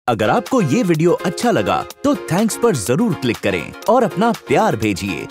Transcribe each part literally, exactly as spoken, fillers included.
अगर आपको ये वीडियो अच्छा लगा तो थैंक्स पर जरूर क्लिक करें और अपना प्यार भेजिए।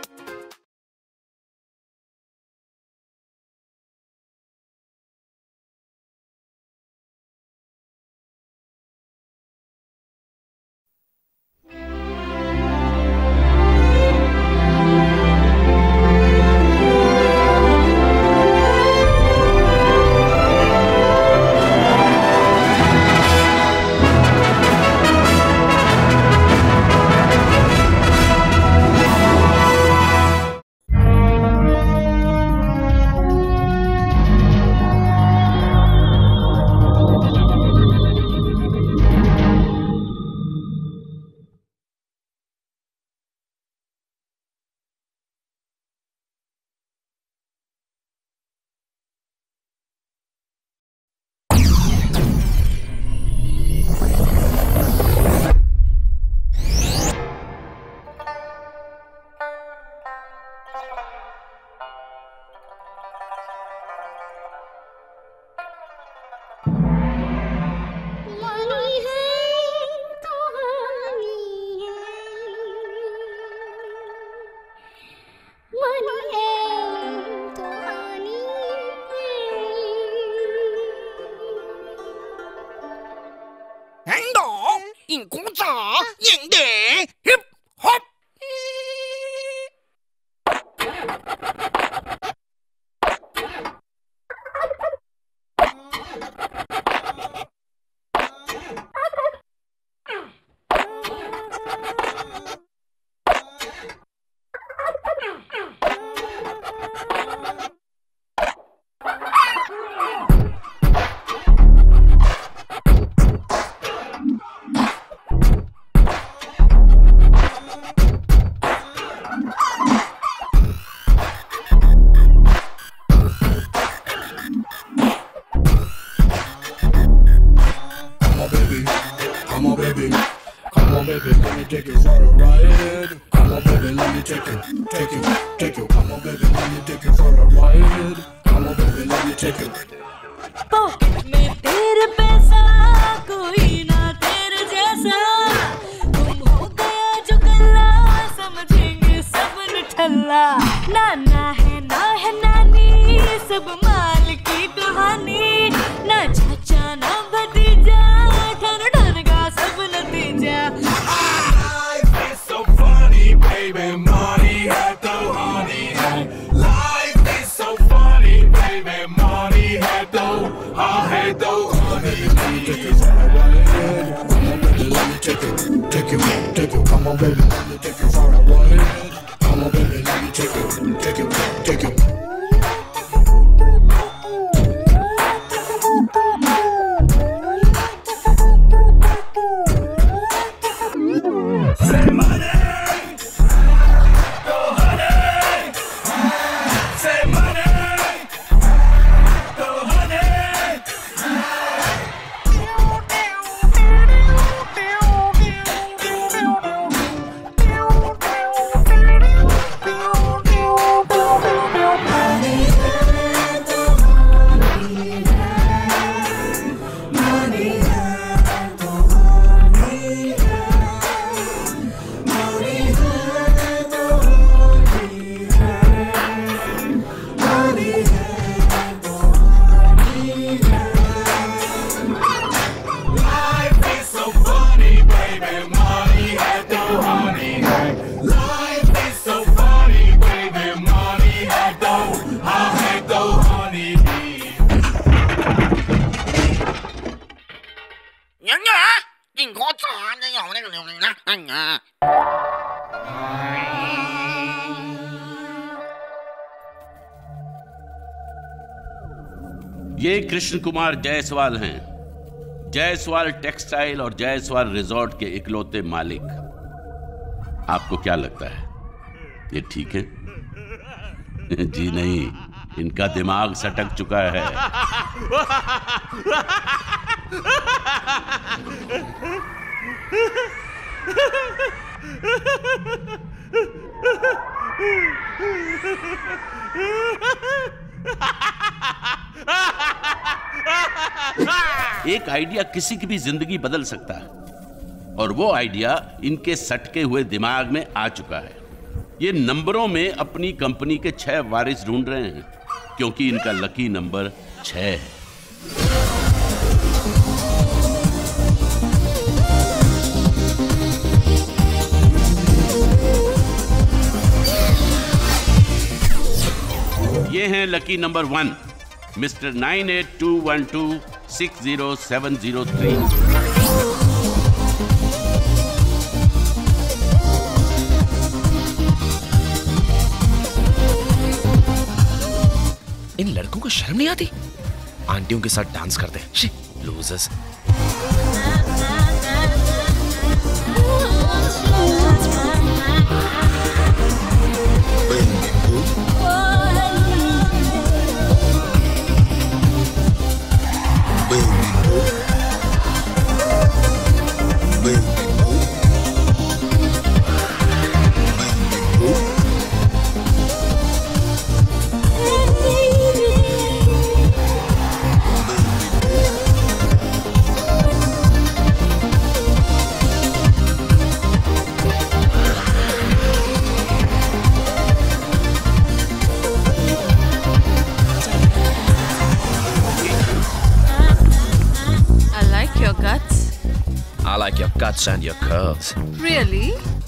ये कृष्ण कुमार जायसवाल हैं, जायसवाल टेक्सटाइल और जायसवाल रिजॉर्ट के इकलौते मालिक। आपको क्या लगता है, ये ठीक है? जी नहीं, इनका दिमाग सटक चुका है। एक आइडिया किसी की भी जिंदगी बदल सकता है, और वो आइडिया इनके सटके हुए दिमाग में आ चुका है। ये नंबरों में अपनी कंपनी के छह वारिस ढूंढ रहे हैं, क्योंकि इनका लकी नंबर छह है। ये हैं lucky number one, mister nine eight two one two six zero seven zero three. इन लड़कों को शर्म नहीं आती? आंटियों के साथ डांस करते हैं, losers. Guts and your curves. Really?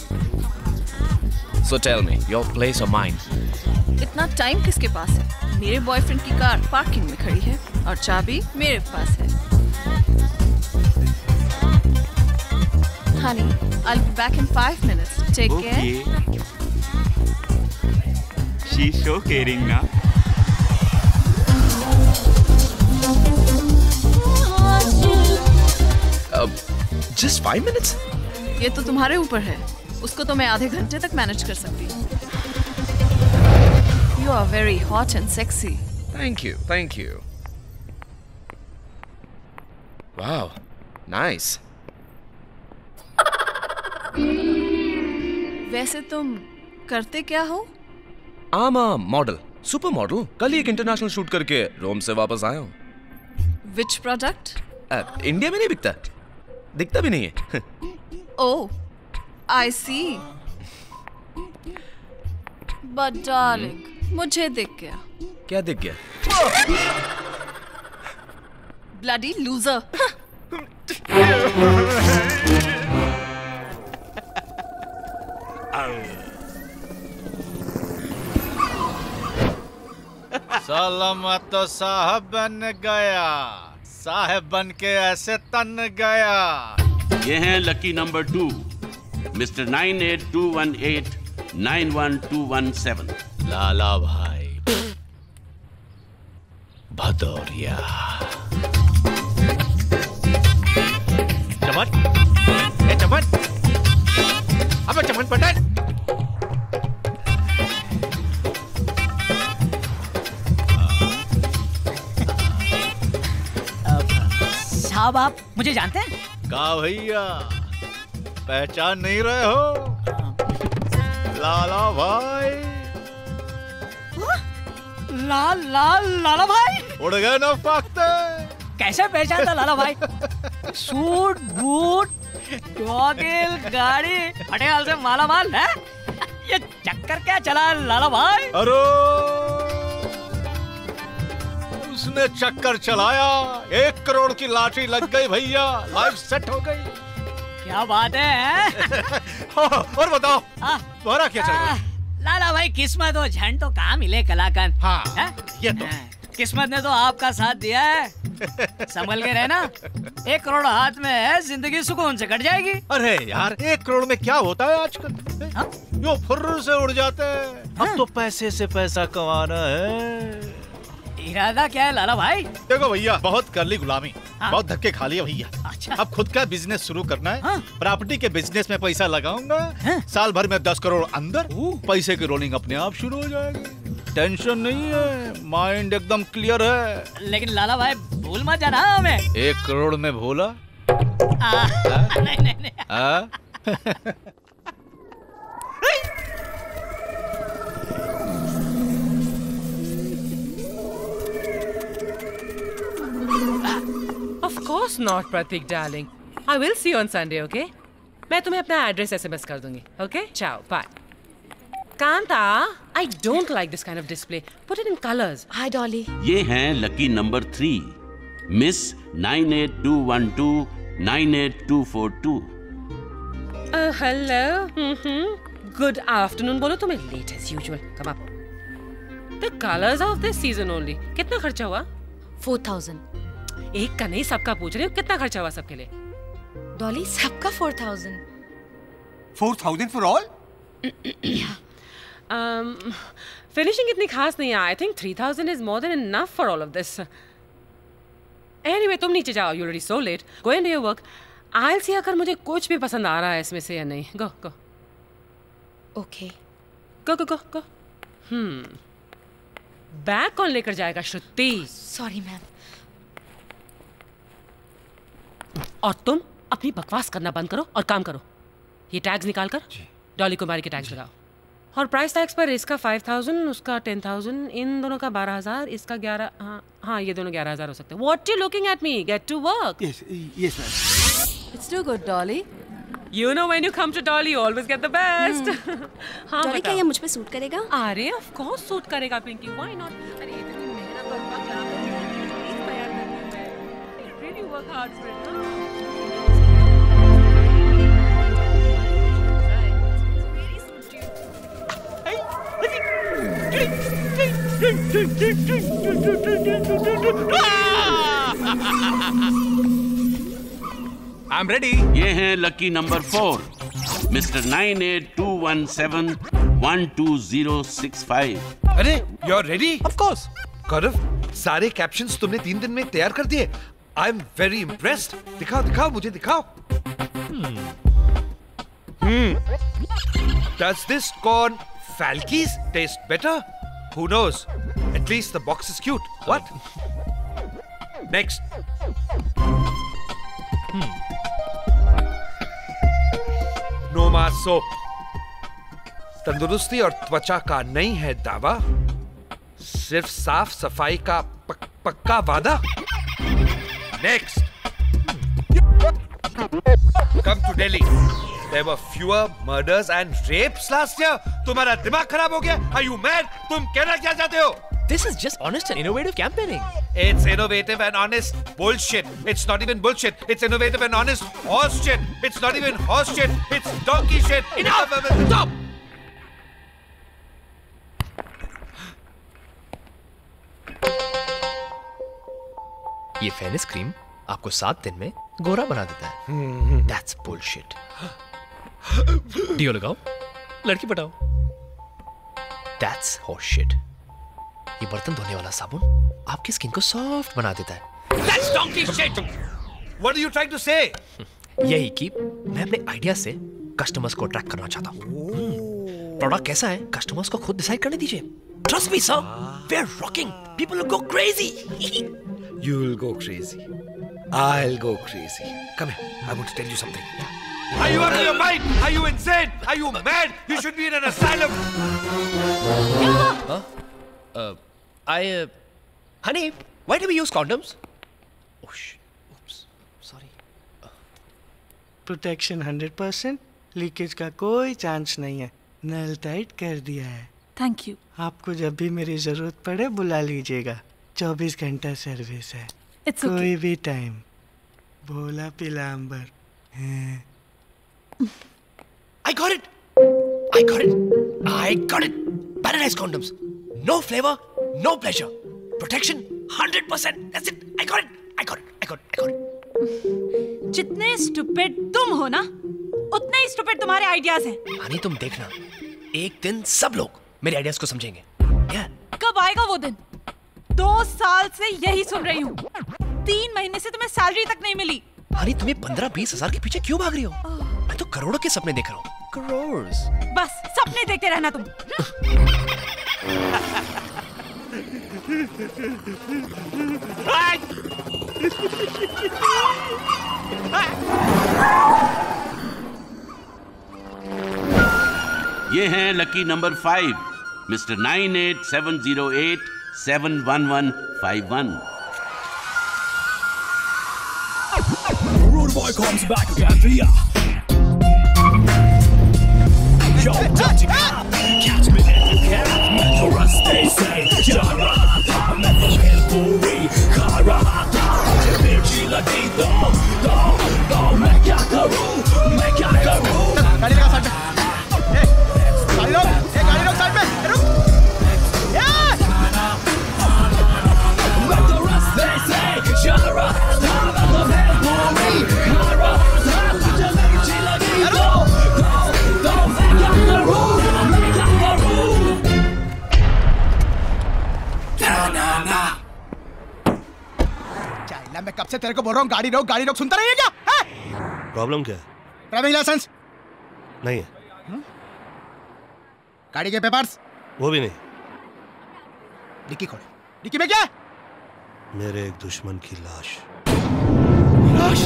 So tell me, your place or mine? इतना टाइम किसके पास है? मेरे बॉयफ्रेंड की कार पार्किंग में खड़ी है और चाबी मेरे पास है। Honey, I'll be back in five minutes. Take okay. care. She's so caring, na? Uh, Just five minutes? ये तो तुम्हारे ऊपर है, उसको तो मैं आधे घंटे तक मैनेज कर सकती हूँ। You are very hot and sexy. Thank you, thank you. Wow, nice. वैसे तुम करते क्या हो? I'm a model, super model. कल ही एक इंटरनेशनल शूट करके रोम से वापस आया हूँ। Which product? uh, इंडिया में नहीं बिकता, दिखता भी नहीं है। Oh, I see. But darling, मुझे दिख गया। क्या दिख गया? Bloody loser. सलामत तो साहब बन गया, साहब बन के ऐसे तन गया। ये हैं lucky number two, mister nine eight two one eight nine one two one seven. Lala Bhai Bhadauria. चमन, ए चमन, अब चमन पटन। साहब आप मुझे जानते हैं? का भैया पहचान नहीं रहे हो? लाला भाई। लाल लाल लाला भाई उड़ गए ना फाख्ते। कैसे पहचानता लाला भाई? सूट बूट टॉगल गाड़ी फटेहाल से माला माल है। ये चक्कर क्या चला लाला भाई? अरे उसने चक्कर चलाया, एक करोड़ की लॉटरी लग गई भैया, लाइफ सेट हो गई। क्या बात है? और बताओ तुम्हारा क्या चल रहा है? लाला भाई किस्मत हो झंड तो कहाँ मिले कलाकंद। हाँ, है? ये तो किस्मत ने तो आपका साथ दिया है। संभल के रहना, एक करोड़ हाथ में है, जिंदगी सुकून से कट जाएगी। अरे यार एक करोड़ में क्या होता है आजकल? हाँ? यो फुर्र से उड़ जाते हैं। हाँ? अब तो पैसे से पैसा कमाना है। इरादा क्या है लाला भाई? देखो भैया बहुत कर ली गुलामी, हाँ? बहुत धक्के खा लिया भैया। अच्छा। अब खुद का बिजनेस शुरू करना है। हाँ? प्रॉपर्टी के बिजनेस में पैसा लगाऊंगा। हाँ? साल भर में दस करोड़ अंदर, पैसे की रोलिंग अपने आप शुरू हो जाएगी। टेंशन नहीं है, माइंड एकदम क्लियर है। लेकिन लाला भाई भूल मत जाना हमें। एक करोड़ में भूला? नहीं नहीं नहीं। course not, Pratik, darling. I will see you on Sunday, okay? मैं तुम्हें अपना एड्रेस एसएमएस कर दूंगी, okay? Ciao, bye. Kanta, I don't like this kind of display. Put it in colors. Hi, Dolly. ये हैं lucky number three, miss nine eight two one two nine eight two four two. Uh, hello. Mm-hmm. Good afternoon. बोलो तो मैं late as usual. Come up. The colors of this season only. कितना खर्चा हुआ? Four thousand. एक का नहीं, सबका पूछ रही हूँ. कितना खर्चा हुआ सबके लिए? Dolly, सबका four thousand. Four thousand for all? Yeah. Um, finishing इतनी खास नहीं है. I think three thousand is more than enough for all of this. Anyway, तुम नीचे जाओ. You're already so late. Go and do your work. I'll see अगर मुझे कुछ भी पसंद आ रहा है इसमें से या नहीं. Go, go. Okay. Go, go, go, go. Hmm. Bag कौन लेकर जाएगा श्रुति? Sorry, ma'am. और तुम अपनी बकवास करना बंद करो और काम करो. ये टैग्स निकाल कर डॉली कुमारी के टैग्स लगाओ. और प्राइस टैग्स पर इसका फाइव थाउजेंड, उसका टेन थाउजेंड, इन दोनों का बारह हजार, इसका ग्यारह. हाँ हाँ ये दोनों ग्यारह हजार हो सकते हैं. What you looking at me? Get to work. Yes, yes, ma'am. It's too good, Dolly. You know when you come to Dolly, you always get the best. हाँ Dolly, क्या ये मुझ पे सूट करेगा? अरे of course सूट करेगा Pinky. Why not? अरे इतनी मेहनत और वक्त लगा कर प्लीज तैयार करती हूँ मैं. Really work hard for it. I'm ready. ये हैं lucky number four, mister nine eight two one seven one two zero six five. अरे you're ready? Of course. गौरव, सारे कैप्शंस तुमने तीन दिन में तैयार कर दिए. I am very impressed. दिखाओ दिखाओ मुझे दिखाओ. Hmm. Does this corn Falkies taste better? Who knows? At least the box is cute. What? Next. Hmm. Noma soap. तंदुरुस्ती और त्वचा का नहीं है दावा, सिर्फ साफ सफाई का पक, पक्का वादा. Next. Come to Delhi. There were fewer murders and rapes last year. तुम्हारा दिमाग खराब हो गया? Are you mad? तुम कहना क्या चाहते हो? This is just honest and innovative campaigning. It's innovative and honest bullshit. It's not even bullshit. It's innovative and honest horse shit. It's not even horse shit. It's donkey shit. Enough! Stop! ये fairness cream आपको सात दिन में गोरा बना देता है. That's bullshit. Deo लगाओ, लड़की पटाओ. That's horseshit. ये बर्तन धोने वाला साबुन आपकी स्किन को सॉफ्ट बना देता है. That's donkey shit. What are you trying to say? यही कि मैं अपने आइडिया से कस्टमर्स को अट्रैक्ट करना चाहता हूँ. प्रोडक्ट कैसा है कस्टमर्स को खुद डिसाइड करने दीजिए. Trust me, sir. We're rocking. People will go crazy. You'll go crazy. I'll go crazy. Come here. I want to tell you something. Are you out of your mind? Are you insane? Are you mad? You should be in an asylum. Huh? Uh, I, uh, honey, why do we use condoms? Oh shit. Oops. Sorry. Protection hundred percent, leakage का कोई chance नहीं है. नल tight कर दिया है. Thank you. आपको जब भी मेरी जरूरत पड़े बुला लीजिएगा. चौबीस घंटा सर्विस है. It's कोई okay. भी time. Bhola Pilambar. I got it. I got it. I got it. Paradise condoms. No flavor, no pleasure. Protection hundred percent. That's it. I got it. I got it. I got it. I got it. जितने stupid तुम हो ना, उतने ही stupid तुम्हारे ideas हैं. हानी तुम देखना, एक दिन सब लोग मेरे आइडियाज को समझेंगे. Yeah. कब आएगा वो दिन? दो साल से यही सुन रही हूँ. तीन महीने से तुम्हें सैलरी तक नहीं मिली. हानी तुम्हें पंद्रह बीस हजार के पीछे क्यों भाग रही हो? मैं तो करोड़ों के सपने देख रहा हूँ. Crores. बस सपने देखते रहना तुम. ये हैं lucky number five, mister nine eight seven zero eight seven one one five one. Rude boy comes back again for ya. Yo, dirty cop, catch me if you can. Mental rust, they say. Jara, mental puri, kara, virgi ladito, do, do, मैं क्या करूँ, मैं क्या करूँ? गाड़ी लगा side में। ए, गाड़ी रोक, ए गाड़ी रोक साइड में, रुक। Mental rust, they say. Jara, mental puri, kara, virgi ladito, do, do, मैं क्या करूँ, मैं क्या करूँ? Na na na. चाइना मैं कब से तेरे को बोल रहा हूँ गाड़ी रोक गाड़ी रोक सुनता नहीं है क्या? प्रॉब्लम क्या है? ड्राइविंग लाइसेंस नहीं है। गाड़ी के पेपर्स वो भी नहीं। डिक्की खोल। डिक्की में क्या है? मेरे एक दुश्मन की लाश। लाश?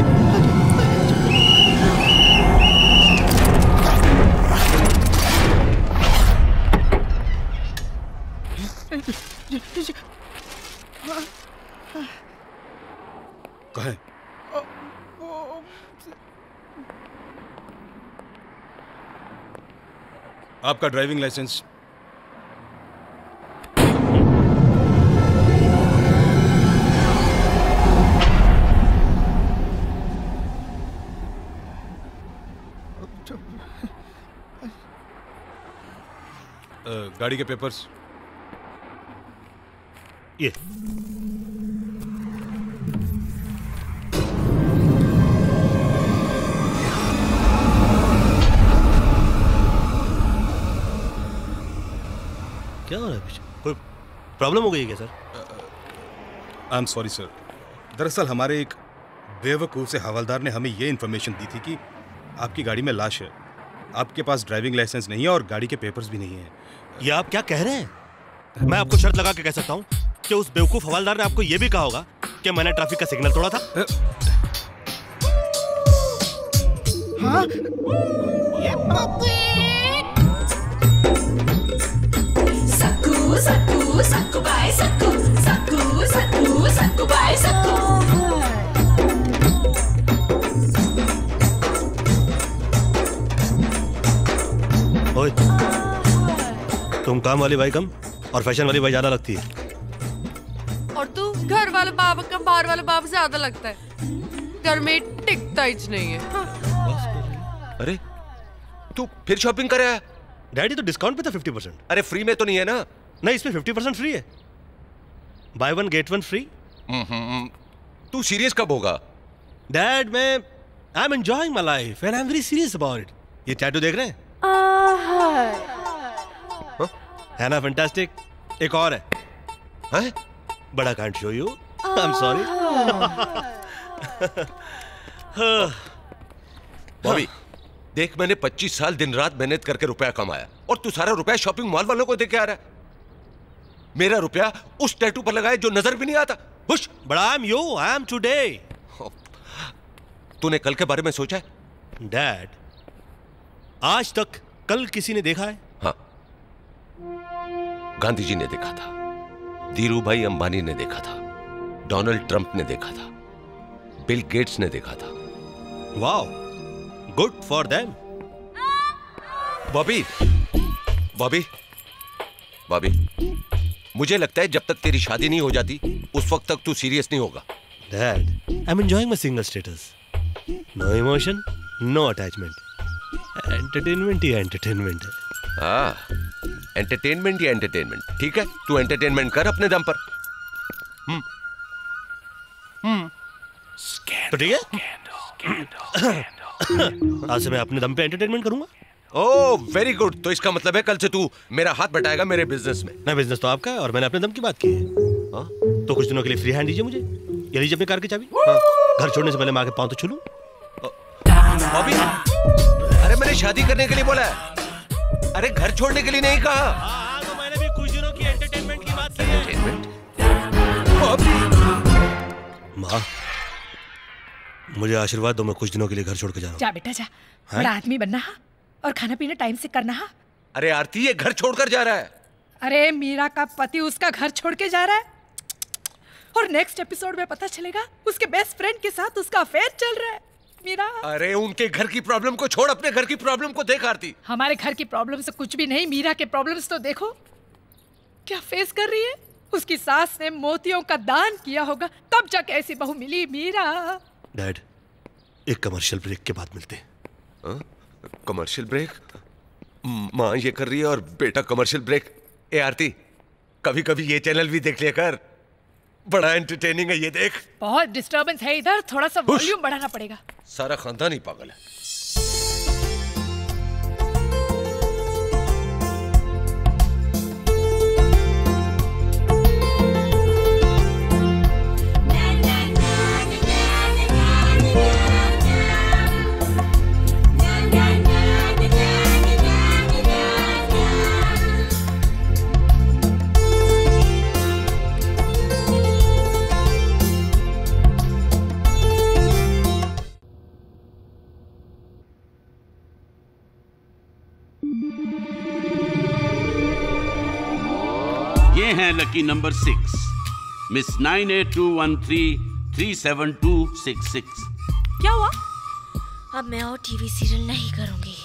कहाँ है? आपका ड्राइविंग लाइसेंस। गाड़ी के पेपर्स ये। क्या हो रहा है पीछे? कोई प्रॉब्लम हो गई क्या sir? I am sorry sir. दरअसल हमारे एक बेवकूफ़ से हवलदार ने हमें ये इन्फॉर्मेशन दी थी कि आपकी गाड़ी में लाश है। आपके पास ड्राइविंग लाइसेंस नहीं है और गाड़ी के पेपर्स भी नहीं है। ये आप क्या कह रहे हैं? मैं आपको शर्त लगा के कह सकता हूँ कि उस बेवकूफ़ हवलदार ने आपको ये भी कहा होगा कि मैंने ट्रैफिक का सिग्नल तोड़ा था। हाँ? ये Saku, saku, saku, bye, saku, saku, saku, saku, bye, saku. ओए, तुम काम वाली बाई कम और फैशन वाली बाई ज्यादा लगती है। और तू घर वाले बाबा कम बाहर वाले बाबा से ज्यादा लगता है। घर में टिकता ही नहीं है। अरे तू फिर शॉपिंग कर आया? डैडी तो डिस्काउंट पे था फिफ्टी परसेंट। अरे फ्री में तो नहीं है ना? नहीं, इसमें फिफ्टी परसेंट फ्री है। Buy one get one free. तू सीरियस कब होगा? डैड मैं I am enjoying my life and I am very serious about it. ये टैटू देख रहे हैं? है ना फैंटास्टिक? एक और है। हैं? बड़ा can't show you. I am sorry. Bobby देख, मैंने पच्चीस साल दिन रात मेहनत करके रुपया कमाया और तू सारा रुपया शॉपिंग मॉल वालों को दे के आ रहा है। मेरा रुपया उस टैटू पर लगाए जो नजर भी नहीं आता। Hush. But I am you, I am today. तूने कल के बारे में सोचा है? डैड आज तक कल किसी ने देखा है? हाँ, गांधी जी ने देखा था, धीरू भाई अंबानी ने देखा था, डोनाल्ड ट्रंप ने देखा था, बिल गेट्स ने देखा था। Wow, good for them. Bobby Bobby Bobby मुझे लगता है जब तक तेरी शादी नहीं हो जाती उस वक्त तक तू सीरियस नहीं होगा। Dad I am enjoying my single status. No emotion, no attachment. Entertainment ही एंटरटेनमेंट है। हाँ, एंटरटेनमेंट ही एंटरटेनमेंट। ठीक है, तू एंटरटेनमेंट कर अपने दम पर। हम्म हम्म तो ठीक है, आज से मैं अपने दम पे एंटरटेनमेंट करूंगा। Oh very good. तो इसका मतलब है कल से तू मेरा हाथ बटाएगा मेरे बिजनेस में। ना, बिजनेस तो आपका है और मैंने अपने दम की बात की है। हाँ? तो कुछ दिनों के लिए फ्री हैंड दीजिए मुझे। ये लीजिए अपनी कार की चाबी। हाँ? घर छोड़ने से पहले माँ के पाँव तो छू लूं। बॉबी, अरे मैंने शादी करने के लिए बोला है, अरे घर छोड़ने के लिए नहीं कहा। हाँ, तो मैंने भी कुछ दिनों की एंटरटेनमेंट की बात की है। माँ, मुझे आशीर्वाद दो, मैं कुछ दिनों के लिए घर छोड़ के जा रहा हूँ। जा बेटा जा, बड़ा आदमी बनना हा और खाना पीना टाइम से करना हा। अरे आरती, ये घर छोड़कर जा रहा है। अरे मीरा का पति उसका घर छोड़ के जा रहा है और नेक्स्ट एपिसोड में पता चलेगा उसके बेस्ट फ्रेंड के साथ उसका अफेयर चल रहा है। मीरा। अरे उनके घर की प्रॉब्लम को छोड़, अपने घर की प्रॉब्लम को देख आरती। हमारे घर की प्रॉब्लम से कुछ भी नहीं, मीरा के प्रॉब्लम्स तो देखो क्या फेस कर रही है। उसकी सास ने मोतियों का दान किया होगा तब जाके ऐसी बहू मिली मीरा। डैड, एक कमर्शियल ब्रेक के बाद मिलते हैं। Commercial break? माँ ये कर रही है और बेटा कमर्शियल ब्रेक। ए आरती, कभी कभी ये चैनल भी देख लिया कर, बड़ा एंटरटेनिंग है ये देख। बहुत डिस्टरबेंस है इधर, थोड़ा सा वॉल्यूम बढ़ाना पड़ेगा। सारा खानदान ही पागल है। ये हैं lucky number six, miss nine eight two one three three seven two six six. क्या हुआ? अब मैं और टीवी सीरियल नहीं करूंगी।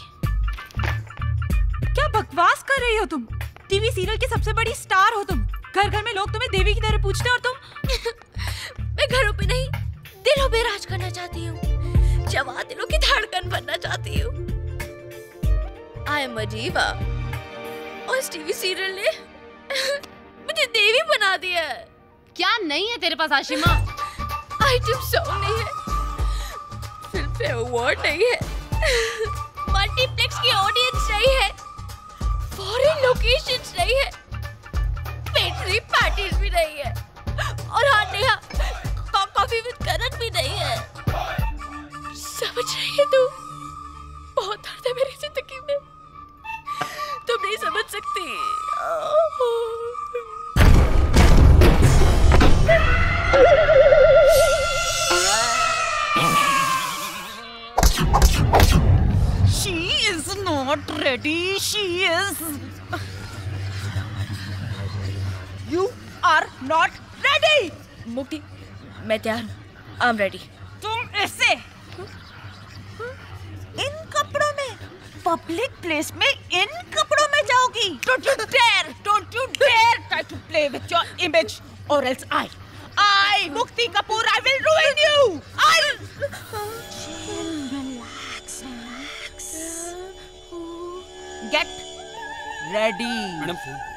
क्या बकवास कर रही हो तुम? टीवी सीरियल की सबसे बड़ी स्टार हो तुम। घर घर में लोग तुम्हें देवी की तरह पूछते हैं और तुम मैं घरों पे नहीं दिलों पे राज करना चाहती हूँ, जवां दिलों की धड़कन बनना चाहती हूँ। आई एम अ डीवा और इस टीवी सीरियल ने मुझे देवी बना दिया है। क्या नहीं है तेरे पास आशिमा? आइटम सॉन्ग नहीं है, फिल्म फेयर अवार्ड नहीं है, मल्टीप्लेक्स की ऑडियंस नहीं है, फॉरेन लोकेशंस नहीं है, पेट्री पार्टीज भी नहीं है, और हाँ नेहा कॉफी विद करण भी नहीं है। समझ रही है तू? बहुत दर्द है मेरी जिंदगी में, तुम नहीं समझ सकती। She is not ready. She is. You are not ready. मुक्ति, मैं तैयार हूँ। I'm ready. तुम ऐसे इन कपड़ों में पब्लिक प्लेस में इन कपड़ों में जाओगी? Don't you dare! Don't you dare try to play with your image, or else I, I, Mukti Kapoor, I will ruin you. I. Relax, relax. Get ready. Madam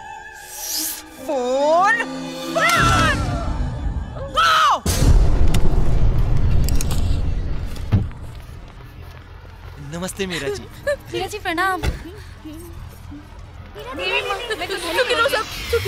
Phone. Phone. Go. नमस्ते मीरा जी। मीरा जी प्रणाम। देवी माँ, चुके रहो सब, चुके।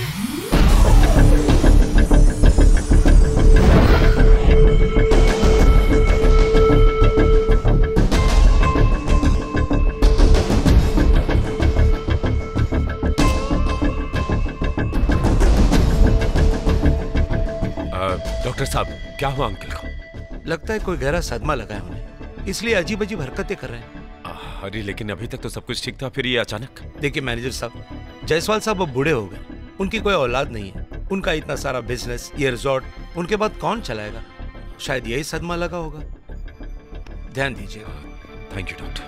Doctor साहब, क्या हुआ अंकल को? लगता है कोई गहरा सदमा लगा है उन्हें, इसलिए अजीब अजीब हरकतें कर रहे हैं। अरे लेकिन अभी तक तो सब कुछ ठीक था, फिर ये अचानक। देखिए मैनेजर साहब, जायसवाल साहब अब बूढ़े हो गए, उनकी कोई औलाद नहीं है, उनका इतना सारा बिजनेस, ये रिजॉर्ट, उनके बाद कौन चलाएगा? शायद यही सदमा लगा होगा। ध्यान दीजिएगा। Thank you doctor.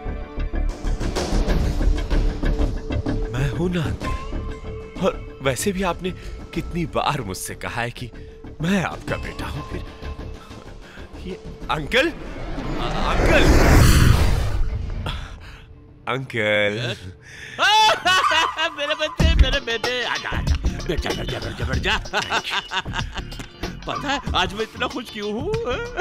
मैं हूं ना अंकल, और वैसे भी आपने कितनी बार मुझसे कहा है कि मैं आपका बेटा हूं। फिर ये अंकल, अंकल, अंकल। मेरे बच्चे, मेरे बेटे, आजा आजा, बेटा बैठ जा, बैठ जा, बैठ जा। पता है आज मैं इतना खुश क्यों हूँ?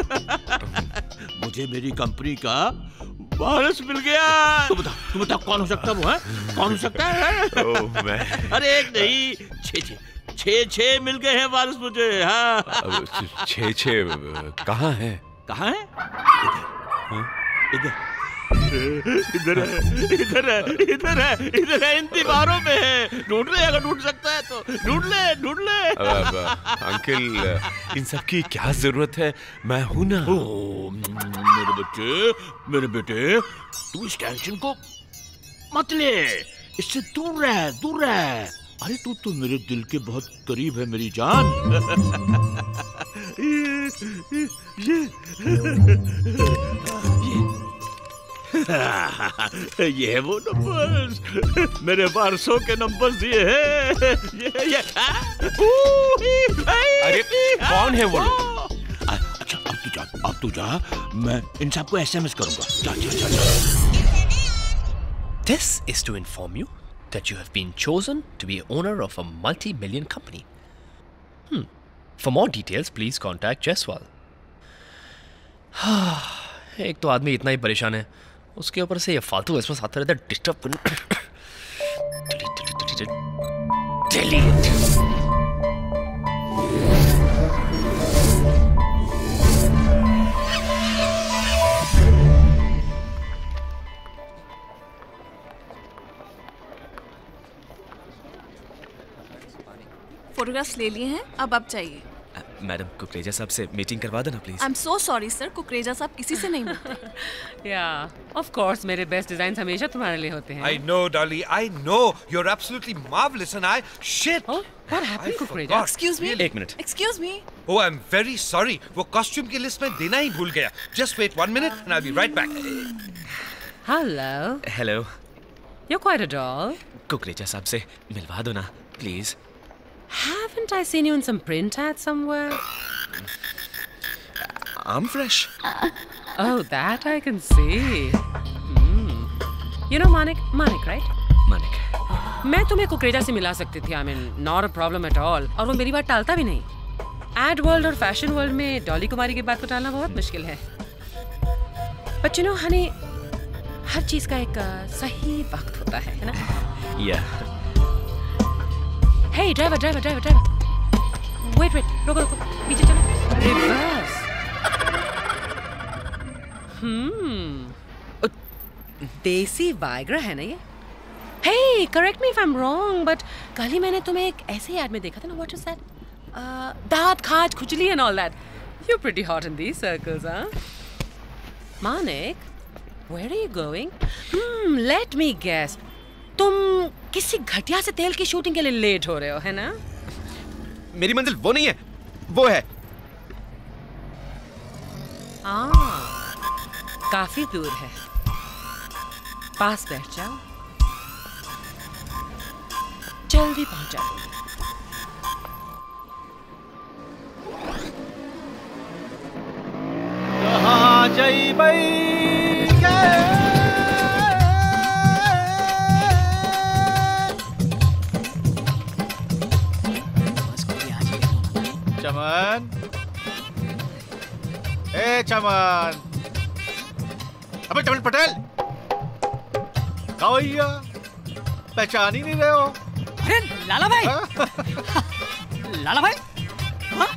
मुझे मेरी कंपनी का बोनस मिल गया। तुम बताओ, तुम बताओ कौन हो सकता है वो? है कौन हो सकता है? ओह मैं। अरे एक नहीं, छह छह छह छह मिल गए हैं बोनस मुझे। हाँ छह छह कहाँ है? कहाँ है? इधर, इधर है, इधर है, इधर है, इधर है, इन दीवारों में है। ढूंढ ले, अगर ढूंढ सकता है तो ढूंढ ले, ढूंढ ले। अब, अंकल, इन सब की क्या जरूरत है? मैं हूं ना। ओ, मेरे बच्चे, मेरे बेटे, तू इस टेंशन को मत ले, इससे दूर रह, दूर रह। अरे तू तो मेरे दिल के बहुत करीब है मेरी जान। ये ये है वो नंबर्स, मेरे वारसों के नंबर्स दिए हैं। ये ये अरे कौन है वो लोग? अच्छा अब तू जा, अब तू जा, मैं इन सबको एसएमएस करूंगा। जा जा जा जा। This is to inform you that you have been chosen to be owner of a multi-million company. Hmm. For more details, please contact Jaiswal. एक तो आदमी इतना ही परेशान है, उसके ऊपर से ये फालतू एसएमएस आते रहता है, डिस्टर्ब करने। डिलीट डिलीट फोटोग्राफ्स ले लिए हैं, अब आप चाहिए। मैडम कुकरेजा साहब से मीटिंग करवा देना please. I am so sorry sir, Kukreja साहब किसी से नहीं मिलते। या ऑफ कोर्स मेरे बेस्ट डिजाइन्स हमेशा तुम्हारे लिए होते हैं। I know, Dolly. I know. You're absolutely marvelous, and I shit. Oh, what happened, Kukreda? Excuse me. एक minute. Excuse me. Oh, I'm very sorry. वो कॉस्ट्यूम की लिस्ट में देना ही भूल गया. Just wait one minute, and I'll be right back. Hello. Hello You're quite a doll. Kukreja साहब से मिलवा दो ना please. Haven't I seen you in some print ad somewhere? I'm fresh. Oh, that I can see. Mm. You know Manik? Manik, right? Manik. मैं तुम्हें कुकरेजा से मिला सकती थी. I mean, not a problem at all. और वो मेरी बात टालता भी नहीं. Ad world और fashion world में डॉली कुमारी की बात को टालना बहुत मुश्किल है. But you know, honey, हर चीज का एक uh, सही वक्त होता है, है ना? Yeah. Hey, driver, driver, driver, driver. Wait, wait. रुको, रुको. पीछे चलो. Reverse. Hmm. देसी वाइग्रा है ना ये? Hey, correct me if I'm wrong, but कल ही मैंने तुम्हें एक ऐसे ही ad में देखा था ना. What is that? Uh, दांत खाज खुजली and all that. You're pretty hot in these circles, huh? Manik, where are you going? Hmm, let me guess. तुम किसी घटिया से तेल की शूटिंग के लिए लेट हो रहे हो, है ना? मेरी मंजिल वो नहीं है, वो है। हाँ, काफी दूर है। पास बैठ जाओ, जल्दी पहुंच जाओ। कहाँ जई बई चमन, ए चमन, अबे चमन पटेल, कहाँ भैया? पहचान ही नहीं रहे हो? अरे लाला भाई, लाला भाई, हाँ?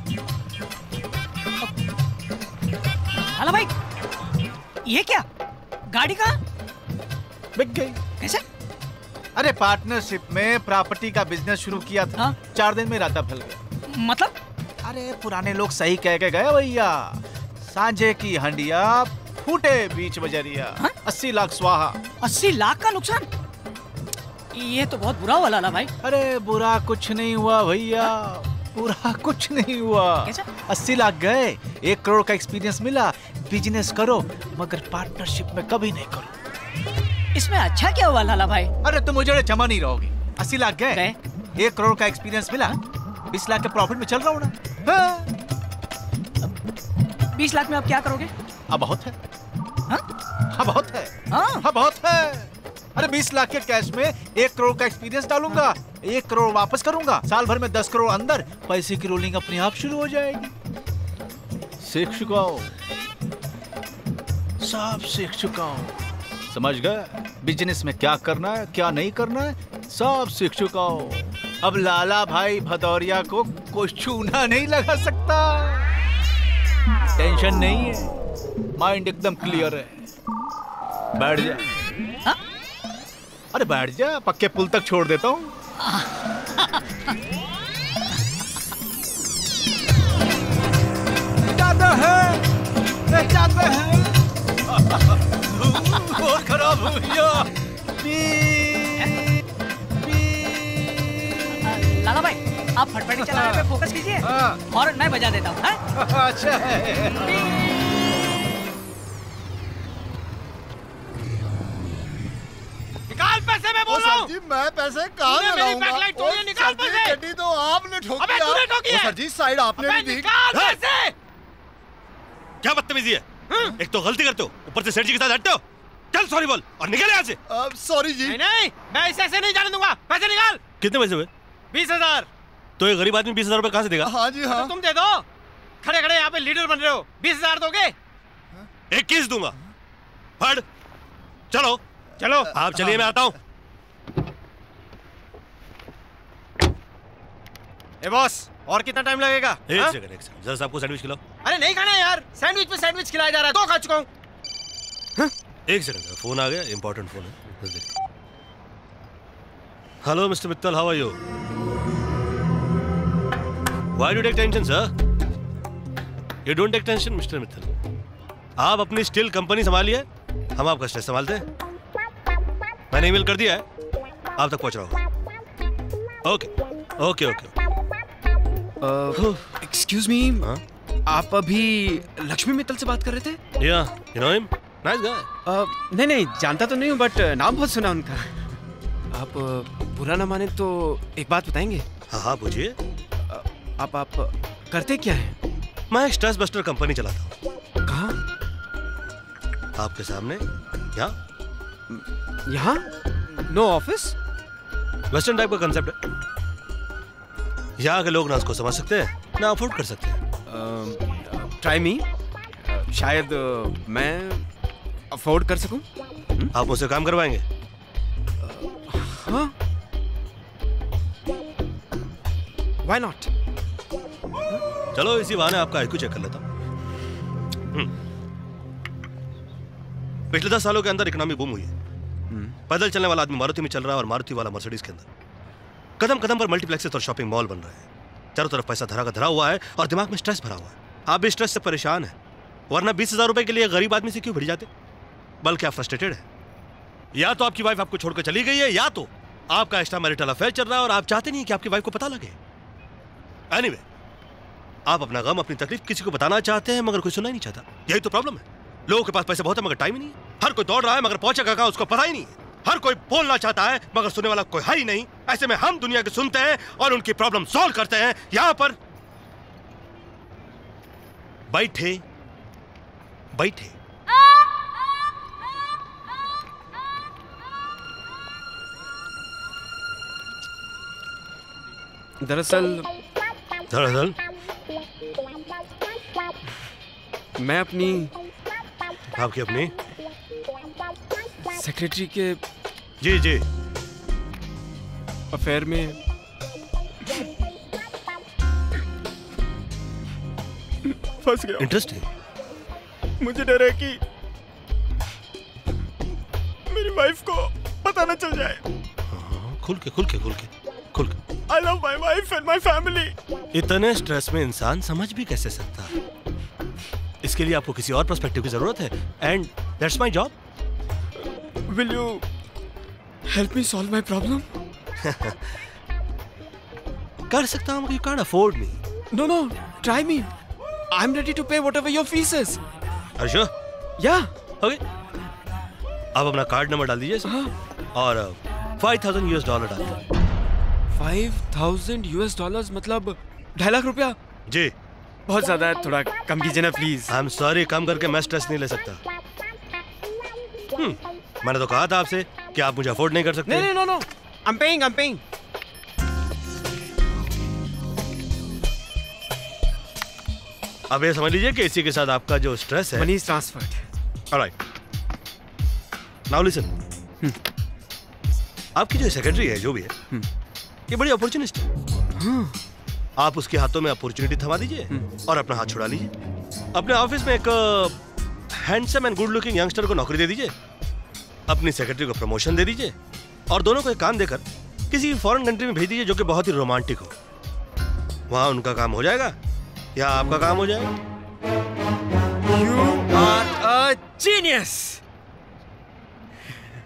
लाला भाई, ये क्या? गाड़ी कहाँ? बिक गई। कैसे? अरे पार्टनरशिप में प्रॉपर्टी का बिजनेस शुरू किया था, हाँ? चार दिन में राता फैल गया। मतलब? अरे पुराने लोग सही कह के गए भैया, सांझे की हंडिया फूटे बीच बजरिया। हाँ? अस्सी लाख स्वाहा। अस्सी लाख का नुकसान? ये तो बहुत बुरा हुआ लाला भाई। अरे बुरा कुछ नहीं हुआ भैया, बुरा कुछ नहीं हुआ। कैसा? अस्सी लाख गए, एक करोड़ का एक्सपीरियंस मिला। बिजनेस करो मगर पार्टनरशिप में कभी नहीं करो। इसमें अच्छा क्या हुआ लाला भाई? अरे तुम मुझे जमा नहीं रहोगे। अस्सी लाख गए, गए? एक करोड़ का एक्सपीरियंस मिला, बीस लाख के प्रॉफिट में चल रहा हूँ ना। हाँ? बीस लाख में आप क्या करोगे? अब बहुत है। हाँ? हाँ बहुत है। हाँ? हाँ बहुत है। अरे बीस लाख के कैश में एक करोड़ का एक्सपीरियंस डालूंगा, एक करोड़ वापस करूंगा, साल भर में दस करोड़ अंदर, पैसे की रोलिंग अपने आप शुरू हो जाएगी। सीख चुका हूँ, सब सीख चुका हूँ। समझ गए बिजनेस में क्या करना है क्या नहीं करना है, सब सीख चुका हूँ। अब लाला भाई भदौरिया को कोई चूना नहीं लगा सकता। टेंशन नहीं है, माइंड एकदम क्लियर है। बैठ जा। हाँ? अरे बैठ जा, पक्के पुल तक छोड़ देता हूँ। जाते हैं, जाते हैं। बहुत खराब हो गया। लाला भाई आप फटफटी चलाने पे फोकस कीजिए और मैं बजा देता हूँ। अच्छा है। निकाल पैसे, मैं बोल रहा हूँ। सर जी मैं पैसे कहाँ तूने मेरी लगाऊंगा? बैकलाइट तोड़ी है, निकाल सर जी, पैसे। गड्डी तो आपने ठोकी। अबे तूने ठोकी है। सर जी साइड आपने अबे भी दी। निकाल पैसे। क्या बदतमीजी है? एक तो गलती करते हो, ऊपर से सेठ जी के साथ हटते हो। चल सॉरी बोल और निकल यहाँ से। सॉरी जी। नहीं नहीं, मैं ऐसे ऐसे नहीं जाने दूंगा। पैसे निकाल। कितने पैसे हुए? बीस हजार। तो ये गरीब आदमी बीस हजार रुपए कहाँ से देगा? हाँ जी हाँ। तो तुम दे दो, खड़े खड़े यहाँ पे लीडर बन रहे हो। बीस हजार दोगे? इक्कीस दूंगा। फड़ चलो चलो आप चलिए, मैं आता हूँ। ए बॉस, और कितना टाइम लगेगा? एक हाँ? सेकंड एक सेकंड, जरा सबको सैंडविच खिलाओ। अरे नहीं खाना है यार, सैंडविच पे सैंडविच खिलाया जा रहा है, दो खा चुका हूँ। एक सेकंड, फोन आ गया, इंपॉर्टेंट फोन है। Hello mister Mittal, how are you? Why do take tension sir? You don't take tension mister Mittal. आप अपनी स्टील कंपनी संभालिए, हम आपका स्ट्रेस संभालते हैं। मैंने ईमेल कर दिया है, आप तक पहुंच रहा हूँ। Okay okay okay. Excuse me, आप अभी लक्ष्मी मित्तल से बात कर रहे थे? Yeah you know him, nice guy. नहीं नहीं, जानता तो नहीं हूँ, बट नाम बहुत सुना उनका। आप बुरा ना माने तो एक बात बताएंगे? हाँ हाँ पूछिए। आप आप करते क्या हैं? मैं एक स्ट्रेस बस्टर कंपनी चलाता हूँ। कहाँ? आपके सामने, यहाँ। यहाँ? No office? वेस्टर्न टाइप का कंसेप्ट है। यहाँ के लोग ना उसको समझ सकते हैं ना अफोर्ड कर सकते हैं। ट्राई मी, शायद uh, मैं अफोर्ड कर सकूं। आप मुझसे काम करवाएंगे? हाँ, व्हाई नॉट? चलो इसी बहाने आपका आईक्यू चेक कर लेता हूं। पिछले दस सालों के अंदर इकोनॉमी बूम हुई है। पैदल चलने वाला आदमी मारुति में चल रहा है और मारुति वाला मर्सिडीज के अंदर। कदम कदम पर मल्टीप्लेक्सेस और शॉपिंग मॉल बन रहे हैं। चारों तरफ पैसा धरा का धरा हुआ है और दिमाग में स्ट्रेस भरा हुआ है। आप भी स्ट्रेस से परेशान हैं, वरना बीस हजार रुपए के लिए गरीब आदमी से क्यों भिड़ जाते? बल्कि आप फ्रस्ट्रेटेड हैं। या तो आपकी वाइफ आपको छोड़कर चली गई है, या तो आपका एक्स्ट्रा मैरिटल अफेयर चल रहा है और आप चाहते नहीं कि आपकी वाइफ को पता लगे। एनीवे, आप अपना गम अपनी तकलीफ किसी को बताना चाहते हैं मगर कोई सुनना ही नहीं चाहता। यही तो प्रॉब्लम है। लोगों के पास पैसे बहुत है मगर टाइम ही नहीं है। हर कोई दौड़ रहा है मगर पहुंचेगा कहां उसको पता ही नहीं है। हर कोई बोलना चाहता है मगर सुनने वाला कोई है ही नहीं। ऐसे में हम दुनिया के सुनते हैं और उनकी प्रॉब्लम सॉल्व करते हैं। यहां पर बैठे बैठे दरअसल दरअसल मैं अपनी आपकी अपनी सेक्रेटरी के जी जी अफेयर में फंस गया। इंटरेस्टिंग। मुझे डर है कि मेरी वाइफ को पता न चल जाए। हाँ, खुल के खुल के खुल के खुल के। I love my wife and my family. इतने स्ट्रेस में इंसान समझ भी कैसे सकता है? इसके लिए आपको किसी और पर्सपेक्टिव की जरूरत है and that's my job. Will you help me solve my problem? कर सकता हूँ, you can't afford me. No no, try me. I'm ready to pay whatever your fees is. Are you sure? Yeah. Okay. आप अपना card number डाल दीजिए और five thousand US dollar डाल दीजिए। फाइव थाउजेंड यूएस डॉलर्स मतलब ढाई लाख रुपया? जी। बहुत ज्यादा है, थोड़ा कम कीजिए ना प्लीज। आई एम सॉरी, कम करके मैं स्ट्रेस नहीं ले सकता। hmm, मैंने तो कहा था आपसे कि आप मुझे अफोर्ड नहीं कर सकते। नहीं no no, I'm paying, I'm paying. अब ये समझ लीजिए कि इसी के साथ आपका जो स्ट्रेस है money is transferred. Alright, now listen. आपकी जो सेक्रेटरी है जो भी है ये बड़ी अपॉर्चुनिस्ट है। आप उसके हाथों में अपॉर्चुनिटी थमा दीजिए और अपना हाथ छुड़ा लीजिए। अपने ऑफिस में एक handsome and good looking youngster को नौकरी दे दीजिए, अपनी सेक्रेटरी को प्रमोशन दे दीजिए और दोनों को एक काम देकर किसी फॉरेन कंट्री में भेज दीजिए जो कि बहुत ही रोमांटिक हो। वहां उनका काम हो जाएगा या आपका काम हो जाएगा। You are a genius.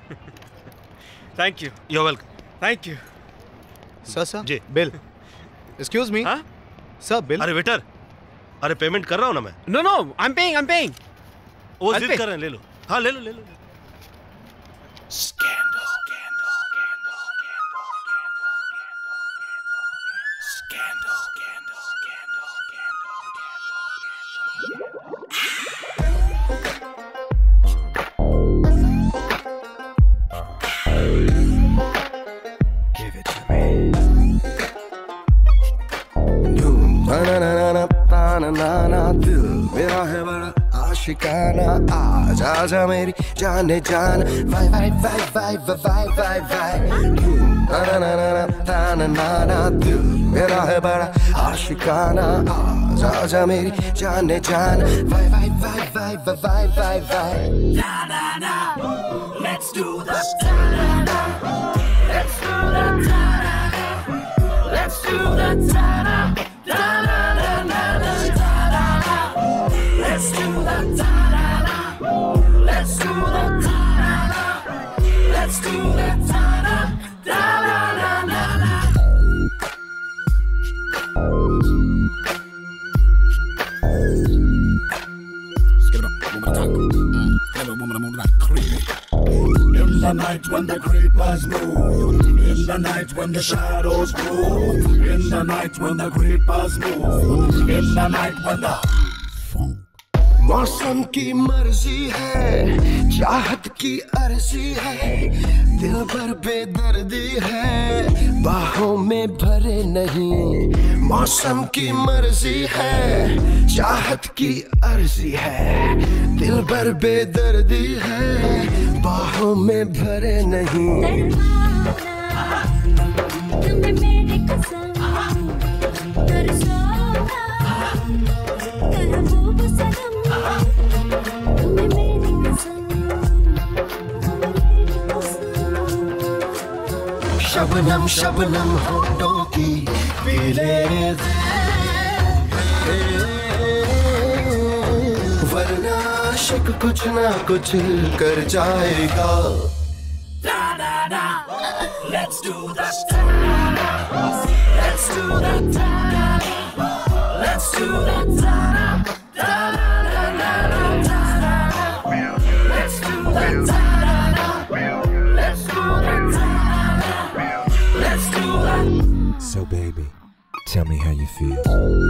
Thank you. You're welcome. Thank you. Sir sir जी bill excuse me sir bill. अरे वेटर, अरे पेमेंट कर रहा हूँ ना मैं। No no I am paying I am paying. वो जिद कर रहे हैं, ले लो। हाँ ले लो ले लो। दिल मेरा है बड़ा आशिकाना, आज आजा मेरी जाने जान, why why why why why why why. ना ना ना ना ना ना ना ना दिल मेरा है बड़ा आशिकाना, आज आजा मेरी जाने जान, why why why why why why why. Na na na, let's do the ta na na, let's do the ta na na, let's do the ta na ta na na na na ta na na, let's do the ta na na, let's do the ta na na, let's do the ta na ta na na na na. In the night when the creepers move, in the night when the shadows move, in the night when the creepers move, in the night when the मौसम की मर्जी है, चाहत की अर्जी है, दिल भर बेदर्दी है, बाहों में भरे नहीं। मौसम की मर्जी है, चाहत की अर्जी है, दिल भर बेदर्दी है, बाहों में भरे नहीं। शबनम शबनम होठों की पीले, वरना आशिक कुछ ना कुछ कर जाएगा। let's do the ta na na, let's do the ta na na, let's do the ta na ta na na na ta na na, let's do the ta na na, let's do the ta na na, let's do the. So baby, tell me how you feel.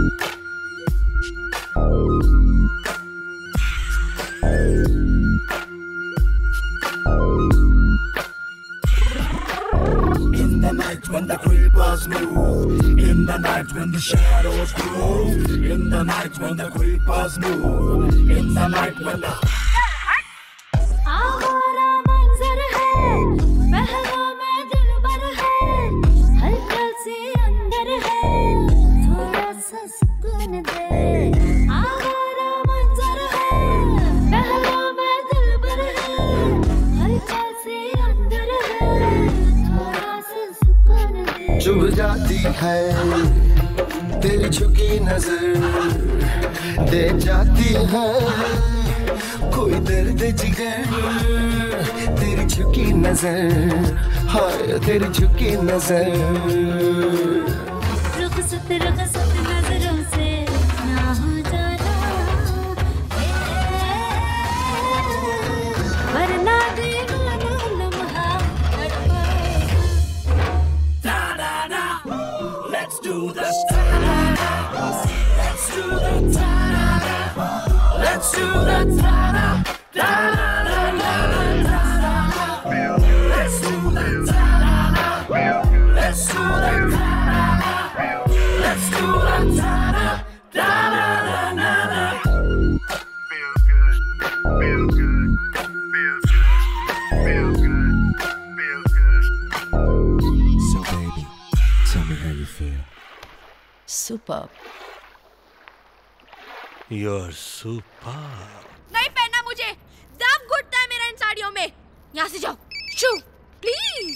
In the night when the creepers move, in the night when the shadows move, in the night when the creepers move, in the night when the आवारा मंजर है, पहलों में दिलबर है, हलचल सी अंदर है, थोड़ा सा सुकून दे। आवारा मंजर है, पहलों में दिलबर है, हलचल सी अंदर है, थोड़ा सा सुकून दे। चुभ जाती है तेरी झुकी नजर, दे जाती है कोई दर्द जिगर, तेरी झुकी नजर, हाय तेरी झुकी नजर। रुखसत रुखसत नजरों से ना हो जाना, वरना दीवाना लम्हा तड़पाएगा। ta na na, let's do the ta na na, let's do the ta na na, let's do the ta na ta na na na ta na na, let's do the ta na na, let's do the ta na na, let's do the ta na ta na na na. So baby, tell me how you feel. Superb. You're super. नहीं पहनना मुझे, दम घुटता है मेरा इन साड़ियों में। यहाँ से जाओ, शू, प्लीज।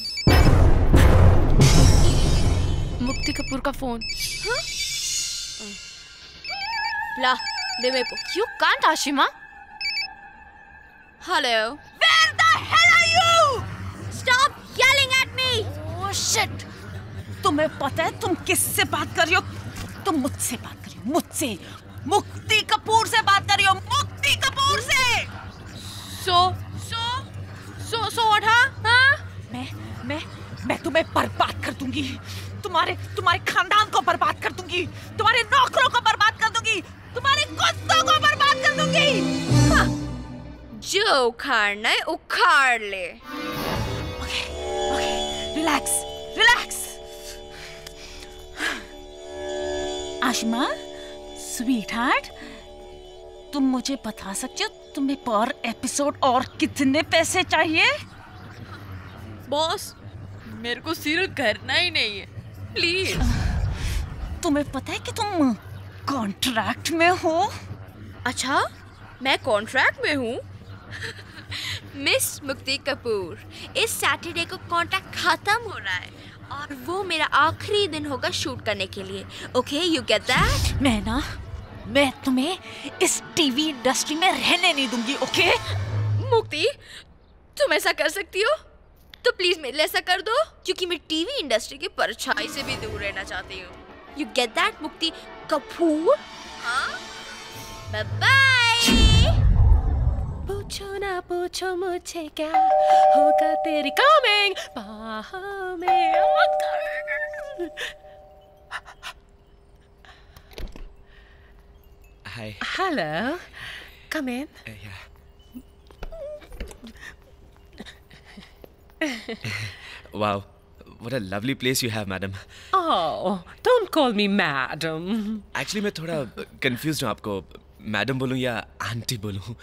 मुक्ति कपूर का फोन। हाँ? ला, दे मेरे को। You can't, Ashima. Hello. Where the hell are you? Stop yelling at me. Oh shit! तुम तुम्हें पता है तुम किससे बात कर रही हो? तुम मुझसे बात कर रही हो, मुझसे। मुक्ति कपूर से बात कर रही हो, मुक्ति कपूर से। So so so so what? हाँ? मैं मैं मैं तुम्हें बर्बाद कर दूंगी। तुम्हारे तुम्हारे खानदान को बर्बाद कर दूंगी। तुम्हारे नौकरों को बर्बाद कर दूंगी। तुम्हारे कुत्तों को बर्बाद कर दूंगी। हाँ। जो उखाड़ना है उखाड़ ले। Okay okay relax relax. Ashima sweetheart, तुम मुझे बता सकते हो तुम्हें पर एपिसोड और कितने पैसे चाहिए? बॉस मेरे को सीरियल करना ही नहीं है, प्लीज। तुम्हें पता है कि तुम कॉन्ट्रैक्ट में हो? अच्छा मैं कॉन्ट्रैक्ट में हूँ? मिस मुक्ति कपूर, इस सैटरडे को कॉन्ट्रैक्ट खत्म हो रहा है और वो मेरा आखिरी दिन होगा शूट करने के लिए। Okay you get that? मैं ना मैं तुम्हें इस टीवी इंडस्ट्री में रहने नहीं दूंगी। ओके मुक्ति तुम ऐसा कर सकती हो तो प्लीज मेरे लिए ऐसा कर दो, क्योंकि मैं टीवी इंडस्ट्री की परछाई से भी दूर रहना चाहती हूँ। यू गेट दैट मुक्ति कपूर? हाँ बाय बाय। पूछो ना पूछो मुझे क्या होगा तेरी कमिंग बाहों में आकर। Hi. Hello. Come in. Uh, yeah. Wow, what a lovely place you have, madam. Oh, don't call me madam. Actually, मैं थोड़ा confused हूँ, आपको मैडम बोलूँ या आंटी बोलूँ?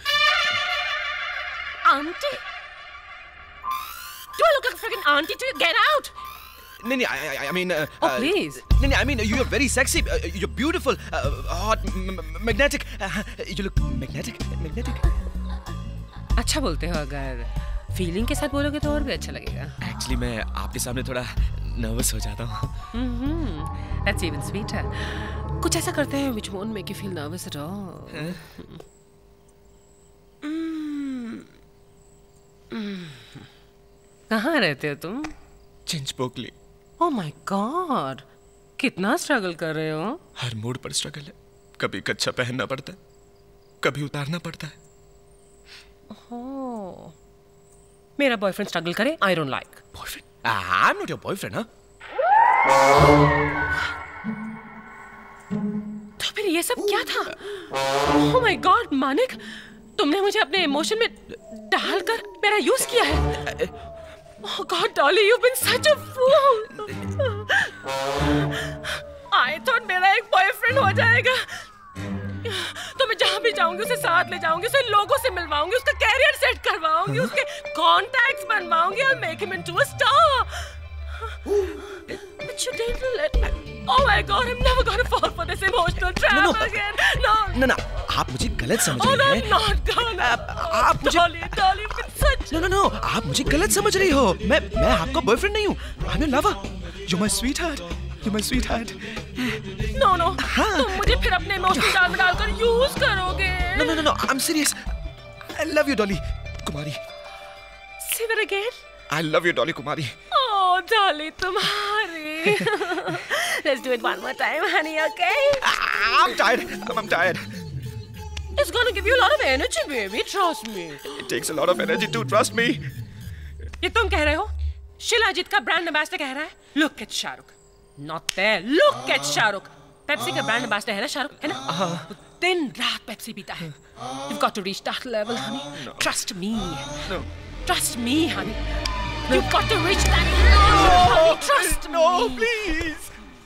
Auntie? Do I look like a freaking auntie to you? Get out! नहीं नहीं, I, I, I mean. Uh, Oh, please. नहीं नहीं, I mean you're very sexy, uh, you're beautiful, uh, hot, m- m- magnetic. Uh, you look magnetic, magnetic. अच्छा बोलते हो, अगर feeling के साथ बोलोगे तो और भी अच्छा लगेगा। Actually, मैं आपके सामने थोड़ा नर्वस हो जाता हूँ। Mm-hmm. That's even sweeter. कुछ ऐसा करते हैं which won't make you feel nervous at all. Huh? कहाँ रहते हो तुम? चिंचपोकली। Oh my God! कितना स्ट्रगल कर रहे हो? हर मूड पर स्ट्रगल है। कभी कच्चा पहनना पड़ता है, कभी उतारना पड़ता है। Oh. मेरा बॉयफ्रेंड स्ट्रगल करे, I don't like. Boyfriend? I'm not your boyfriend, huh? तो फिर ये सब क्या था? Oh my God, मानिक, तुमने मुझे अपने इमोशन में डालकर मेरा यूज किया है। Oh God, Dolly, you've been such a fool. I thought मेरा एक बॉयफ्रेंड हो जाएगा तो मैं जहाँ भी जाऊंगी उसे साथ ले जाऊंगी, उसे लोगों से मिलवाऊंगी, उसका कैरियर सेट करवाऊंगी, उसके कॉन्टैक्ट्स बनवाऊंगी, I'll make him into a star. But you didn't let me. Oh my God, I'm never gonna fall for this emotional trap No, no. again. No. ना ना, आप मुझे गलत समझ Oh रही no, हैं। I'm not gonna. आप मुझे Dolly, Dolly, you've been such. No, no, no, आप मुझे गलत समझ रही हो। मैं मैं आपका बॉयफ्रेंड नहीं हूँ। I'm your lover. You're my sweetheart. You're my sweetheart. No, no. तुम मुझे फिर अपने इमोशनल जाल में डालकर यूज करोगे। No, no, no, no. I'm serious. I love you, Dolly. Kumari. Say that again. I love you, Dolly Kumari. Oh, Dolly, तुम्हारी. Let's do it one more time, honey. Okay? I'm tired. I'm, I'm tired. It's gonna give you a lot of energy, baby. Trust me. It takes a lot of energy to trust me. ये तुम कह रहे हो? शिलाजीत का brand ambassador कह रहा है? Look at Shahrukh. Not there. Look at Shahrukh. Pepsi का ब्रांड एम्बेसडर है ना शाहरुख, है ना? वो दिन रात पेप्सी पीता है. You've got to reach that level, honey. No. Trust me. No. Trust me, honey. You've got to reach that level, honey. Trust no, me. No, please.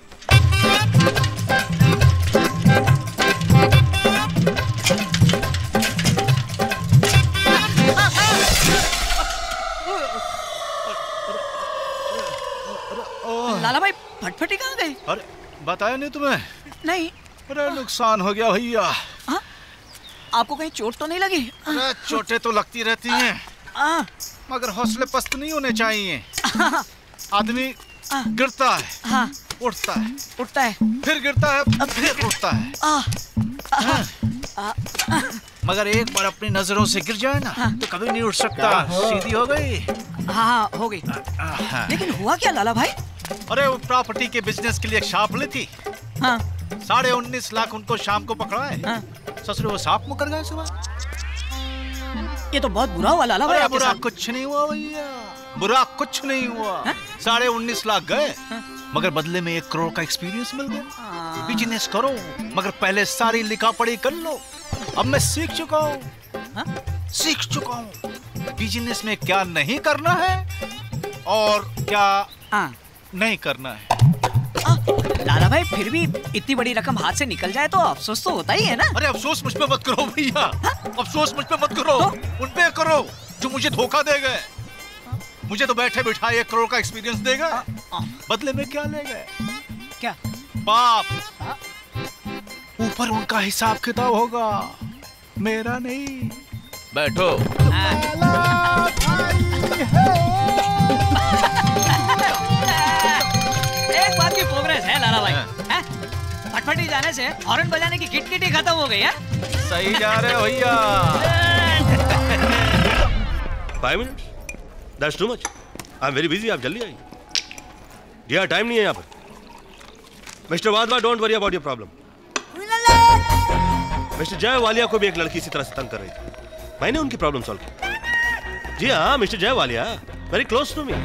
लाला भाई फटफटी कहाँ गई? अरे बताया नहीं तुम्हें? नहीं। अरे नुकसान हो गया भैया। हाँ? आपको कहीं चोट तो नहीं लगी? अरे चोटें तो लगती रहती हैं, मगर हौसले पस्त नहीं होने चाहिए। आदमी गिरता है, हाँ। उठता है, उठता है, फिर गिरता है, फिर उठता है। मगर एक बार अपनी नजरों से गिर जाए ना तो कभी नहीं उठ सकता। सीधी हो गई। हाँ हो गई। लेकिन हुआ क्या लाला भाई? अरे वो प्रॉपर्टी के बिजनेस के लिए एक शॉप ली थी। हाँ। साढ़े उन्नीस लाख उनको शाम को पकड़ा है। हाँ। ससुर वो सांप मुकर गए सुबह। ये तो बहुत बुरा हुआ लाला भाई। अरे बुरा कुछ नहीं हुआ भैया, बुरा कुछ नहीं हुआ। साढ़े उन्नीस लाख गए मगर बदले में एक करोड़ का एक्सपीरियंस मिल गया। बिजनेस करो मगर पहले सारी लिखा पढ़ी कर लो। अब मैं सीख चुका हूँ, सीख चुका हूँ बिजनेस में क्या नहीं करना है और क्या नहीं करना है। लाला भाई फिर भी इतनी बड़ी रकम हाथ से निकल जाए तो अफसोस तो होता ही है ना। अरे अफसोस मुझ पे मत करो भैया, अफसोस मुझ पे मत करो, उन पे करो जो मुझे धोखा दे गए। मुझे तो बैठे बिठाए एक करोड़ का एक्सपीरियंस दे गए, बदले में क्या ले गए? क्या? पाप। ऊपर उनका हिसाब किताब होगा, मेरा नहीं। बैठो। एक बात की प्रोग्रेस है लाला भाई। फटफटी जाने से हॉर्न बजाने की किटकिटी खत्म हो गई है। सही जा रहे हो भैया। Five minutes? That's too much. I'm very busy. आप जल्दी आइए। जी टाइम नहीं है यहाँ पर। Mister Wadhwa, don't worry about your problem. Mister Jay Walia को भी एक लड़की इसी तरह से तंग कर रही थी, मैंने उनकी प्रॉब्लम सॉल्व की। जी हाँ, mister Jay Walia very close to me.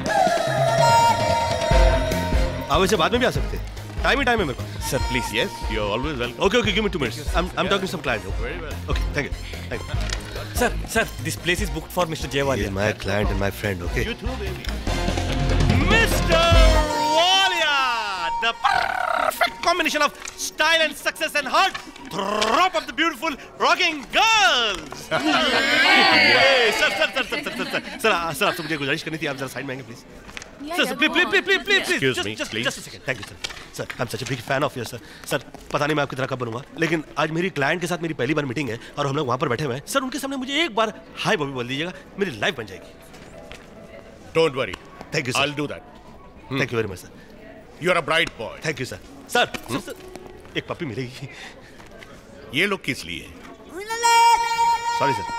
आप वैसे बाद में भी आ सकते हैं, टाइम ही टाइम है मेरे पास। Sir please. Yes, you are always welcome. Okay okay, give me two minutes. I am talking some client. Very well. Okay, thank you thank you. Sir, sir, this place is booked for Mister Jaywalia. He is my client and my friend, okay? You too, baby. Mister Walia, the perfect combination of style and success and heart. Drop of the beautiful rocking girls. Hey, sir, sir, sir, sir, sir, sir, sir, sir, sir, आपसे मुझे गुजारिश करनी थी, आप जरा side में आएंगे, please. Sir, sir, please, please, please, please, please. Excuse just, me, just, please. Just a second. Thank you, sir. Sir, I'm such a big fan of yours, sir. Sir, पता नहीं मैं आपकी तरह कब बनूंगा, लेकिन आज मेरी क्लाइंट के साथ मेरी पहली बार मीटिंग है और हम लोग वहाँ पर बैठे हुए हैं। सर, उनके सामने मुझे एक बार हाय बॉबी बोल दीजिएगा, मेरी लाइफ बन जाएगी। Don't worry. Thank you, sir. I'll do that. Thank you very much, sir. You're a bright boy. Thank you, sir. Sir, sir, sir, एक पप्पी मिलेगी। ये लोग किस लिए? Sorry, sir.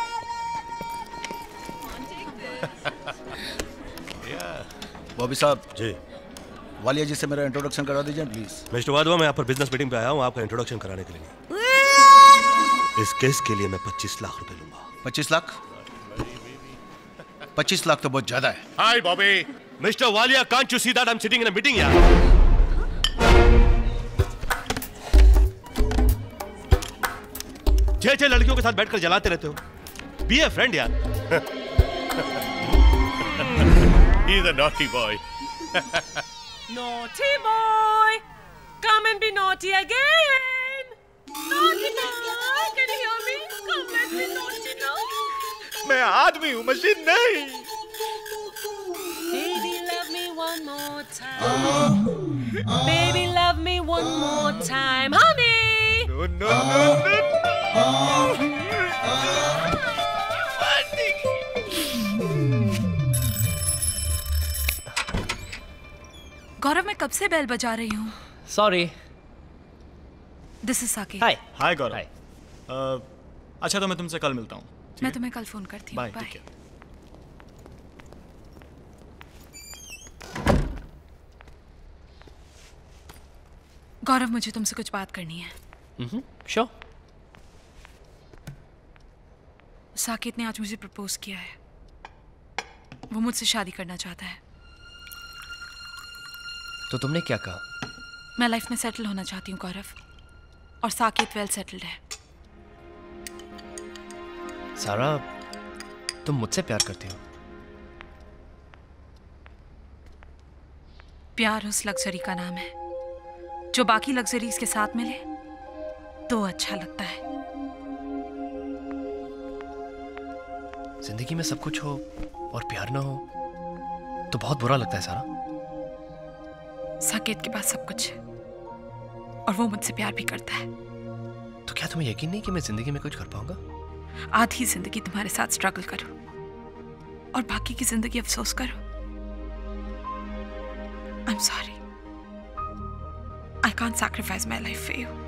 बॉबी साहब जी, वालिया जी से मेरा इंट्रोडक्शन करा दीजिए प्लीज। मिस्टर वाधवा, मैं यहाँ पर बिजनेस मीटिंग पे आया हूँ आपका इंट्रोडक्शन कराने के लिए। इस केस के लिए मैं पच्चीस लाख रुपए लूंगा। पच्चीस लाख? पच्चीस लाख तो बहुत ज्यादा है। Hi, Bobby. Mister Walia, can't you see that I'm sitting in a meeting यार? छह छह लड़कियों के साथ बैठकर जलाते रहते हो। Be a friend यार। He's a naughty boy. Naughty boy, come and be naughty again. Naughty boy, can you hear me? Come, let's be naughty now. मैं आदमी हूँ, मशीन नहीं। Baby, love me one more time. Baby, love me one more time, honey. No, no, no, no. गौरव, मैं कब से bell बजा रही हूँ। सॉरी। दिस इज साकी। हाय। हाय गौरव। uh, अच्छा तो मैं तुमसे कल मिलता हूँ। मैं तुम्हें कल फोन करती हूँ। बाय। ठीक है। गौरव, मुझे तुमसे कुछ बात करनी है। हम्म, श्योर। साकेत ने आज मुझे प्रपोज किया है। वो मुझसे शादी करना चाहता है। तो तुमने क्या कहा? मैं लाइफ में सेटल होना चाहती हूँ गौरव, और साकेत वेल सेटल्ड है। सारा, तुम मुझसे प्यार करती हो? प्यार उस लग्जरी का नाम है जो बाकी लग्जरीज के साथ मिले तो अच्छा लगता है। जिंदगी में सब कुछ हो और प्यार ना हो तो बहुत बुरा लगता है सारा। साकेत के पास सब कुछ है और वो मुझसे प्यार भी करता है। तो क्या तुम्हें यकीन नहीं कि मैं जिंदगी में कुछ कर पाऊंगा? आधी जिंदगी तुम्हारे साथ स्ट्रगल करो और बाकी की जिंदगी अफसोस करो। I am sorry, I can't sacrifice my life for you.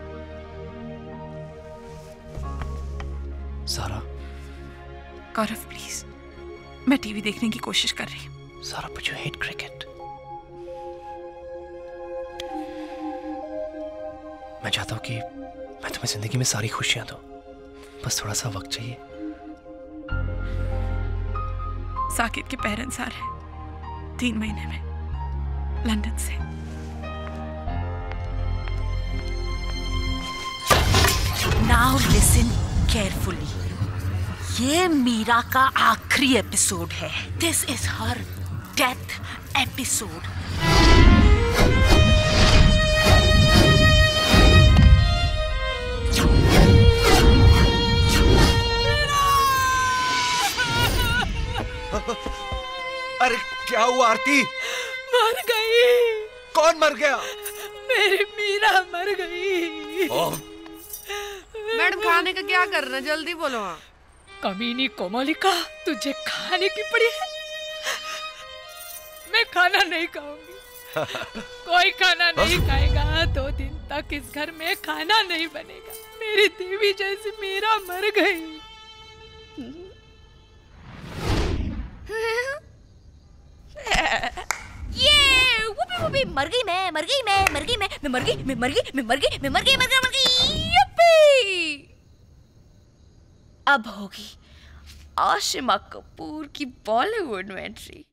Sara. Gaurav please, मैं टीवी देखने की कोशिश कर रही हूँ। सारा, but you hate cricket. मैं चाहता हूँ कि मैं तुम्हें जिंदगी में सारी खुशियां दूं, बस थोड़ा सा वक्त चाहिए। साकिब के पेरेंट्स आ रहे हैं तीन महीने में लंदन से। नाउ लिसन केयरफुली, ये मीरा का आखिरी एपिसोड है। This is her death episode. अरे क्या हुआ आरती? मर गई। कौन मर गया? मेरी मीरा मर गई। मैडम खाने का क्या करना, जल्दी बोलो। हाँ कमीनी कोमलिका, तुझे खाने की पड़ी है। मैं खाना नहीं खाऊंगी। कोई खाना नहीं खाएगा। दो दिन तक इस घर में खाना नहीं बनेगा। मेरी देवी जैसी मीरा मर गई। ये वुपी वुपी, मर गई मैं, मर गई मैं, मर गई मैं, मैं मर गई, मैं मर गई, मैं मर गई, मैं मर गई, मर गई, मर गई। युप्पी! अब होगी आशिमा कपूर की बॉलीवुड में एंट्री।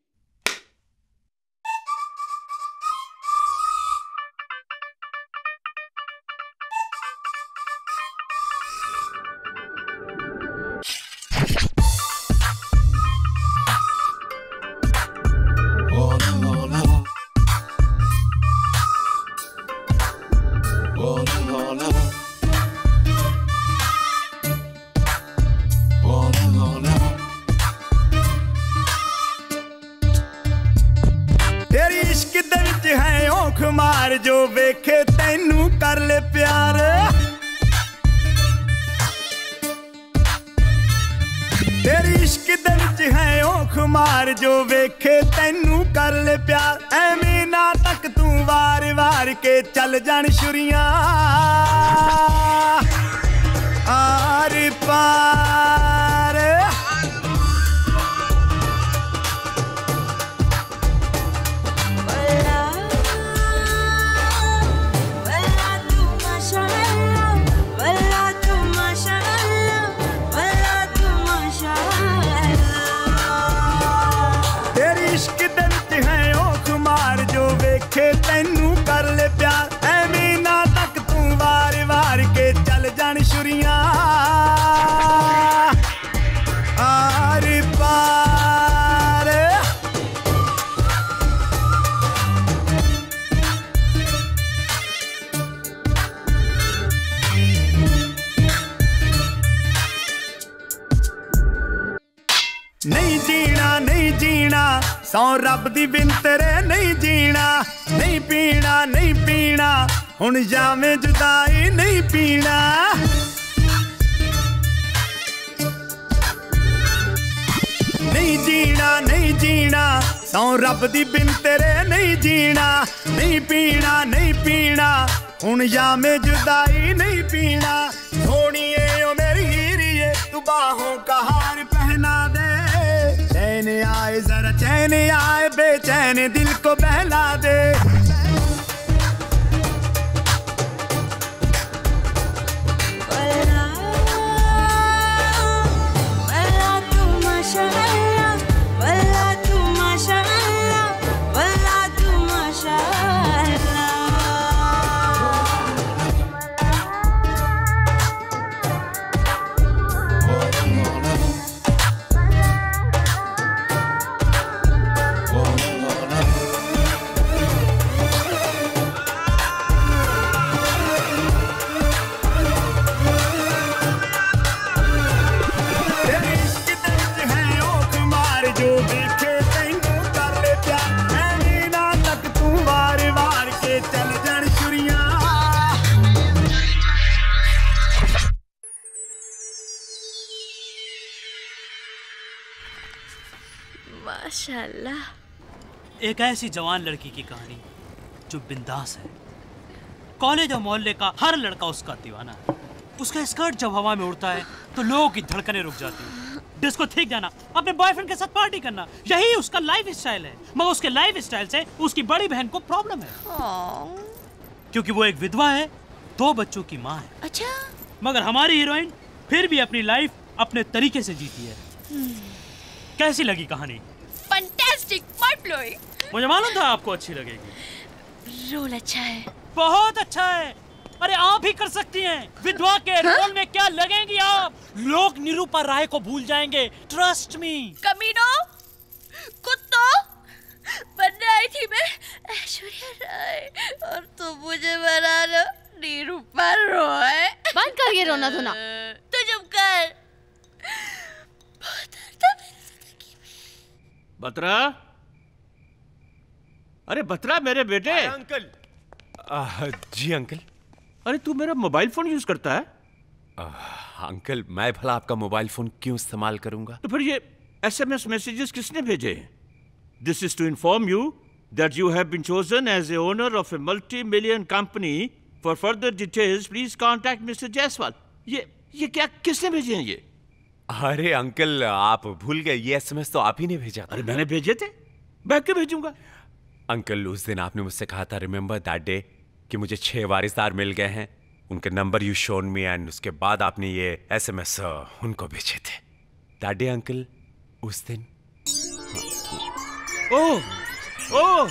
मार जो वेखे तैनू कर ले प्यार। तेरी इश्क दे विच है औख मार जो वेखे तैनू कर ले प्यार। ऐवें ना तक तू वार वार के चल जान छुरियां आर पार। तैनू कर ले प्यार। ऐवें ना तक तू वार वार के चल जान छुरियां आर पार। नहीं जीना नहीं जीना सौ रब दी बिन तेरे नहीं जीना। नहीं पीना नहीं पीना हुण जावे जुदाई नहीं पीना। नहीं जीना नहीं जीना सौ रब दी बिन तेरे नहीं जीना। नहीं पीना नहीं पीना हुण जावे जुदाई नहीं पीना। सोनिए ओ मेरी हीरिए तू बाहों का हार पहना दे। चैन आए जरा चैन आए बेचैन दिल को बहला दे। माशाल्लाह। एक ऐसी जवान लड़की की कहानी जो बिंदास है। कॉलेज और मोहल्ले का हर लड़का उसका दीवाना है। उसका स्कर्ट जब हवा में उड़ता है तो लोगों की धड़कनें रुक जाती हैं। डिस्को ठीक जाना, अपने बॉयफ्रेंड के साथ पार्टी करना, यही उसका लाइफ स्टाइल है। मगर उसके लाइफ स्टाइल से उसकी बड़ी बहन को प्रॉब्लम है, क्योंकि वो एक विधवा है दो बच्चों की माँ है। अच्छा। मगर हमारी हीरोइन फिर भी अपनी लाइफ अपने तरीके से जीती है। कैसी लगी कहानी? Fantastic, mind blowing. मुझे मालूम था आपको अच्छी लगेगी। रोल अच्छा है। बहुत अच्छा है। अरे आप ही कर सकती हैं। विधवा के हाँ? रोल में क्या लगेंगी आप? लोग निरूपा राय को भूल जाएंगे, ट्रस्ट मी। कमीनो, कुत्तों, बनने आई थी मैं ऐश्वर्या राय और तुम मुझे बना लो निरूपा रॉय। बंद कर ये रोना धोना। तू चुप कर। बहुत दर्द है मेरी जिंदगी में। बत्रा, अरे बत्रा मेरे बेटे। अंकल। आ, जी अंकल। अरे तू मेरा मोबाइल फोन यूज करता है? आ, अंकल मैं भला आपका मोबाइल फोन क्यों इस्तेमाल करूंगा? तो फिर ये एसएमएस मैसेजेस किसने भेजे? This is to inform you that you have been chosen as a owner of a multi million company. For further details please contact mister Jaiswal. ये ये क्या किसने भेजे हैं ये? अरे अंकल आप भूल गए, ये एसएमएस तो आप ही ने भेजा था। अरे मैंने भेजे थे, मैं क्यों भेजूंगा? अंकल उस दिन आपने मुझसे कहा था, रिमेंबर दैट डे, कि मुझे छह वारिसदार मिल गए हैं, उनके number you shown me, and उसके बाद आपने ये एसएमएस उनको भेजे थे। दैट डे अंकल, उस दिन। ओह ओह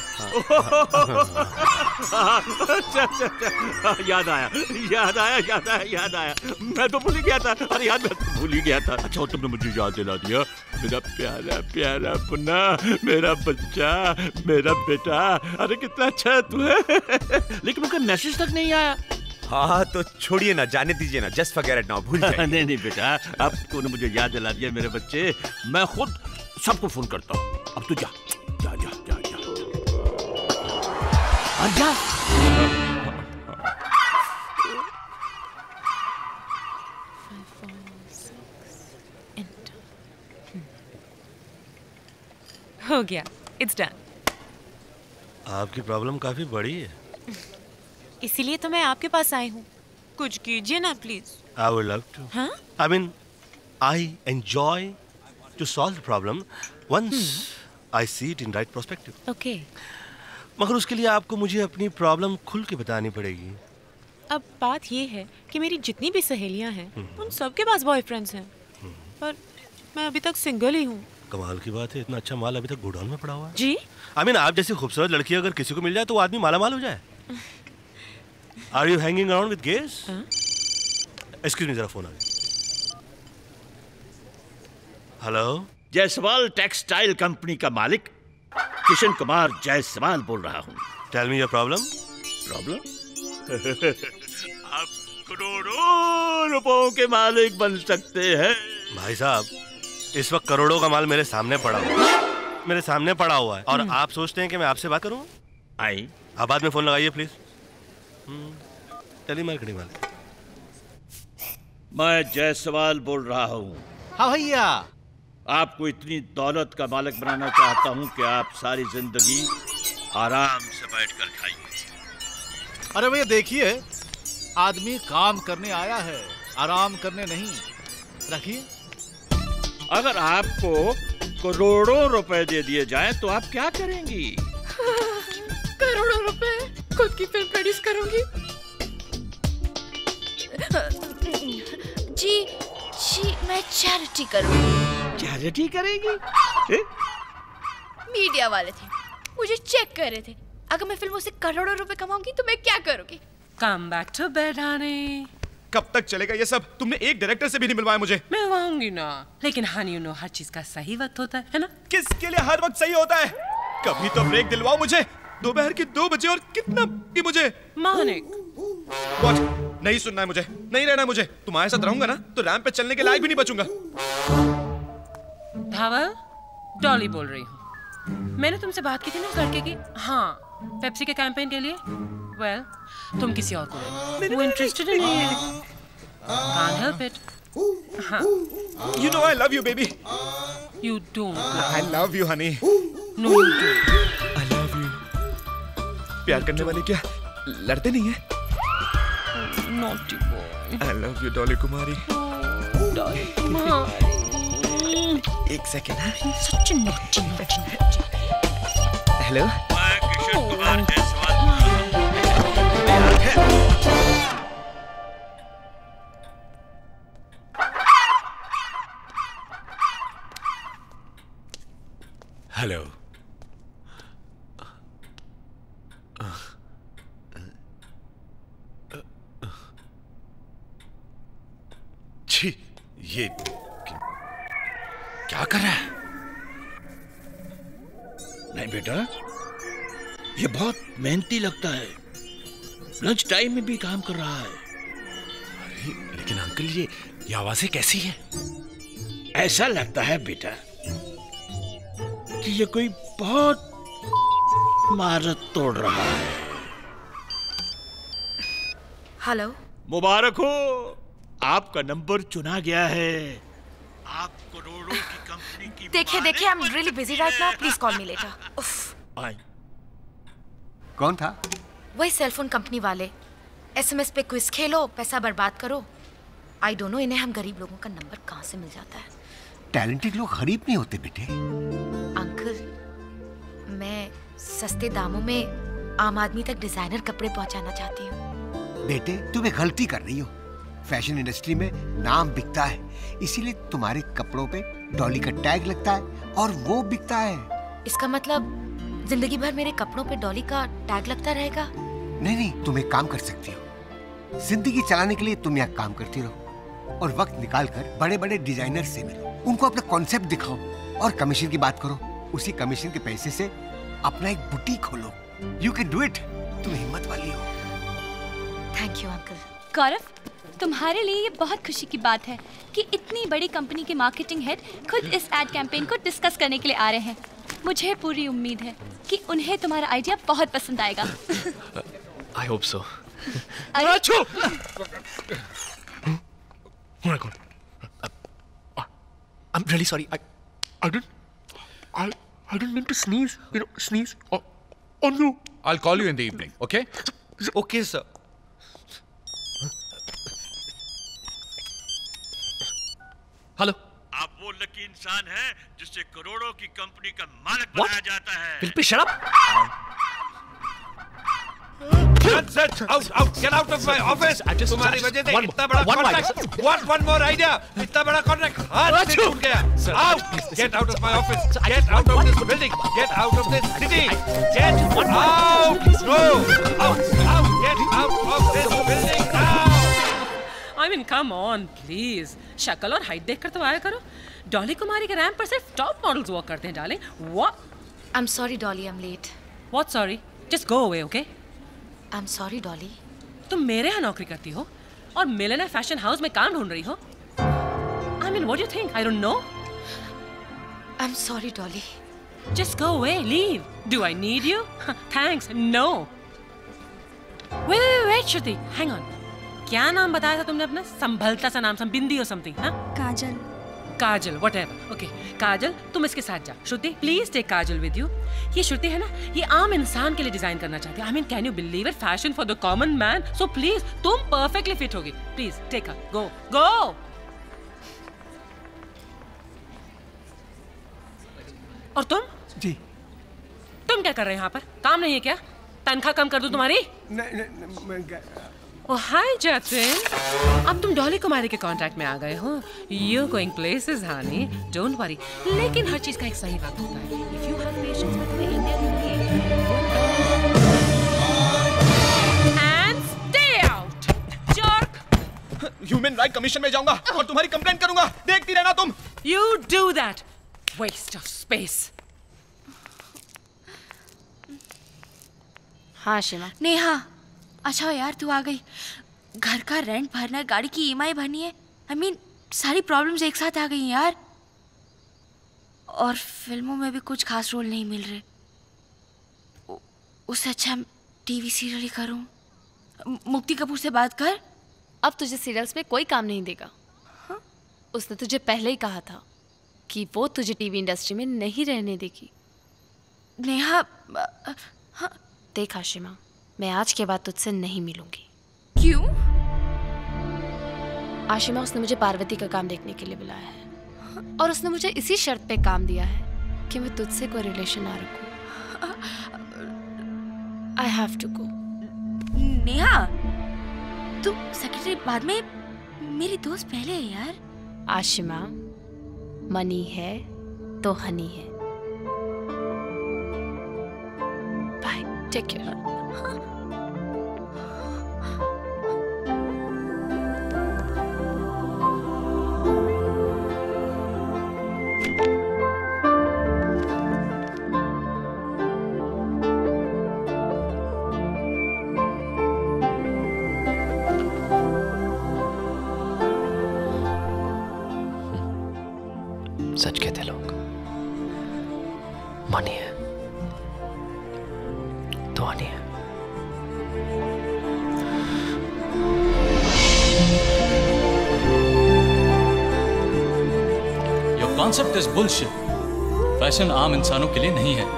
अच्छा अच्छा अच्छा, याद आया याद आया याद आया याद आया मैं तो भूल ही गया था। अरे याद मैं तो भूल ही गया था। अच्छा तुमने मुझे याद दिला दिया। मेरा प्यारा प्यारा पुन्ना, मेरा बच्चा, मेरा बेटा, अरे कितना अच्छा है तू है। लेकिन उनका मैसेज तक नहीं आया। हाँ तो छोड़िए ना, जाने दीजिए ना, जस्ट फॉरगेट इट नाउ, भूल जाइए। नहीं नहीं बेटा, अब तूने मुझे याद दिला दिया मेरे बच्चे। मैं खुद सबको फोन करता हूँ। अब तू जा जा जा जा जा जा। हो गया, इट्स डन। आपकी प्रॉब्लम काफी बड़ी है। इसीलिए तो मैं आपके पास आई हूँ। कुछ कीजिए ना please. I would love to. हाँ? I mean, I enjoy to solve the problem once I see it in right perspective. Okay. मगर उसके लिए आपको मुझे अपनी प्रॉब्लम खुल के बतानी पड़ेगी। अब बात ये है कि मेरी जितनी भी सहेलियां हैं उन सबके पास बॉयफ्रेंड्स हैं, पर मैं अभी तक सिंगल ही हूँ। कमाल की बात है, इतना अच्छा माल अभी तक गोडाउन में पड़ा हुआ है। जी? I mean, आप जैसी खूबसूरत लड़की अगर किसी को मिल जाए तो वो आदमी माला माल हो जाए। Are you hanging around with gays? Excuse me, जरा फोन आ गया। हेलो, जायसवाल टेक्सटाइल कंपनी का मालिक किशन कुमार जायसवाल बोल रहा हूँ। Tell me your problem. Problem? आप करोड़ों रुपयों के मालिक बन सकते हैं। भाई साहब, इस वक्त करोड़ों का माल मेरे सामने पड़ा हुआ है, मेरे सामने पड़ा हुआ है, और आप सोचते हैं कि मैं आपसे बात करूँ? आई आप बाद में फोन लगाइए प्लीज। टेली मार्केटिंग वाले। मैं जायसवाल बोल रहा हूँ। हाँ भैया। आपको इतनी दौलत का मालिक बनाना चाहता हूँ कि आप सारी जिंदगी आराम से बैठकर खाइए। अरे भैया देखिए, आदमी काम करने आया है, आराम करने नहीं। रखिए। अगर आपको करोड़ों रुपए दे दिए जाएं तो आप क्या करेंगी? करोड़ों रुपए खुद की फिल्म प्रोड्यूस करूंगी। जी जी मैं चैरिटी करूंगी। चैरिटी करेगी? मीडिया वाले थे, मुझे चेक कर रहे थे, अगर मैं फिल्मों से करोड़ों रुपए कमाऊंगी तो मैं क्या करूंगी? Come back to bed honey. कब तक चलेगा ये सब? तुमने एक डायरेक्टर से भी नहीं मिलवाया मुझे। मिलवाऊंगी ना, लेकिन हनी यू नो हर चीज का सही वक्त होता है ना? किसके लिए हर वक्त सही होता है? कभी तो ब्रेक दिलवाओ मुझे। दोपहर के दो बजे और कितना भी मुझे। मानिक। वॉच, नहीं सुनना है मुझे, नहीं रहना है मुझे। तुम्हारे साथ रहूंगा ना तो रैंप पे चलने के लायक भी नहीं बचूंगा। धावल, डॉली बोल रही हूँ। मैंने तुमसे बात की थी ना उस लड़के की, हाँ, पेप्सी के कैंपेन के लिए। वेल, well, तुम किसी और को ले, वो इंटरेस्टेड नहीं है। Can't help it. हाँ। You know I love you, baby. You don't. I love you, honey. No, you don't. I love you. प्यार करने वाले क्या लड़ते नहीं हैं? Naughty boy. I love you, Dolly Kumari. Dolly Kumari. एक second. Such a naughty, naughty, naughty. Hello. मैं किशन कुमार जायसवाल। छी, ये क्या कर रहा है? नहीं बेटा, ये बहुत मेहनती लगता है, लंच टाइम में भी काम कर रहा है। अरे लेकिन अंकल, ये ये आवाजें कैसी हैं? ऐसा लगता है बेटा कि ये कोई बहुत महारत तोड़ रहा है। हेलो, मुबारक हो, आपका नंबर चुना गया है। आप करोड़ों की कंपनी की देखिए देखिए, I am really busy right now, please call me later. उफ। कौन था? वही सेलफोन कंपनी वाले। एसएमएस पे क्विज खेलो, पैसा बर्बाद करो। आई डोंट नो, इन्हें हम गरीब लोगों का नंबर कहाँ से मिल जाता है। टैलेंटेड लोग गरीब नहीं होते बेटे। अंकल, मैं सस्ते दामों में आम आदमी तक डिजाइनर कपड़े पहुंचाना चाहती हूँ। बेटे, तुम एक गलती कर रही हो। फैशन इंडस्ट्री में नाम बिकता है, इसीलिए तुम्हारे कपड़ों पे डॉली का टैग लगता है और वो बिकता है। इसका मतलब जिंदगी भर मेरे कपड़ों पे डॉली का टैग लगता रहेगा? नहीं नहीं, तुम एक काम कर सकती हो। जिंदगी चलाने के लिए तुम यहाँ काम करती रहो और वक्त निकाल कर बड़े बड़े डिजाइनर से मिलो, उनको अपना कॉन्सेप्ट दिखाओ और कमीशन की बात करो। उसी कमीशन के पैसे से अपना एक बुटीक खोलो। You can do it. तुम हिम्मत वाली हो। Thank you uncle. गौरव, तुम्हारे लिए ये बहुत खुशी की बात है कि इतनी बड़ी कंपनी के मार्केटिंग हेड खुद इस एड कैंपेन को डिस्कस करने के लिए आ रहे हैं। मुझे पूरी उम्मीद है कि उन्हें तुम्हारा आइडिया बहुत पसंद आएगा। I hope so. अरे Oh my God. Uh, I'm really sorry. I, I didn't, I, I didn't mean to sneeze. You know, sneeze on, on you. I'll call you in the evening. Okay? Okay, sir. Hello. आप वो lucky इंसान हैं जिससे करोड़ों की company का मालिक बनाया जाता है। Will you shut up? That's it. Out, out. Get out of my office. तुम्हारी वजह से इतना बड़ा contract. What one more idea? इतना बड़ा contract हाथ से छूट गया. Out. Get out of my office. Get out of this building. Get out of this city. Get out. No. Out. Out. Get out of this building now. I mean, come on, please. शक्ल और height देखकर तो आया करो। डॉली कुमारी के ramp पर सिर्फ top models walk करते हैं darling. What? I'm sorry, Dolly. I'm late. What sorry? Just go away, okay? I'm sorry, Dolly. तुम मेरे यहाँ नौकरी करती हो और मिलेनियर फैशन हाउस में काम ढूंढ रही हो। I mean, what do you think? I don't know. I'm sorry, Dolly. Just go away. Leave. Do I need you? Thanks. No. Wait, wait, wait, Shruti. Hang on. क्या नाम बताया था तुमने अपना? संभलता सा नाम, सम बिंदी और समथिंग, हाँ? काजल। काजल, whatever. Okay. काजल, तुम इसके साथ जाओ। Shruti, please take Kajal with you. ये श्रुति है ना, ये आम इंसान के लिए डिजाइन करना चाहती है। I mean, can you believe it? Fashion for the common man. So please, तुम perfectly fit होगी। Please, take her. Go, go. और तुम? जी। तुम क्या कर रहे हो यहाँ पर? काम नहीं है क्या? तनख्वाह कम कर दूं तुम्हारी? नहीं, नहीं, मैं Oh, hi, Jatin. अब तुम डॉली कुमारी के कॉन्ट्रैक्ट में आ गए हो। You're going places, honey. Don't worry. लेकिन हर चीज का एक सही वक्त होता है। If you have patience with the Indian way. And stay out, jerk. Human right commission में जाऊंगा और तुम्हारी कंप्लेंट करूंगा। देखती रहना तुम। You do that. Waste of space. हाँ शिमा। नेहा, अच्छा यार तू आ गई। घर का रेंट भरना है, गाड़ी की ईएमआई भरनी है। आई I मीन mean, सारी प्रॉब्लम्स एक साथ आ गई हैं यार। और फिल्मों में भी कुछ खास रोल नहीं मिल रहे। उससे अच्छा टीवी सीरियल ही करूं। मुक्ति कपूर से बात कर। अब तुझे सीरियल्स में कोई काम नहीं देगा। हाँ? उसने तुझे पहले ही कहा था कि वो तुझे टीवी इंडस्ट्री में नहीं रहने देगी। नेहा, हाँ, देख आशिमा, मैं आज के बाद तुझसे नहीं मिलूंगी। क्यों? आशिमा, उसने मुझे पार्वती का काम देखने के लिए बुलाया है और उसने मुझे इसी शर्त पे काम दिया है कि मैं तुझसे कोई रिलेशन ना रखूं। I have to go. Neha, तू सेक्रेटरी बाद में, मेरी दोस्त पहले है यार। आशिमा, मनी है तो हनी है। Bye, take care. सच कहते लोग, मनी है तो आनी है। Your concept is bullshit. Fashion आम इंसानों के लिए नहीं है।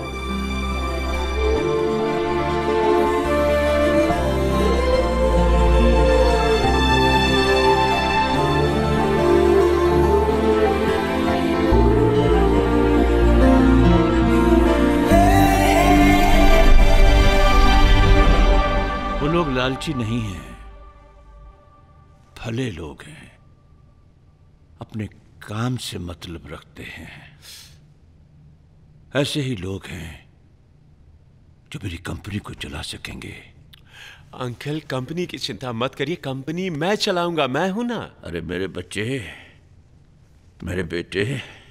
लालची नहीं हैं, भले लोग हैं, अपने काम से मतलब रखते हैं। ऐसे ही लोग हैं जो मेरी कंपनी को चला सकेंगे। अंकल, कंपनी की चिंता मत करिए, कंपनी मैं चलाऊंगा, मैं हूं ना। अरे मेरे बच्चे, मेरे बेटे,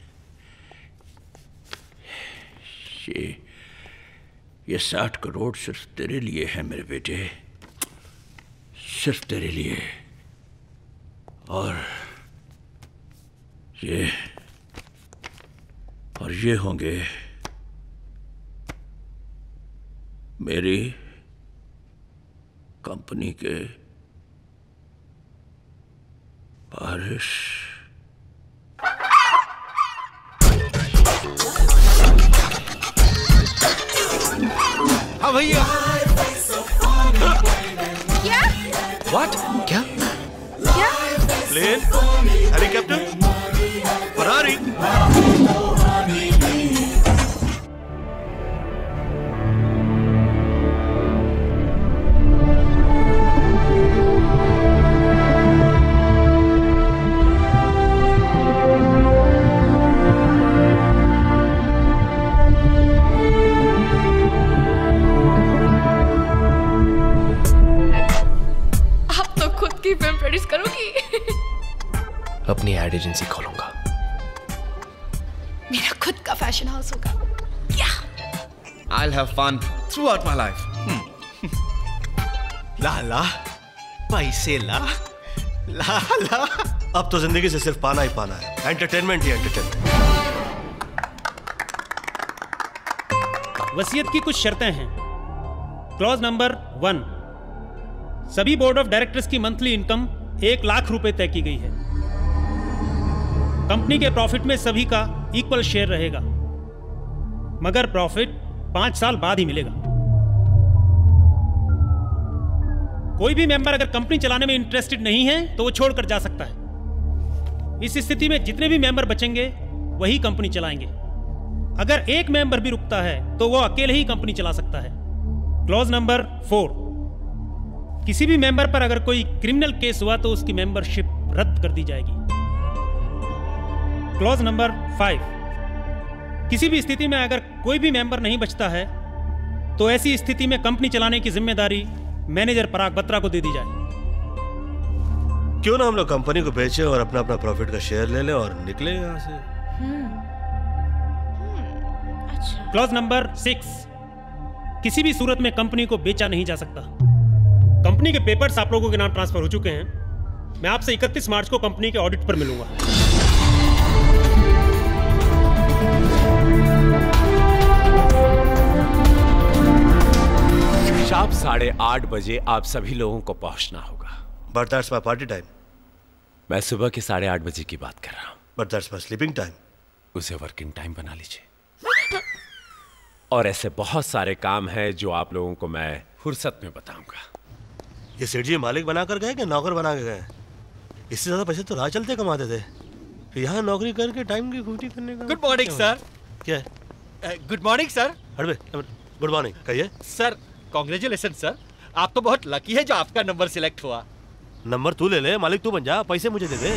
ये ये साठ करोड़ सिर्फ तेरे लिए है मेरे बेटे, सिर्फ तेरे लिए। और ये और ये होंगे मेरी कंपनी के बारिश। हाँ भैया। क्या? What? क्या? क्या? Plane, helicopter, Ferrari. Film produce करूंगी। अपनी एड एजेंसी खोलूंगा। मेरा खुद का फैशन हाउस होगा। क्या? I'll have fun throughout my life. Hmm. ला ला, पैसे ला, ला ला। अब तो जिंदगी से सिर्फ पाना ही पाना है, एंटरटेनमेंट ही एंटरटेनमेंट। वसीयत की कुछ शर्तें हैं। क्लॉज नंबर वन, सभी बोर्ड ऑफ डायरेक्टर्स की मंथली इनकम एक लाख रुपए तय की गई है। कंपनी के प्रॉफिट में सभी का इक्वल शेयर रहेगा, मगर प्रॉफिट पांच साल बाद ही मिलेगा। कोई भी मेंबर अगर कंपनी चलाने में इंटरेस्टेड नहीं है तो वो छोड़कर जा सकता है। इस स्थिति में जितने भी मेंबर बचेंगे वही कंपनी चलाएंगे। अगर एक मेंबर भी रुकता है तो वो अकेले ही कंपनी चला सकता है। क्लॉज नंबर फोर, किसी भी मेंबर पर अगर कोई क्रिमिनल केस हुआ तो उसकी मेंबरशिप रद्द कर दी जाएगी। क्लॉज नंबर फाइव, किसी भी स्थिति में अगर कोई भी मेंबर नहीं बचता है तो ऐसी स्थिति में कंपनी चलाने की जिम्मेदारी मैनेजर पराग बत्रा को दे दी जाए। क्यों ना हम लोग कंपनी को बेचे और अपना अपना प्रॉफिट का शेयर ले लें और निकले यहाँ से। अच्छा। क्लॉज नंबर सिक्स, किसी भी सूरत में कंपनी को बेचा नहीं जा सकता। कंपनी के पेपर्स आप लोगों के नाम ट्रांसफर हो चुके हैं। मैं आपसे इकतीस मार्च को कंपनी के ऑडिट पर मिलूंगा। शाम साढ़े आठ बजे आप सभी लोगों को पहुंचना होगा। But that's my party time. मैं सुबह के साढ़े आठ बजे की बात कर रहा हूं। But that's my sleeping time. उसे वर्किंग टाइम बना लीजिए। और ऐसे बहुत सारे काम हैं जो आप लोगों को मैं फुर्सत में बताऊंगा। ये सेठ जी मालिक बनाकर गए कि नौकर बना के गए? इससे ज्यादा पैसे तो राह चलते कमाते थे, फिर यहाँ नौकरी करके टाइम की खूटी करने का। Good morning sir. क्या है? Good morning sir. हटबे, गुड मॉर्निंग कहिए। सर कॉन्ग्रेचुलेशन सर, आप तो बहुत लकी है जो आपका नंबर सिलेक्ट हुआ। नंबर तू ले ले, मालिक तू बन जा, पैसे मुझे दे दे।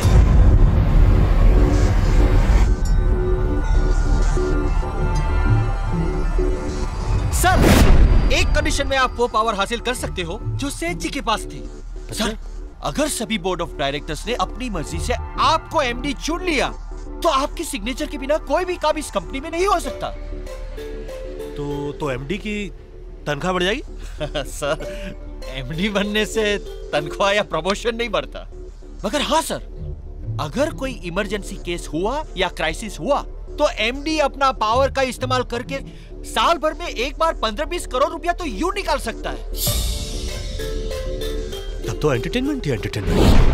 सर एक कंडीशन में आप वो पावर हासिल कर सकते हो जो सेठ जी के पास थी। सर, अगर सभी बोर्ड ऑफ डायरेक्टर्स ने अपनी मर्जी से आपको एमडी चुन लिया तो आपकी सिग्नेचर के बिना कोई भी काम इस कंपनी में नहीं हो सकता। तो तो एमडी की तनख्वाह बढ़ जाएगी? सर, एमडी बनने से तनख्वाह या प्रमोशन नहीं बढ़ता, मगर हाँ सर, अगर कोई इमरजेंसी केस हुआ या क्राइसिस हुआ तो एमडी अपना पावर का इस्तेमाल करके साल भर में एक बार पंद्रह बीस करोड़ रुपया तो यूं निकाल सकता है। तब तो एंटरटेनमेंट ही entertainment.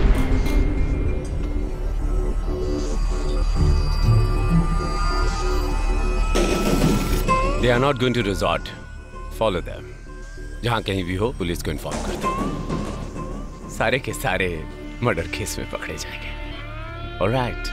They are not going to resort. Follow them. जहां कहीं भी हो पुलिस को इन्फॉर्म कर दो। सारे के सारे मर्डर केस में पकड़े जाएंगे। Alright.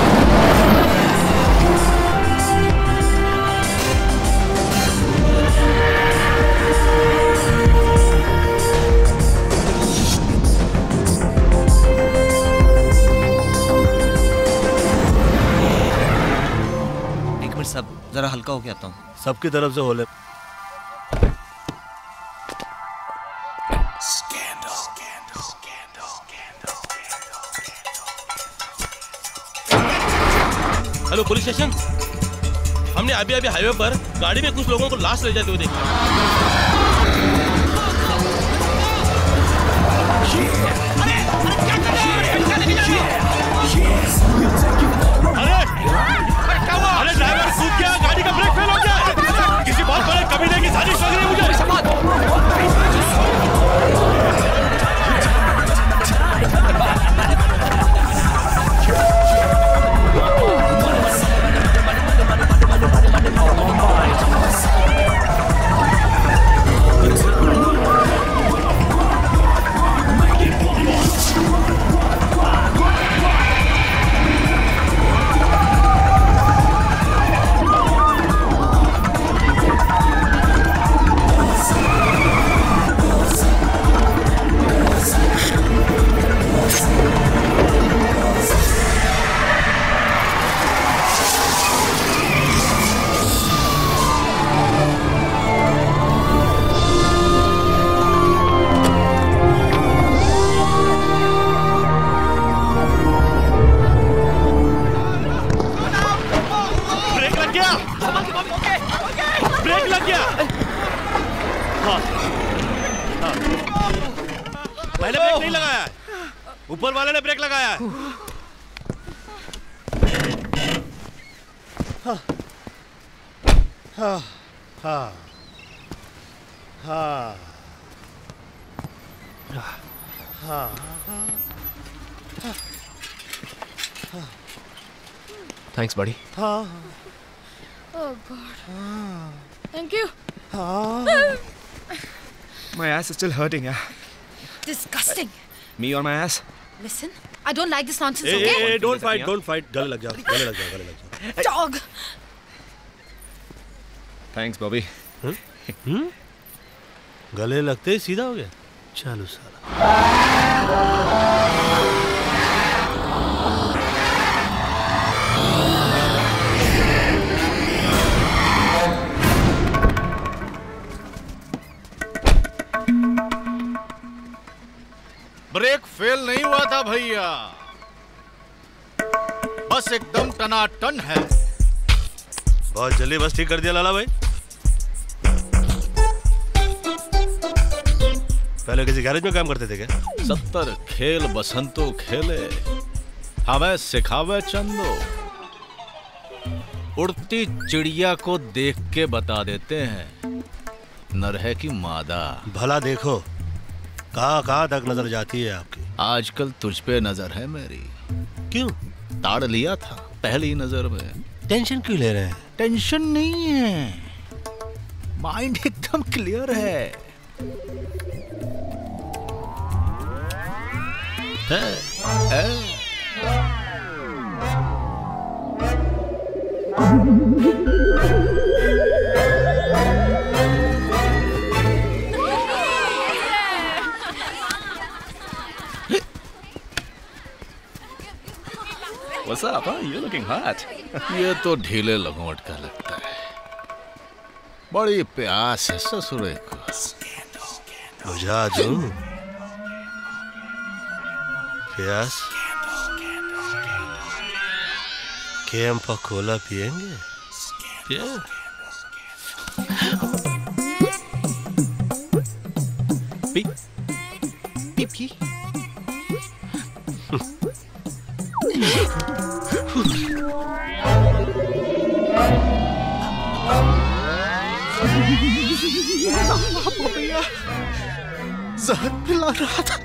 एक मिनट साहब, जरा हल्का होके आता हूँ। सबकी तरफ से होले। हेलो पुलिस स्टेशन, हमने अभी अभी हाईवे पर गाड़ी में कुछ लोगों को लाश ले जाते हुए देखा। अरे अरे ड्राइवर कूद गया, गाड़ी का ब्रेक फेल हो गया। किसी बहुत बड़े कमीने की साजिश लग रही है मुझे। ऊपर वाले ने ब्रेक लगाया है। हाँ, हाँ, हाँ, हाँ, हाँ, हाँ। Thanks, buddy. Oh God. Thank you. My ass is still hurting, yeah. Disgusting. Me on my ass? Listen, I don't like this nonsense. Hey, okay? hey, hey, don't fight, don't fight. गले लग जाओ, गले लग जाओ, गले लग जाओ। Dog. Thanks, Bobby. हम्म? हम्म? गले लगते ही सीधा हो गया। चलो साला। ब्रेक फेल नहीं हुआ था भैया, बस एकदम टनाटन है। बहुत जल्दी बस ठीक कर दिया लाला भाई। पहले किसी गैरेज में काम करते थे क्या? सत्तर खेल बसंतो खेले, हमें सिखावे चंदो। उड़ती चिड़िया को देख के बता देते हैं नरहे की मादा। भला देखो कहाँ कहाँ तक नजर जाती है आपकी। आजकल तुझ पे नजर है मेरी। क्यों? ताड़ लिया था पहली नजर में। टेंशन क्यों ले रहे हैं? टेंशन नहीं है, माइंड एकदम क्लियर है। है, है। What's up, huh? You're looking hot. ये तो ढीले लगोट का लगता है। बड़ी प्यास है ससुरे को। बुझा दूं प्यास? कैंपा कोला पिएंगे? पिए? पी पी पी भैया जहर पिला रहा था।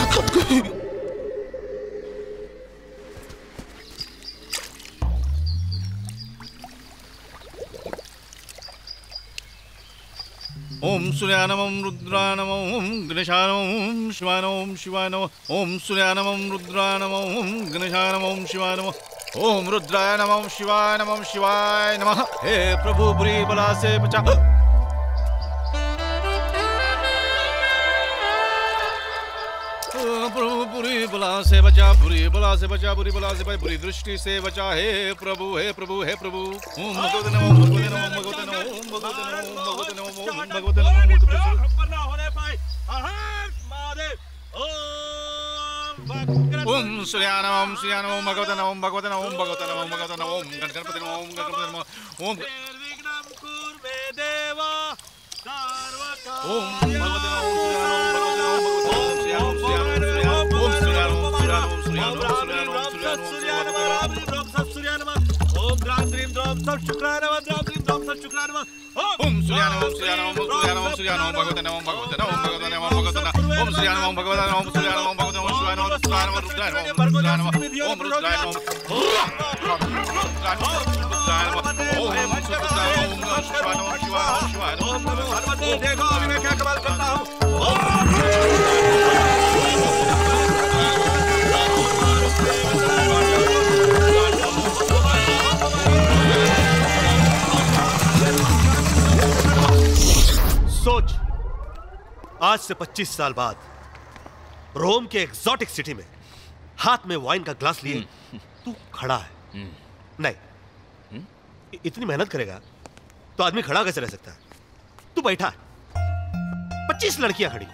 ओम सूर्याय नमः रुद्राय नमः ओम गणेशाय नमः ओम शिवाय नमः ओम शिवाय नमः ओम सूर्याय नमः रुद्राय नमः ओम गणेशाय नमः ओम शिवाय नमः ओम रुद्राय नमः शिवाय नमः शिवाय नमः। हे प्रभु बुरी बला से बचा। प्रभु बुरी बला से बचा, बुरी बला से बचा, बुरी बला से बचा, बुरी दृष्टि से बचा। हे प्रभु हे प्रभु हे प्रभु। ओम भगवते नमः भगवते नमः भगवते नमः ओम भगवते नमः भगवते नमः ओम भगवते नमः ओम सूर्याय नमः ओम सूर्याय नमः ओम भगवते नमः ओम भगवते नमः ओम भगवते नमः ओम भगवते नमः ओम गणपति नमः ओम गणपति नमः ओम ओम भगवते नमः ओम सूर्याय नमः ओम सूर्याय नमः ओम सूर्याय नमः ओम सूर्याय नमः सूर्याय नमः सूर्याय नमः ओम ग्राम द्रीम द्रोम सब शुक्राय नमः द्राम द्रीम द्रोम सब शुक्राय नमः ओम सूर्याय नमः सूर्याय नमः सूर्याय नमः सूर्याय नमः भगवते नमः भगवते नमः भगवते नमः भगवते नमः ओम सूर्याय नमः भगवते नमः सूर्याय नमः भगवते नमः शिवाय नमः रुद्राय नमः रुद्राय नमः रुद्राय नमः ओम रुद्राय नमः रुद्राय नमः ओम रुद्राय नमः शिवाय नमः शिवाय नमः शिवाय नमः। देखो अभी मैं क्या कमाल करता हूँ। सोच, आज से पच्चीस साल बाद रोम के एक्सोटिक सिटी में हाथ में वाइन का ग्लास लिए तू खड़ा है। नहीं, इतनी मेहनत करेगा तो आदमी खड़ा कैसे रह सकता है? तू बैठा है, पच्चीस लड़कियां खड़ी,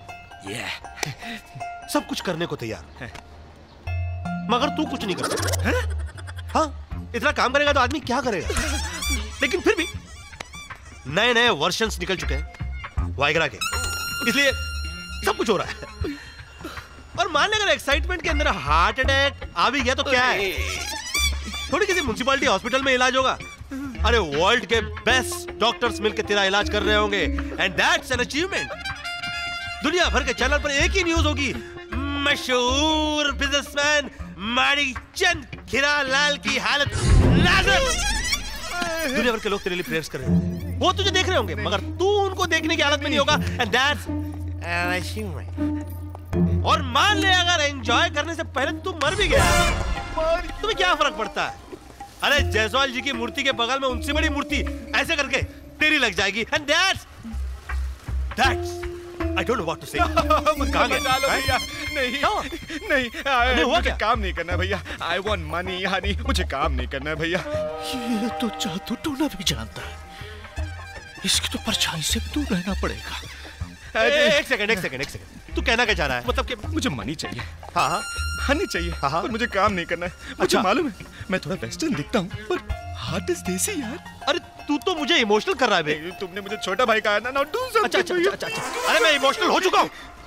yeah. सब कुछ करने को तैयार, मगर तू कुछ नहीं कर सकता। हाँ, इतना काम करेगा तो आदमी क्या करेगा? लेकिन फिर भी नए नए वर्जन्स निकल चुके हैं वाइग्रा के, इसलिए सब कुछ हो रहा है। और मान ले अगर एक्साइटमेंट के अंदर हार्ट अटैक आ भी गया तो क्या है? थोड़ी किसी म्युनिसिपैलिटी हॉस्पिटल में इलाज होगा। अरे वर्ल्ड के बेस्ट डॉक्टर्स मिलकर तेरा इलाज कर रहे होंगे, एंड दैट्स एन अचीवमेंट। दुनिया भर के चैनल पर एक ही न्यूज होगी, मशहूर बिजनेसमैन माणिकचंद खीरालाल की हालत नाजुक। दुनिया भर के लोग तेरे लिए प्रेयर्स कर रहे हैं, वो तुझे देख रहे होंगे, मगर तू उनको देखने की हालत में नहीं होगा, एंड दैट्स एन अचीवमेंट। और मान ले अगर एंजॉय करने से पहले तू मर भी गया, तुम्हें क्या फर्क पड़ता है? अरे जायसवाल जी की मूर्ति के बगल में उनसे बड़ी मूर्ति ऐसे करके तेरी लग जाएगी, and that's that's I don't know what to say. कहाँ गए? भैया नहीं नहीं, नहीं हुआ क्या? काम नहीं करना भैया। I want money honey, मुझे काम नहीं करना भैया। ये तो जादू टोना भी जानता है, इसकी तो परछाई से दूर रहना पड़ेगा। एक सेकंड एक सेकंड एक सेकंड, तू कहना क्या चाह रहा है? मतलब कि मुझे मनी चाहिए। हाँ हाँ हनी चाहिए, हाँ हाँ, पर मुझे काम नहीं करना है। मुझे अच्छा। मालूम है मैं थोड़ा वेस्टर्न दिखता हूँ, पर हार्ट इज देसी यार। अरे तू तो मुझे इमोशनल कर रहा है बे। तुमने मुझे छोटा भाई कहा ना, नाउ डू समथिंग। अच्छा अच्छा अच्छा अच्छा, अरे मैं इमोशनल हो चुका हूँ।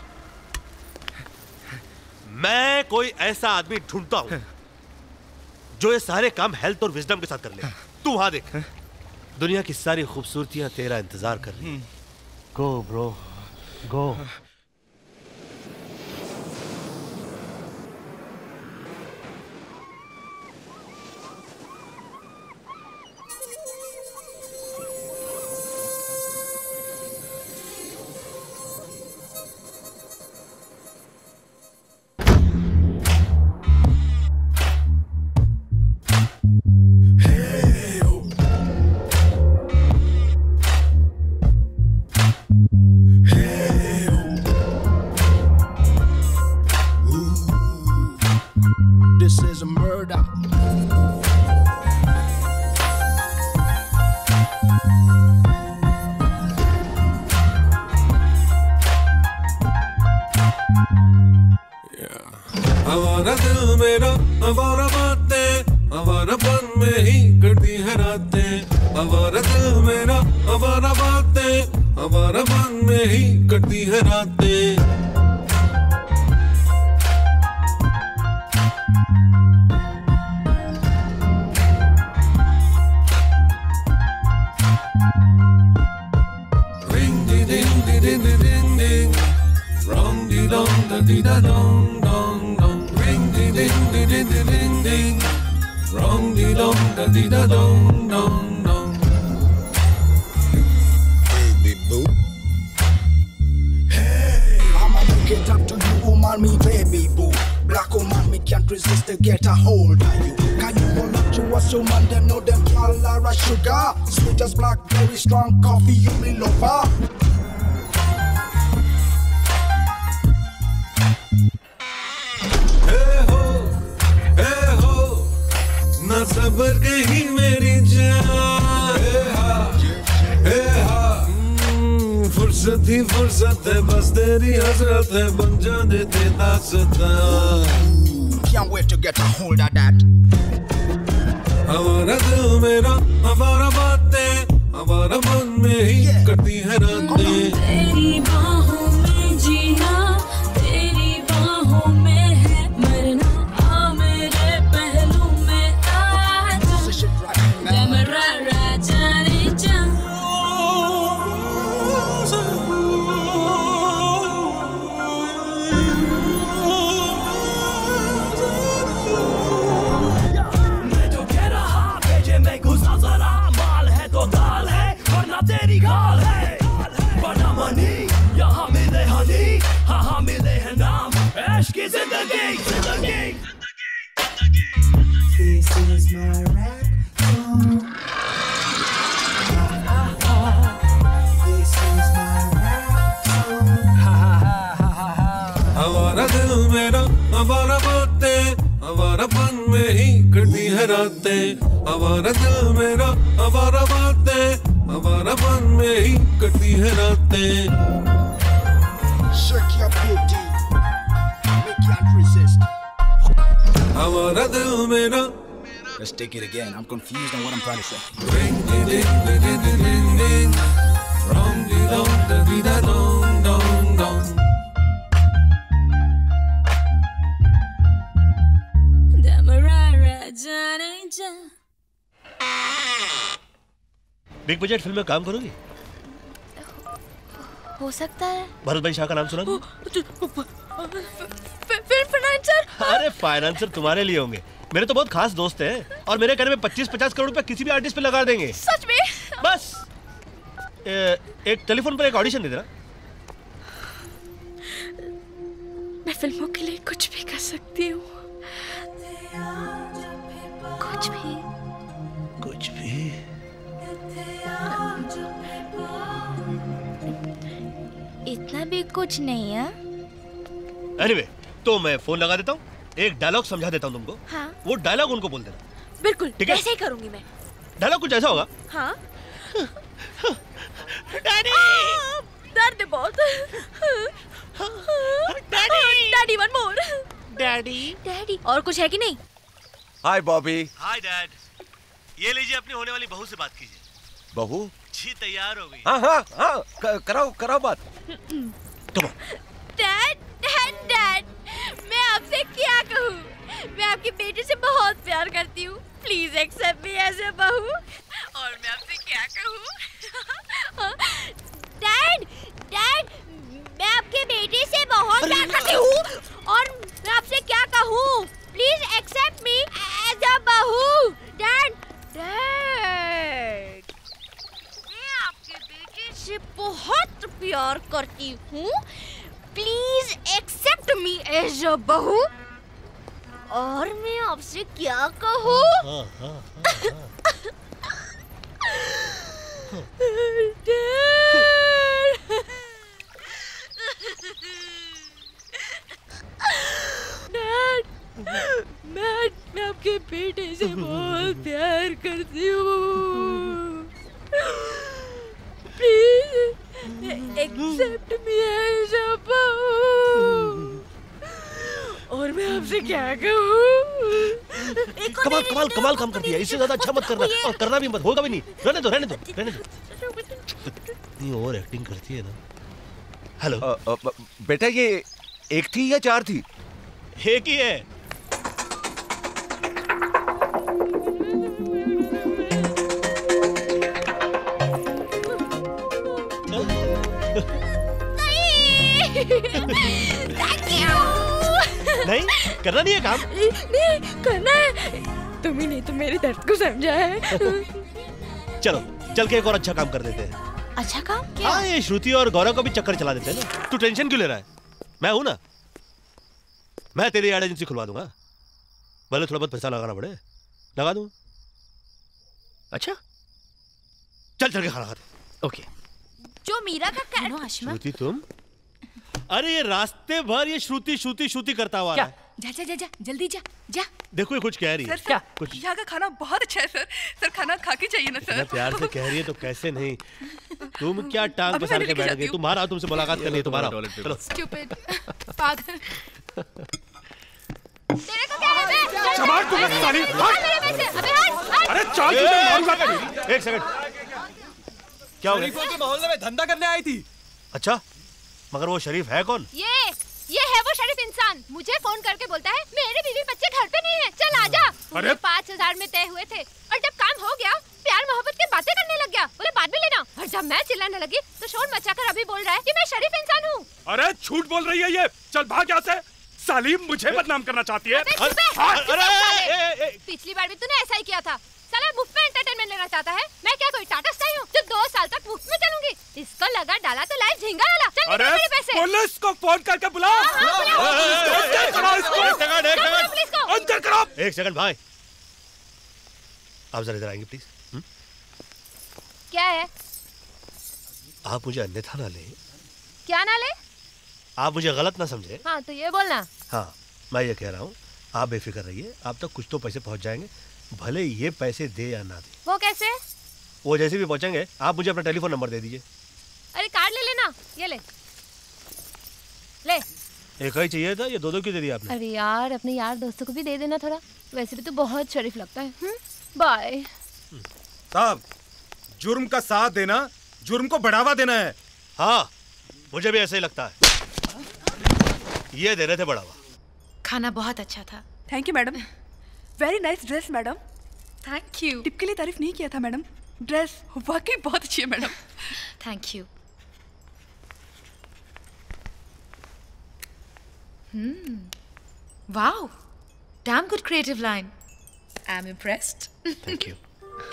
मैं कोई ऐसा आदमी ढूंढता हूँ जो ये सारे काम हेल्थ और विजडम के साथ कर ले। तू वहां देख, दुनिया की सारी खूबसूरतियां तेरा इंतजार कर रही। Go bro go. हमारा दिल मेरा हमारा बातें हमारापन में ही कटी है रातें हमारा दिल मेरा हमारा बातें हमारापन में ही कटी है रातें Dong da di da dong dong dong ring di ding di ding di ding ding rong di dong da di da dong dong dong baby boo hey I'ma make it up to you woman me baby boo black woman me can't resist to get a hold of you can you hold up to us woman them know them y'all are a sugar sweet as blackberry strong coffee you me lover सबर गई मेरी जान फुर्सत ही फुर्सत है बस तेरी हसरत है बन जाने दे दास्तां can't wait to get a hold of that हमारा दिल मेरा हमारा बातें हमारा मन में ही कटी है रातें तेरी बाहों में जीना तेरी बाहों में है मरना आ मेरे पहलू में तेरी गाल है बना मनी यहाँ मिले हनी हाँ हाँ मिले हैं नाम ऐश की जिंदगी जिंदगी This is my rap song This is my rap song हमारा दिल मेरा हमारा बातें हमारा पन में ही कटी है रातें हमारा दिल मेरा हमारा बातें हमारा पन में ही कटी है रातें Shake your booty We can't resist हमारा दिल मेरा Let's take it again I'm confused on what I'm trying to say Ring ding ding ding ding ding ding Rong di dong da di da dong dong dong big budget film में काम करोगी? हो सकता है। भरत भाई शाह का नाम सुना? Film financer? अरे फाइनेंसर तुम्हारे लिए होंगे, मेरे तो बहुत खास दोस्त हैं और मेरे कहने में पच्चीस पचास करोड़ रुपए किसी भी आर्टिस्ट पे लगा देंगे। सच में? बस ए, एक टेलीफोन पर एक ऑडिशन दे देना। मैं फिल्मों के लिए कुछ भी कर सकती हूँ, कुछ भी कुछ भी। इतना भी कुछ नहीं है। एनीवे, तो मैं फोन लगा देता हूँ, एक डायलॉग समझा देता हूँ तुमको। हाँ? वो डायलॉग उनको बोल देना। बिल्कुल, ठीक है? ऐसे ही करूंगी मैं। डायलॉग कुछ ऐसा होगा। हाँ? डैडी! दर्द है बहुत। Daddy! Daddy one more. Daddy? Daddy. और कुछ है कि नहीं? Hi Bobby. Hi dad. ये लीजिए अपनी होने वाली बहू से बात कीजिए। बहू? जी तैयार हो गई। हाँ हाँ हाँ कराओ कराओ बात। तुम। डैड, डैड, डैड, मैं आपसे क्या कहूँ? मैं आपकी बेटी से बहुत प्यार करती हूँ। Please accept me as a बहू। और मैं आपसे क्या कहूँ? डैड, डैड, मैं आपके बेटे से बहुत प्यार करती हूँ और मैं आपसे क्या कहूँ? Please accept me as a बहू। डैड, डैड, मैं आपके बेटे से बहुत प्यार करती हूँ। Please accept me as a बहू। और मैं आपसे क्या कहूँ? डैड, मैं मैं आपके बेटे से बहुत प्यार करती हूँ। Please accept me as a बहू। और मैं तुमसे क्या कहूँ? कमाल कमाल कमाल काम कर दिया। इससे ज्यादा अच्छा मत करना और करना भी मत, होगा भी नहीं। रहने दो रहने दो रहने दो। इतनी ओवर एक्टिंग करती है ना। हेलो बेटा, ये एक थी या चार थी? एक ही है। नहीं करना नहीं है काम। नहीं करना है। तुम ही नहीं तो मेरे दर्द को समझा है। चलो चल के एक और अच्छा काम कर देते हैं। अच्छा काम क्या? हाँ, ये श्रुति और गौरव को भी चक्कर चला देते हैं ना। तू टेंशन क्यों ले रहा है? मैं हूं ना। मैं तेरी एड एजेंसी खुलवा दूंगा। भले थोड़ा बहुत पैसा लगाना पड़े, लगा दूं। अच्छा चल चल के खाना खाते। ओके। जो मीरा का कैरेक्टर। श्रुति तुम? अरे ये रास्ते भर ये श्रुति श्रुति श्रुति करता हुआ है। जा जा जा जा जल्दी जा जा। देखो ये कुछ कह रही है। क्या? कुछ यहाँ का खाना बहुत अच्छा है सर। सर खाना खा के चाहिए ना सर। इतना प्यार से कह रही है तो कैसे नहीं। तुम क्या टांग पसार के बैठ गई? तुम्हारा तुमसे मुलाकात करनी है तुम्हारा। चलो। स्टूपिड पागल। तेरे को क्या है बे? चमार तू साली। मेरे में से। अबे हट। अरे चाल तुझे मारूंगा तेरी। एक सेकंड। क्या हो गया? शरीफों के मोहल्ले में धंधा करने आई थी। अच्छा, मगर वो शरीफ है कौन? ये ये है वो शरीफ इंसान। मुझे फोन करके बोलता है मेरे बीवी बच्चे घर पे नहीं है, चल आजा। अरे पाँच हजार में तय हुए थे और जब काम हो गया प्यार मोहब्बत की बातें करने लग गया। बोले बाद में लेना। और जब मैं चिल्लाने लगी तो शोर मचाकर अभी बोल रहा है कि मैं शरीफ इंसान हूँ। अरे झूठ बोल रही है ये। चल भाग यहाँ से। साली मुझे बदनाम करना चाहती है। पिछली बार भी तूने ऐसा ही किया था। साला मुफ्त में एंटरटेनमेंट लेना चाहता है। मैं क्या कोई टाटा स्काई हूँ जो दो साल तक मुफ्त में चलूंगी? इसको लगा डाला तो लाए झींगा वाला। चल अरे निकल मेरे पैसे। पुलिस को फोन करके बुलाओ। अंदर करो। एक सेकंड भाई, आप जरा इधर आएंगे प्लीज। क्या है? आप मुझे अन्यथा ना ले। क्या ना ले? आप मुझे गलत ना समझे। हाँ तो ये बोलना। हाँ मैं ये कह रहा हूँ, आप बेफिक्र रहिए। आप तक कुछ तो पैसे पहुँच जाएंगे, भले ये पैसे दे या ना दे। वो कैसे? वो जैसे भी पहुंचेंगे आप मुझे अपना टेलीफोन नंबर दे दीजिए। अरे कार्ड ले लेना। ये ले ले। एक ही चाहिए था, ये दो दो क्यों दे दिया आपने? अरे यार अपने यार दोस्तों को भी दे देना थोड़ा। वैसे भी तो बहुत शरीफ लगता है। बाय। साहब, जुर्म का साथ देना जुर्म को बढ़ावा देना है। हाँ मुझे भी ऐसे ही लगता है। ये दे रहे थे बढ़ावा। खाना बहुत अच्छा था। Thank you madam. Very nice dress madam. Thank you. Tip के लिए तारीफ नहीं किया था मैडम। ड्रेस वाकई बहुत अच्छी है madam. Thank you. Hmm, wow, damn good creative line. I am impressed. Thank you.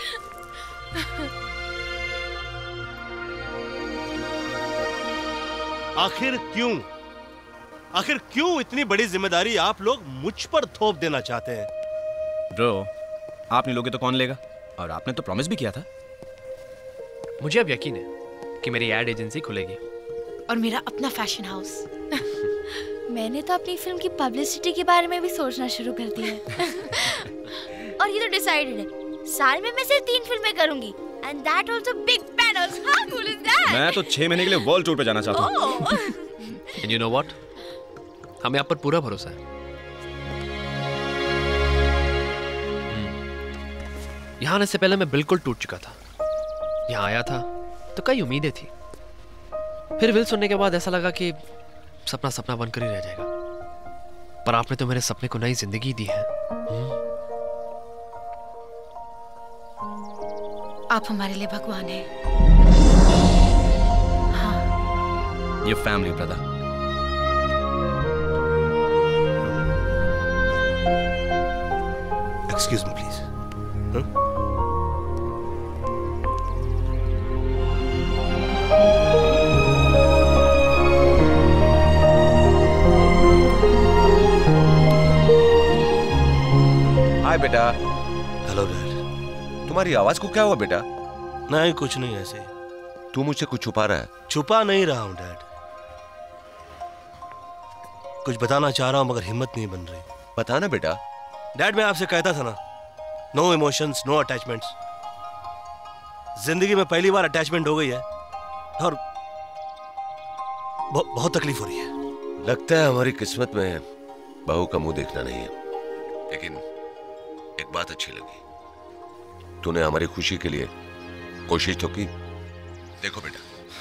आखिर क्यों आखिर क्यों इतनी बड़ी जिम्मेदारी आप लोग मुझ पर थोप देना चाहते हैं? ब्रो, आप नहीं लोगे तो कौन लेगा? और आपने तो प्रॉमिस भी किया था। मुझे अब यकीन है कि मेरी एड एजेंसी खुलेगी और मेरा अपना फैशन हाउस। मैंने तो अपनी फिल्म की पब्लिसिटी के बारे में भी सोचना शुरू कर दिया है। और ये तो डिसाइडेड है, साल में मैं सिर्फ तीन फिल्में करूंगी and that also big banners. How cool is that? मैं तो छह महीने के लिए वर्ल्ड टूर पे जाना चाहता हूँ। एंड यू नो व्हाट, हमें आप पर पूरा भरोसा है। यहाँ आने से पहले मैं बिल्कुल टूट चुका था। यहाँ आया था तो कई उम्मीदें थी, फिर विल सुनने के बाद ऐसा लगा कि सपना सपना बनकर ही रह जाएगा। पर आपने तो मेरे सपने को नई जिंदगी दी है। आप हमारे लिए भगवान हैं। हाँ। ये family brother. Excuse me please. Hi बेटा। Hello dad. तुम्हारी आवाज को क्या हुआ बेटा? नहीं कुछ नहीं, ऐसे ही। तू मुझसे कुछ छुपा रहा है? छुपा नहीं रहा हूँ डैड, कुछ बताना चाह रहा हूँ मगर हिम्मत नहीं बन रही। बताना बेटा। डैड मैं आपसे कहता था ना, नो इमोशंस नो अटैचमेंट्स। जिंदगी में पहली बार अटैचमेंट हो गई है और बहु, बहुत तकलीफ हो रही है। लगता है हमारी किस्मत में बहू का मुंह देखना नहीं है, लेकिन एक बात अच्छी लगी, तूने हमारी खुशी के लिए कोशिश तो की। देखो बेटा,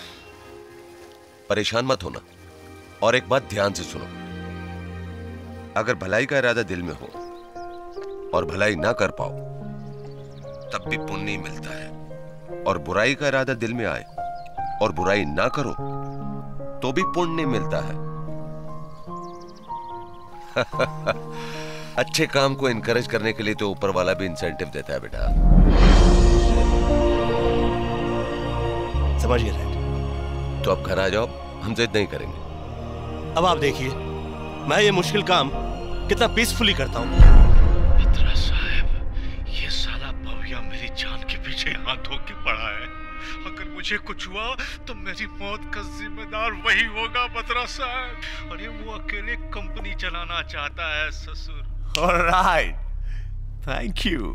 परेशान मत होना, और एक बात ध्यान से सुनो, अगर भलाई का इरादा दिल में हो और भलाई ना कर पाओ तब भी पुण्य मिलता है, और बुराई का इरादा दिल में आए और बुराई ना करो तो भी पुण्य मिलता है। अच्छे काम को इनकरेज करने के लिए तो ऊपर वाला भी इंसेंटिव देता है बेटा। समझ गए? तो अब घर आ जाओ, हम जिद नहीं करेंगे। अब आप देखिए, मैं ये मुश्किल काम कितना पीसफुली करता हूँ। बत्रा साहब, ये साला भव्या मेरी जान के पीछे हाथ धो के पड़ा है। अगर मुझे कुछ हुआ तो मेरी मौत का जिम्मेदार वही होगा बत्रा साहब। अरे वो अकेले कंपनी चलाना चाहता है ससुर। Alright, thank you.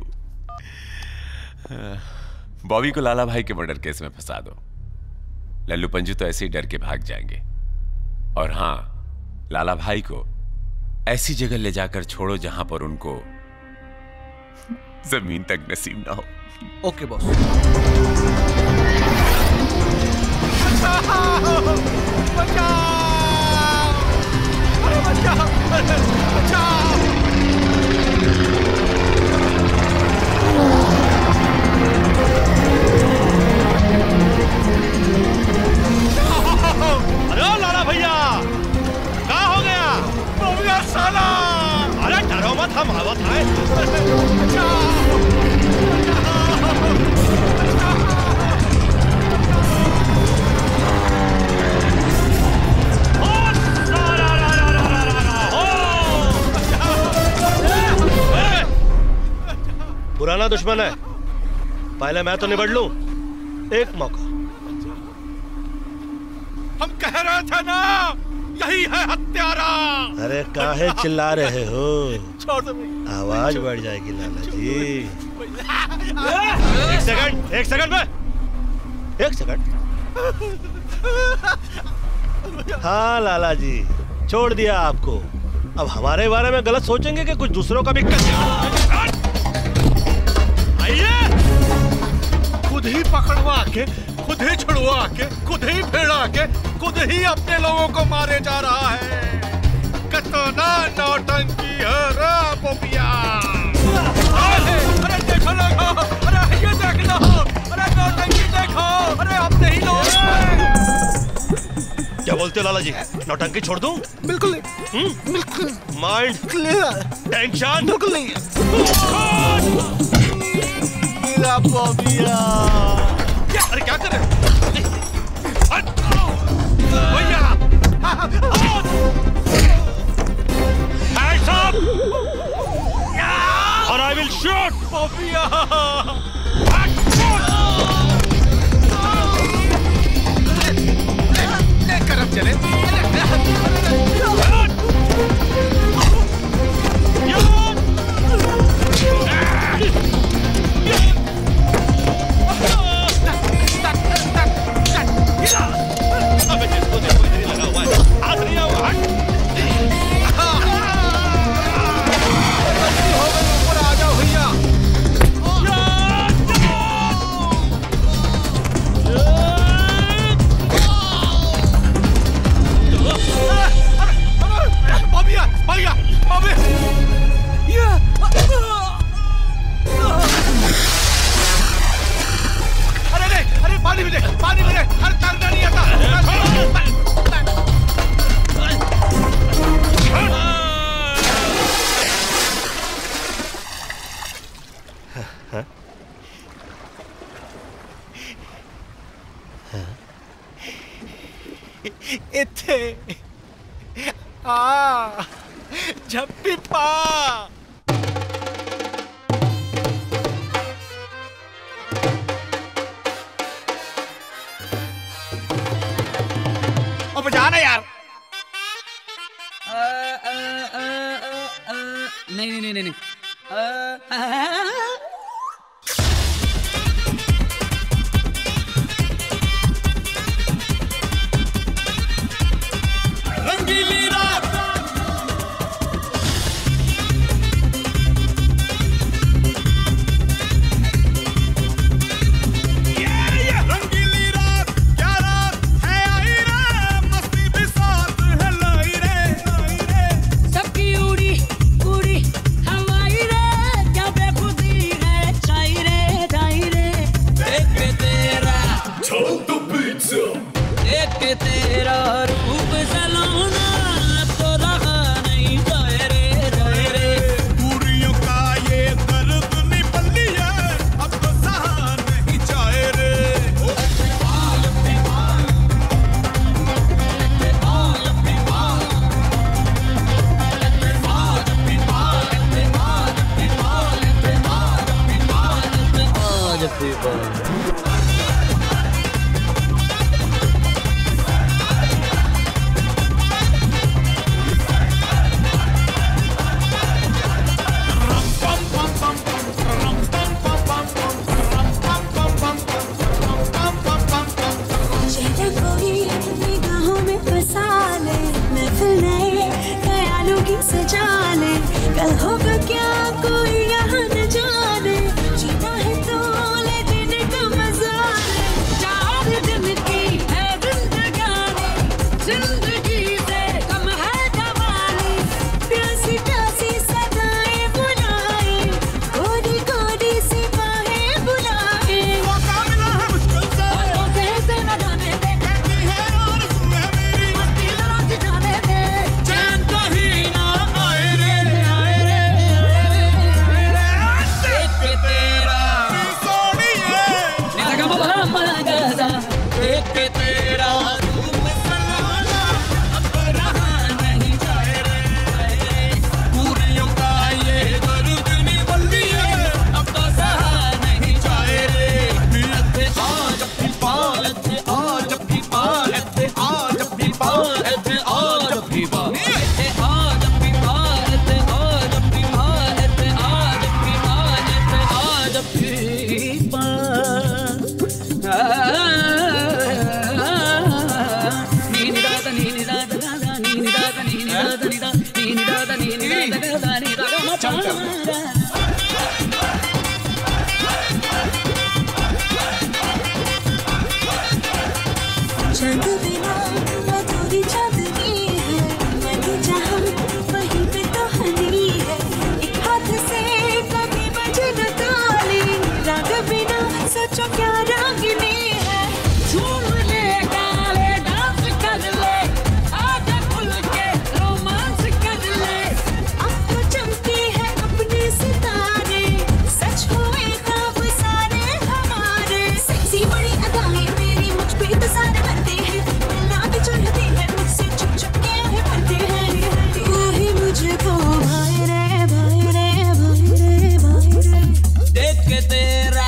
बॉबी को लाला भाई के मर्डर केस में फंसा दो, लल्लू पंजू तो ऐसे ही डर के भाग जाएंगे। और हाँ, लाला भाई को ऐसी जगह ले जाकर छोड़ो जहां पर उनको जमीन तक नसीब ना हो। Okay boss. बचाओ! अरे बचाओ! बचाओ! अरे लाला भैया, क्या हो गया? हो गया साला! अरे डरो मत, हम आवत हैं। पुराना दुश्मन है, पहले मैं तो निबड़ लूं। एक मौका। हम कह रहे थे ना, यही है हत्यारा। अरे काहे चिल्ला रहे हो? छोड़ दो, आवाज बढ़ जाएगी लाला जी। एक सेकंड, एक सेकंड में, एक सेकंड। हाँ लाला जी, छोड़ दिया आपको। अब हमारे बारे में गलत सोचेंगे कि कुछ दूसरों का भी कर। आइए, खुद ही पकड़वा के, खुद ही छुड़वा के, खुद ही भिड़ा के, खुद ही अपने लोगों को मारे जा रहा है। कितना नौटंकी है रे बोबिया। अरे अरे देखो लोगो, अरे ये देख लो, अरे नौटंकी देखो, अरे अपने ही लोग। क्या बोलते हो लाला जी, नौटंकी छोड़ दूं? बिल्कुल नहीं। बिल्कुल। माइंड क्लियर, टेंशन बिल्कुल नहीं। मेरा बोबिया। अरे क्या कर रहे हैं? भैया, hands up! और I will shoot! बोबिया। लेकर अब चले। अबे जिसको देखो इधर ही लगा हुआ है, हाथ नहीं आओ, हट। ऊपर आ जाओ भैया। भैया, भैया, भैया। अरे नहीं, अरे पानी में दे, पानी में दे, अरे तैरना नहीं आता। इत्थे आ झप्पी पा। अब बजाना यार। नहीं नहीं नहीं नहीं रंगीली रात कल होगा क्या कोई यहाँ न जाने, जीना है तो ले जीने का मजा ले। चार दिन की है जिंदगानी, जिंदगी से कम है जवानी, प्यासी प्यासी सदाएं बुलाए, कोरी कोरी सी बाहें बुलाए। मौका मिला है मुश्किल से, बातों से ऐसे न जाने दे, कहती है और सुने मेरी मस्ती जरा सी जाने दे, चैन कहीं ना आए रे आए रे आए रे। देख के तेरा सोनिए निलगा मबा मगाजा, देख के तेरा रूप सलाना, अब रहा नहीं जाए रे आए रे। पूरियों का ये दर्द निवल्ली है, अब तो सहा नहीं जाए रे। मिलते आ जब भी पाल थे, आ जब भी पाल थे, आ जब भी पाल थे, आ जब भी पाल थे, आ जब भी पाल थे, आ जब भी पाल थे, आ जब भी पाल थे, आ जब भी पाल। नीनी दादा नीनी दादा दादा नीनी दादा नीनी दादा नीदा नीनी दादा नीनी दादा दादा नीदा गा चल चल। चांद बिना अधूरी चांदनी है, वही जहाँ वहीं पे तो हनी है। एक हाथ से कभी बजे न ताली, राग बिना सोचो क्या रागिनी है। झूम ले गाले डांस कर ले, आजा खुल के रोमांस कर ले। अब तो चमके हैं अपने सितारे, सच हुए ख्वाब सारे हमारे। सेक्सी बड़ी अदाएं मेरी मुझ पे तो सारे बनते हैं, मिलना भी चाहते हैं मुझसे, चुप चुप के आगे बढ़ते हैं। तू ही मुझको भाई रे भाई रे भाई रे भाई रे। देख के तेरा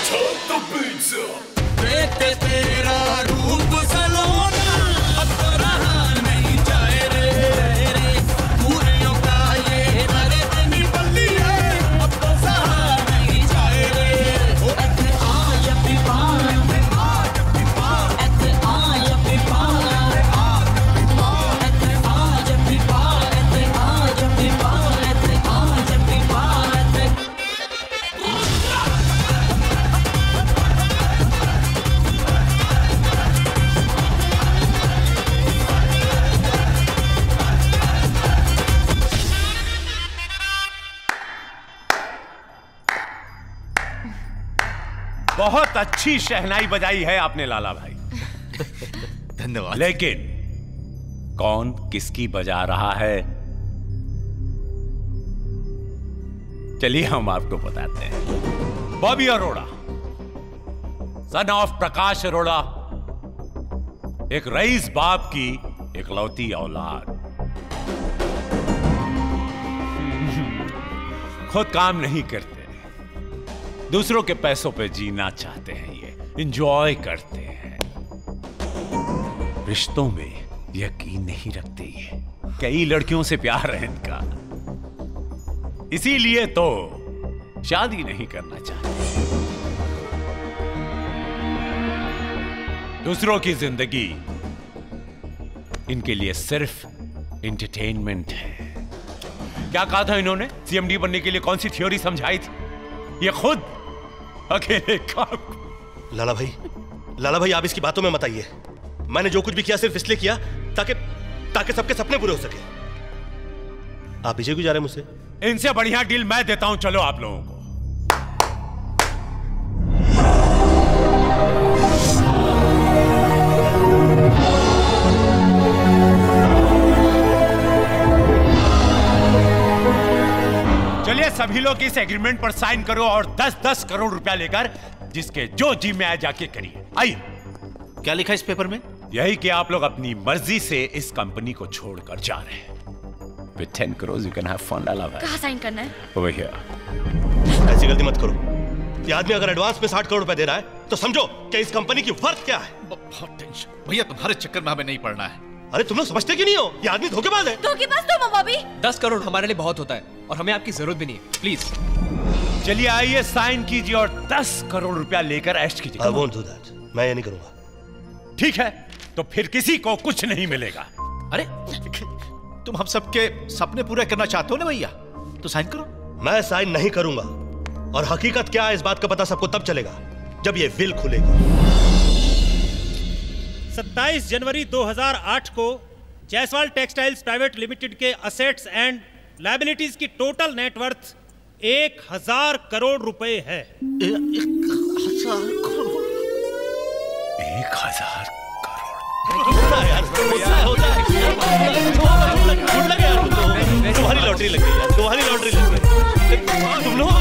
देख के तेरा रूप सलोना, अब तो रहा नहीं जाए रे रे। पूरियों का ये दर्द निवल्ली है, अब तो सहा नहीं जाए रे। ऐसे आ जब भी पाल, ऐसे आ जब भी पाल, ऐसे आ जब भी पाल, ऐसे आ जब भी पाल, ऐसे आ जब भी पाल, ऐसे आ जब भी पाल, ऐसे। बहुत अच्छी शहनाई बजाई है आपने लाला भाई। धन्यवाद। लेकिन कौन किसकी बजा रहा है, चलिए हम आपको बताते हैं। Bobby Arora, son of Prakash Arora, एक रईस बाप की इकलौती औलाद, खुद काम नहीं करते, दूसरों के पैसों पे जीना चाहते हैं, ये एंजॉय करते हैं, रिश्तों में यकीन नहीं रखते, ये कई लड़कियों से प्यार है इनका, इसीलिए तो शादी नहीं करना चाहते। दूसरों की जिंदगी इनके लिए सिर्फ एंटरटेनमेंट है। क्या कहा था इन्होंने सीएमडी बनने के लिए, कौन सी थ्योरी समझाई थी, ये खुद अकेले काम। लाला भाई, लाला भाई आप इसकी बातों में मत आइए। मैंने जो कुछ भी किया सिर्फ इसलिए किया ताकि ताकि सबके सपने पूरे हो सके। आप पीछे क्यों जा रहे हैं मुझसे? इनसे बढ़िया डील मैं देता हूं, चलो आप लोगों को। चलिए सभी लोग इस एग्रीमेंट पर साइन करो और दस दस करोड़ रुपया लेकर जिसके जो जी में आए जाके करिए। आइए। क्या लिखा इस पेपर में? यही कि आप लोग अपनी मर्जी से इस कंपनी को छोड़कर जा रहे हैं। With ten crores you can have fun, लाला भाई। कहाँ साइन करना है? Over here। ऐसी गलती मत करो। ये आदमी अगर एडवांस में साठ करोड़ रुपए दे रहा है तो समझो कि इस कंपनी की वर्थ क्या है। बहुत टेंशन भैया, तुम्हारे चक्कर में हमें नहीं पड़ना है। अरे तुम लोग समझते क्यों नहीं हो? ये आदमी धोखेबाज है। धोखेबाज तो हो बॉबी। दस करोड़ हमारे लिए बहुत होता है और हमें आपकी जरूरत भी नहीं है, प्लीज। चलिए आइए साइन कीजिए और दस करोड़ रुपया लेकर ऐश कीजिए। I won't do that। मैं ये नहीं करूंगा। ठीक है, तो फिर किसी को कुछ नहीं मिलेगा। अरे तुम हम सबके सपने पूरे करना चाहते हो ना भैया, तो साइन करो। मैं साइन नहीं करूंगा, और हकीकत क्या है इस बात का पता सबको तब चलेगा जब ये विल खुलेगा। सत्ताईस जनवरी दो हज़ार आठ को जायसवाल टेक्सटाइल्स प्राइवेट लिमिटेड के असेट्स एंड लायबिलिटीज की टोटल नेटवर्थ एक हजार करोड़ रुपए है। एक हजार करोड़ एक हजार तुम्हारी लॉटरी लग गई यार, तुम्हारी लॉटरी लग गई। तुम लोग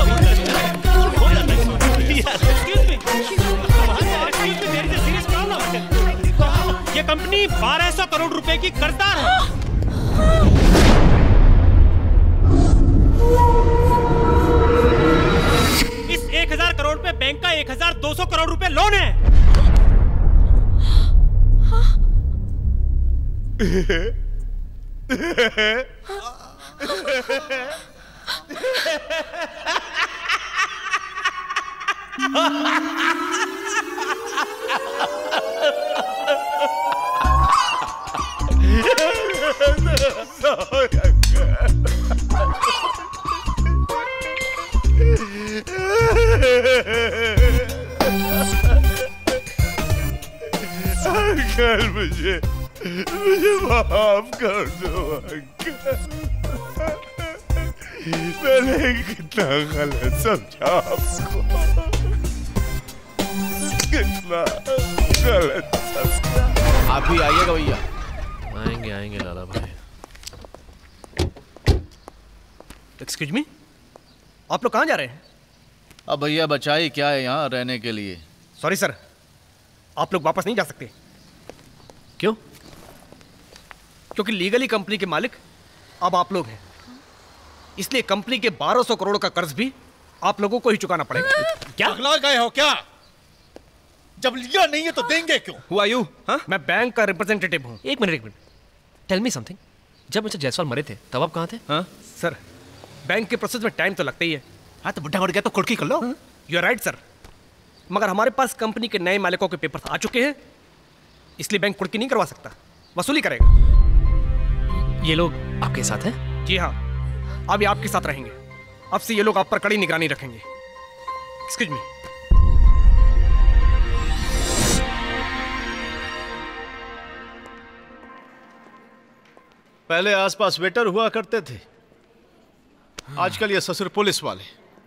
ये कंपनी बारह सौ करोड़ रुपए की कर्जदार है। इस एक हजार करोड़ पे बैंक का एक हजार दो सौ करोड़ रुपए लोन है। अंकल मुझे मुझे माफ कर दो अंकल। मैंने कितना गलत समझा आपको, कितना गलत समझा। आप भी आइएगा भैया। आएंगे आएंगे लाला भाई। एक्सक्यूज मी, आप लोग कहाँ जा रहे हैं? अब भैया बचाई क्या है यहाँ रहने के लिए। सॉरी सर, आप लोग वापस नहीं जा सकते। क्यों? क्योंकि लीगली कंपनी के मालिक अब आप लोग हैं, इसलिए कंपनी के बारह सौ करोड़ का कर्ज भी आप लोगों को ही चुकाना पड़ेगा। क्या पगला गए हो क्या? जब लिया नहीं है तो देंगे क्यों? Who are you? हाँ? मैं बैंक का रिप्रेजेंटेटिव हूँ। एक मिनट एक मिनट, टेल मी समथिंग। जब मिस्टर जायसवाल मरे थे तब आप कहाँ थे? हाँ? सर, बैंक के प्रोसेस में टाइम तो लगता ही है। हाँ तो बुढ़ा मर गया तो कुर्की कर लो। यू आर राइट सर, मगर हमारे पास कंपनी के नए मालिकों के पेपर्स आ चुके हैं, इसलिए बैंक कुर्की नहीं करवा सकता, वसूली करेगा। ये लोग आपके साथ हैं? जी हाँ, अब ये आपके साथ रहेंगे। अब से ये लोग आप पर कड़ी निगरानी रखेंगे। Excuse me. पहले आसपास वेटर हुआ करते थे, आजकल ये ससुर पुलिस वाले।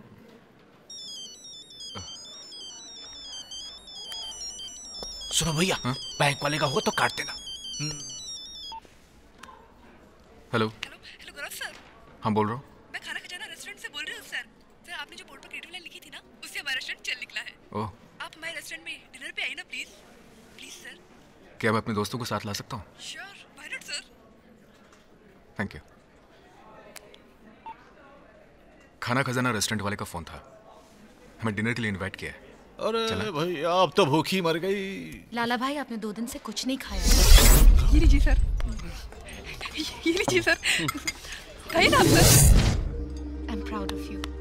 सुनो भैया, बैंक वाले का हो तो काट देना। हेलो हेलो गौरव सर, हाँ बोल रहा हूँ। मैं खाना खजाना रेस्टोरेंट से बोल रही हूँ सर। सर आपने जो बोर्ड पर क्रिएटिव लाइन लिखी थी ना, उससे हमारा रेस्टोरेंट चल निकला है। ओह, आप हमारे रेस्टोरेंट में डिनर पे आइए ना प्लीज। Please sir. क्या मैं अपने दोस्तों को साथ ला सकता हूँ? Sure, why not sir. Thank you. Khana Khazana restaurant वाले का फोन था, हमें डिनर के लिए इनवाइट किया है। अरे भाई आप तो भूखी मर गई। लाला भाई आपने दो दिन से कुछ नहीं खाया। ये लीजिए सर, ये लीजिए सर, खाइए ना आप sir. I am proud of you.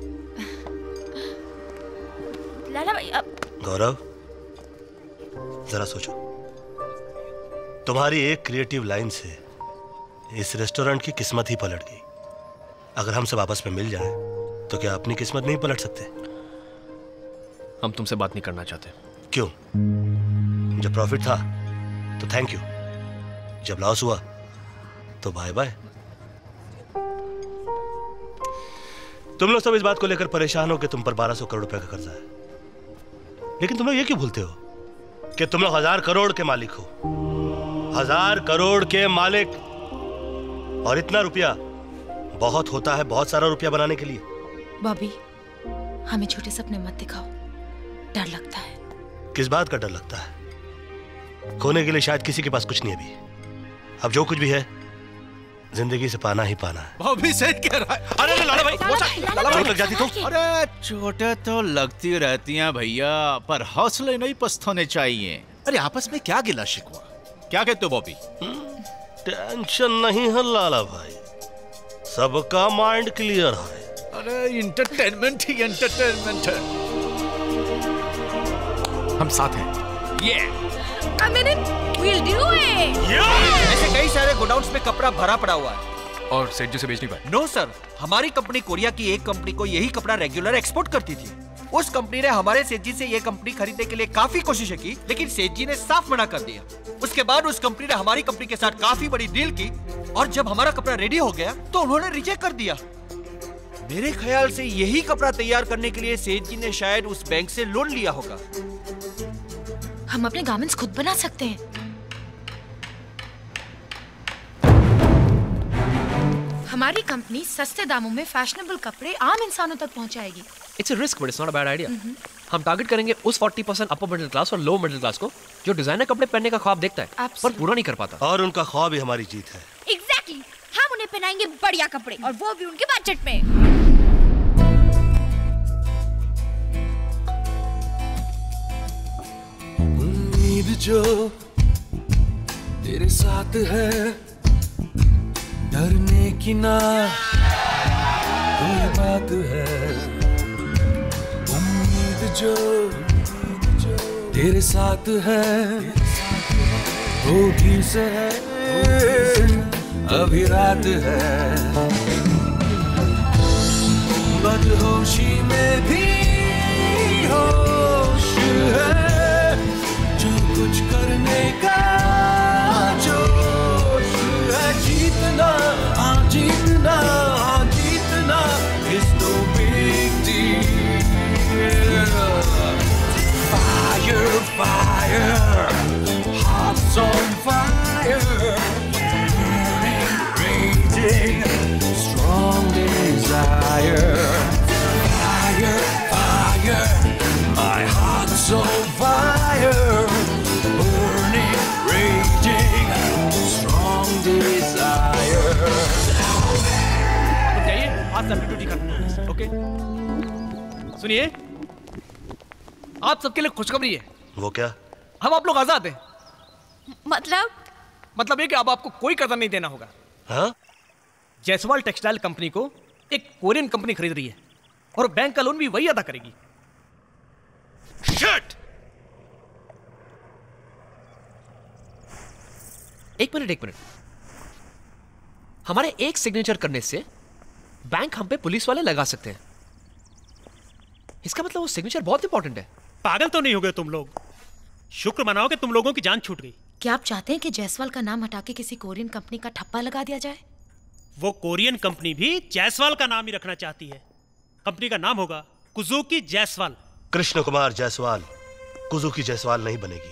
Lala भाई अब गौरव, जरा सोचो, तुम्हारी एक क्रिएटिव लाइन से इस रेस्टोरेंट की किस्मत ही पलट गई। अगर हमसे वापस में मिल जाए तो क्या अपनी किस्मत नहीं पलट सकते? हम तुमसे बात नहीं करना चाहते। क्यों? जब प्रॉफिट था तो थैंक यू, जब लॉस हुआ तो बाय बाय। तुम लोग सब इस बात को लेकर परेशान हो कि तुम पर बारह सौ करोड़ रुपए का कर्जा है, लेकिन तुम लोग ये क्यों भूलते हो कि तुम लोग हजार करोड़ के मालिक हो। हजार करोड़ के मालिक, और इतना रुपया बहुत होता है बहुत सारा रुपया बनाने के लिए। बॉबी, हमें छोटे सपने मत दिखाओ, डर लगता है। किस बात का डर लगता है? खोने के लिए शायद किसी के पास कुछ नहीं है अभी। अब जो कुछ भी है जिंदगी से पाना ही पाना है। बॉबी सही कह रहा है। अरे लाला भाई, चोट लग जाती तो? अरे चोटें तो लगती रहती हैं भैया, पर हौसले नहीं पस्त होने चाहिए। अरे आपस में क्या गिला शिकवा? क्या कहते हो बॉबी? टेंशन नहीं है लाला भाई, सबका माइंड क्लियर है। अरे इंटरटेनमेंट ही इंटरटेनमेंट है। हम साथ हैं। Yeah. I mean it. We'll do it. ऐसे कई सारे गोडाउन्स में कपड़ा भरा पड़ा हुआ है, और सेठ जी से बेच नहीं पाए? नो सर, हमारी कंपनी कोरिया की एक कंपनी को यही कपड़ा रेगुलर एक्सपोर्ट करती थी। उस कंपनी ने हमारे सेठ जी से ये कंपनी खरीदने के लिए काफी कोशिशें की, लेकिन सेठ जी ने साफ मना कर दिया। उसके बाद उस कंपनी ने हमारी कंपनी के साथ काफी बड़ी डील की और जब हमारा कपड़ा रेडी हो गया तो उन्होंने रिजेक्ट कर दिया। मेरे ख्याल से यही कपड़ा तैयार करने के लिए सेठ जी ने शायद उस बैंक से लोन लिया होगा। हम अपने गारमेंट्स खुद बना सकते हैं। हमारी कंपनी सस्ते दामों में फैशनेबल कपड़े आम इंसानों तक पहुंचाएगी। It's a risk but it's not a bad idea. हम टारगेट करेंगे उस चालीस परसेंट अपर मिडिल क्लास और लो मिडिल क्लास को जो डिजाइनर कपड़े पहनने का ख्वाब देखता है पर पूरा नहीं कर पाता। और उनका ख्वाब ही हमारी जीत है। Exactly exactly. हम उन्हें पहनाएंगे बढ़िया कपड़े और वो भी उनके बजट में। उम्मीद जो तेरे साथ है, डरने की ना कोई बात है। उम्मीद जो तेरे साथ है, वो भी से है, अभी रात है। बदहोशी में भी होश है, जो कुछ करने का जोश है। जीतना हाँ जीतना हाँ जीतना is no big deal। Fire fire hearts on fire, burning raging strong desire। Fire fire my heart's on fire, burning raging strong desire। जाइए आज सबकी ड्यूटी खत्म। ओके सुनिए, आप सबके लिए खुशखबरी है। वो क्या? हम आप लोग आजाद हैं। मतलब मतलब ये कि अब आपको कोई कर्जा नहीं देना होगा। हाँ? जायसवाल टेक्सटाइल कंपनी को एक कोरियन कंपनी खरीद रही है और बैंक का लोन भी वही अदा करेगी। Shit! एक मिनट एक मिनट, हमारे एक सिग्नेचर करने से बैंक हम पे पुलिस वाले लगा सकते हैं। इसका मतलब वो सिग्नेचर बहुत इंपॉर्टेंट है। पागल तो नहीं हो गए तुम लोग? शुक्र मनाओ कि तुम लोगों की जान छूट गई। क्या आप चाहते हैं कि जायसवाल का नाम हटा के किसी कोरियन कंपनी का ठप्पा लगा दिया जाए? वो कोरियन कंपनी भी जायसवाल का नाम ही रखना चाहती है। कंपनी का नाम होगा कुजुकी जायसवाल। कृष्ण कुमार जायसवाल कुजुकी जायसवाल नहीं बनेगी।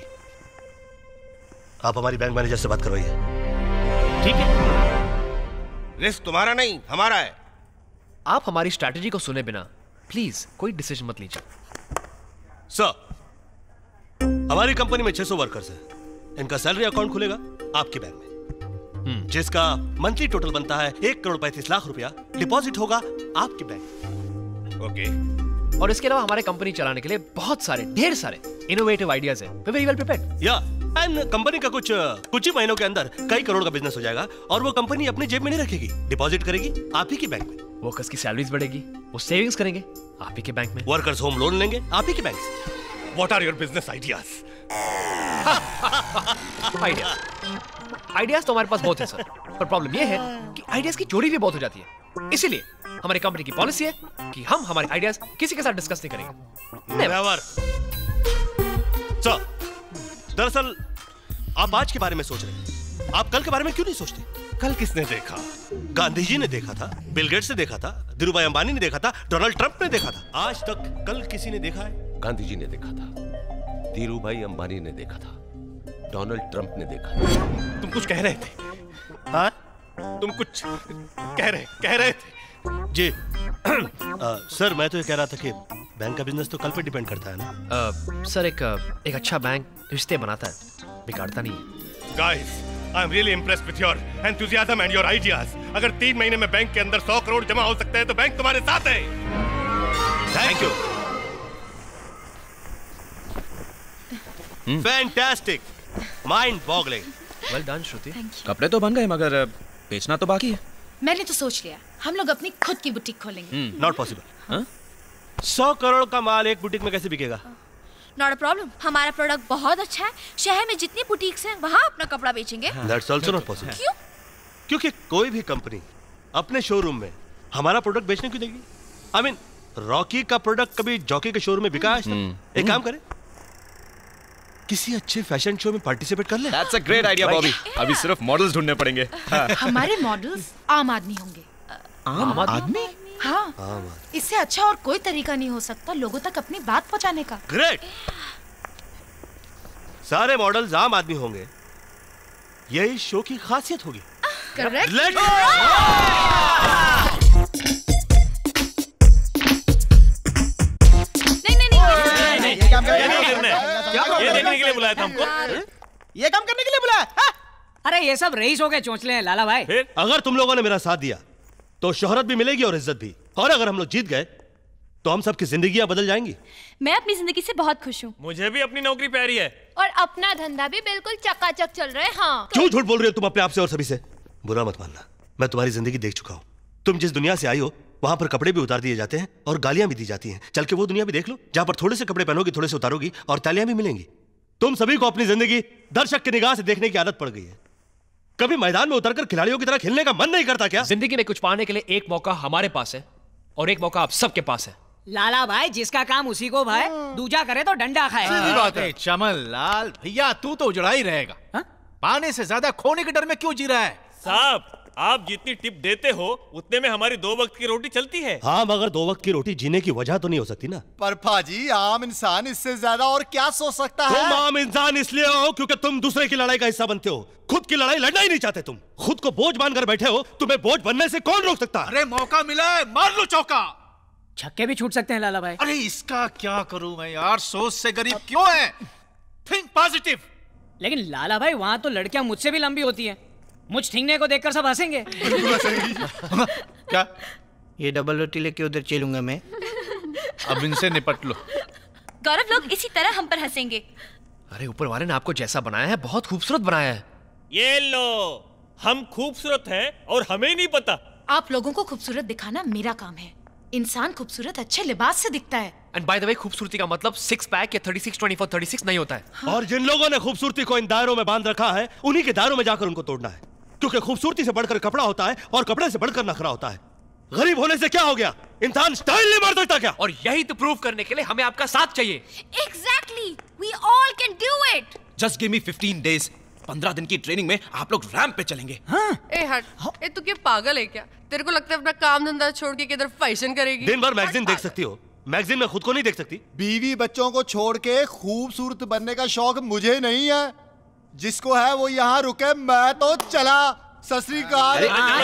आप हमारी बैंक मैनेजर से बात करवाइए। ठीक है। रिस्क तुम्हारा नहीं हमारा है। आप हमारी स्ट्रैटेजी को सुने बिना प्लीज कोई डिसीजन मत लीजिए। सर, हमारी कंपनी में छह सौ वर्कर्स हैं। इनका सैलरी अकाउंट खुलेगा आपके बैंक में, जिसका मंथली टोटल बनता है एक करोड़ पैंतीस लाख रुपया। डिपॉजिट होगा आपके बैंक। ओके। और इसके अलावा हमारे कंपनी चलाने के लिए बहुत सारे ढेर सारे इनोवेटिव आइडियाज हैं। We very well prepared. या एंड कंपनी का कुछ कुछ ही महीनों के अंदर कई करोड़ का बिजनेस हो जाएगा और वो कंपनी अपनी जेब में नहीं रखेगी, डिपॉजिट करेगी आप ही के बैंक में। वर्कर्स की सैलरीज बढ़ेगी, वो सेविंग्स करेंगे आप ही के बैंक में। वर्कर्स होम लोन लेंगे आप ही के बैंक से। What are your business ideas? Ideas ideas तो हमारे पास बहुत है सर, पर प्रॉब्लम ये है कि आइडियाज की चोरी भी बहुत हो जाती है। इसीलिए हमारी कंपनी की पॉलिसी है कि हम हमारे आइडियाज किसी के साथ डिस्कस नहीं करेंगे। नेवर। सर, दरअसल आप आज के बारे में सोच रहे हैं, आप कल के बारे में क्यों नहीं सोचते? कल किसने देखा? गांधी जी ने देखा था, बिल गेट्स ने देखा था, धीरूभाई अंबानी ने देखा था, डोनाल्ड ट्रंप ने देखा था। आज तक कल किसी ने देखा है? गांधी जी ने देखा था, धीरूभाई अंबानी ने देखा था, डोनाल्ड ट्रंप ने देखा था। तुम कुछ कह रहे थे? हाँ? तुम कुछ कह रहे कह रहे थे? जी आ, सर मैं तो ये कह रहा था कि बैंक का बिजनेस तो कल पे डिपेंड करता है ना। आ, सर एक एक अच्छा बैंक रिश्ते बनाता है, बिगाड़ता नहीं है। Guys, I'm really impressed with your enthusiasm and your ideas. अगर तीन महीने में बैंक के अंदर सौ करोड़ जमा हो सकते हैं तो बैंक तुम्हारे साथ है। Thank you. Fantastic, mind boggling. Well done Shruti. कपड़े तो बन गए मगर बेचना तो बाकी है। मैंने तो सोच लिया हम लोग अपनी खुद की बुटीक खोलेंगे। Not possible. सौ करोड़ का माल एक बुटीक में कैसे बिकेगा? नॉट अ प्रॉब्लम, हमारा प्रोडक्ट बहुत अच्छा है। शहर में जितनी बुटीक्स हैं वहाँ अपना कपड़ा बेचेंगे। That's also not possible. क्यों? क्योंकि कोई भी कंपनी अपने शोरूम में हमारा प्रोडक्ट बेचने क्यों देगी? आई मीन रॉकी का प्रोडक्ट कभी जॉकी के शोरूम में बिका है? एक काम करें, किसी अच्छे फैशन शो में पार्टिसिपेट कर ले। That's a great idea, Bobby. अभी सिर्फ मॉडल्स ढूंढने पड़ेंगे। हमारे मॉडल्स आम आदमी होंगे। आम आदमी? हाँ, इससे अच्छा और कोई तरीका नहीं हो सकता लोगों तक अपनी बात पहुंचाने का। ग्रेट, सारे मॉडल्स आम आदमी होंगे, यही शो की खासियत होगी। करेक्ट। ये काम करने के लिए बुलाया था हमको। ये काम करने के लिए बुलाया? अरे ये सब रईसों के चोंचले हैं लाला भाई। अगर तुम लोगों ने मेरा साथ दिया तो शोहरत भी मिलेगी और इज्जत भी, और अगर हम लोग जीत गए तो हम सबकी जिंदगियां बदल जाएंगी। मैं अपनी जिंदगी से बहुत खुश हूँ। मुझे भी अपनी नौकरी प्यारी है और अपना धंधा भी बिल्कुल चकाचक चल रहा है। हाँ। क्यों झूठ बोल रही हो तुम अपने आप से और सभी से? बुरा मत मानना, मैं तुम्हारी जिंदगी देख चुका हूँ। तुम जिस दुनिया से आई हो वहां पर कपड़े भी उतार दिए जाते हैं और गालियां भी दी जाती हैं। चल के वो दुनिया भी देख लो जहां पर थोड़े से कपड़े पहनोगी, थोड़े से उतारोगी और तालियां भी मिलेंगी। तुम सभी को अपनी जिंदगी दर्शक की निगाह से देखने की आदत पड़ गई है। कभी मैदान में उतरकर खिलाड़ियों की तरह खेलने का मन नहीं करता क्या? जिंदगी में कुछ पाने के लिए एक मौका हमारे पास है और एक मौका आप सबके पास है। लाला भाई जिसका काम उसी को भाई, दूजा करे तो डंडा खाए। सीधी बात है। चमन लाल भैया तू तो उजड़ा ही रहेगा। हा? पाने से ज्यादा खोने के डर में क्यों जी रहा है? साहब आप जितनी टिप देते हो उतने में हमारी दो वक्त की रोटी चलती है। हाँ, मगर दो वक्त की रोटी जीने की वजह तो नहीं हो सकती ना। पर भाजी आम इंसान इससे ज्यादा और क्या सोच सकता है? तुम आम इंसान इसलिए हो क्योंकि तुम दूसरे की लड़ाई का हिस्सा बनते हो, खुद की लड़ाई लड़ना ही नहीं चाहते। तुम खुद को बोझ मानकर बैठे हो, तुम्हें बोझ बनने से कौन रोक सकता? अरे मौका मिला है, मार लो चौका। छक्के भी छूट सकते हैं लाला भाई। अरे इसका क्या करूं मैं यार, सोच से गरीब क्यों है? Think positive. लेकिन लाला भाई वहां तो लड़कियां मुझसे भी लंबी होती हैं, मुझ ठीकने को देखकर सब हंसेंगे। क्या? ये डबल रोटी लेके उधर चलूंगा मैं। अब इनसे निपट लो। गौरव लोग इसी तरह हम पर हंसेंगे। अरे ऊपर वाले ने आपको जैसा बनाया है बहुत खूबसूरत बनाया है। ये लो, हम खूबसूरत हैं और हमें नहीं पता। आप लोगों को खूबसूरत दिखाना मेरा काम है। इंसान खूबसूरत अच्छे लिबास से दिखता है। एंड बाय द वे खूबसूरती का मतलब सिक्स पैक या thirty six, twenty four, thirty six नहीं होता है। हाँ। और जिन लोगों ने खूबसूरती को इन दायरों में बांध रखा है उन्हीं के दायरों में जाकर उनको तोड़ना है, क्योंकि खूबसूरती से बढ़कर कपड़ा होता है और कपड़े से बढ़कर नखरा होता है। गरीब होने से क्या हो गया? इंसान स्टाइल नहीं मार सकता क्या? और यही तो प्रूव करने के लिए हमें आपका साथ चाहिए। Exactly, we all can do it. Just give me fifteen days. पंद्रह दिन की ट्रेनिंग में आप लोग रैंप पे चलेंगे। हाँ? ए हट, ए तू क्या पागल है क्या? तेरे को लगता है अपना काम धंधा छोड़ के किधर फैशन करेगी? दिन भर मैगजीन देख सकती हो, मैगजीन में खुद को नहीं देख सकती? बीवी बच्चों को छोड़ के खूबसूरत बनने का शौक मुझे नहीं है। जिसको है वो यहाँ रुके, मैं तो चला। सत श्री अकाल।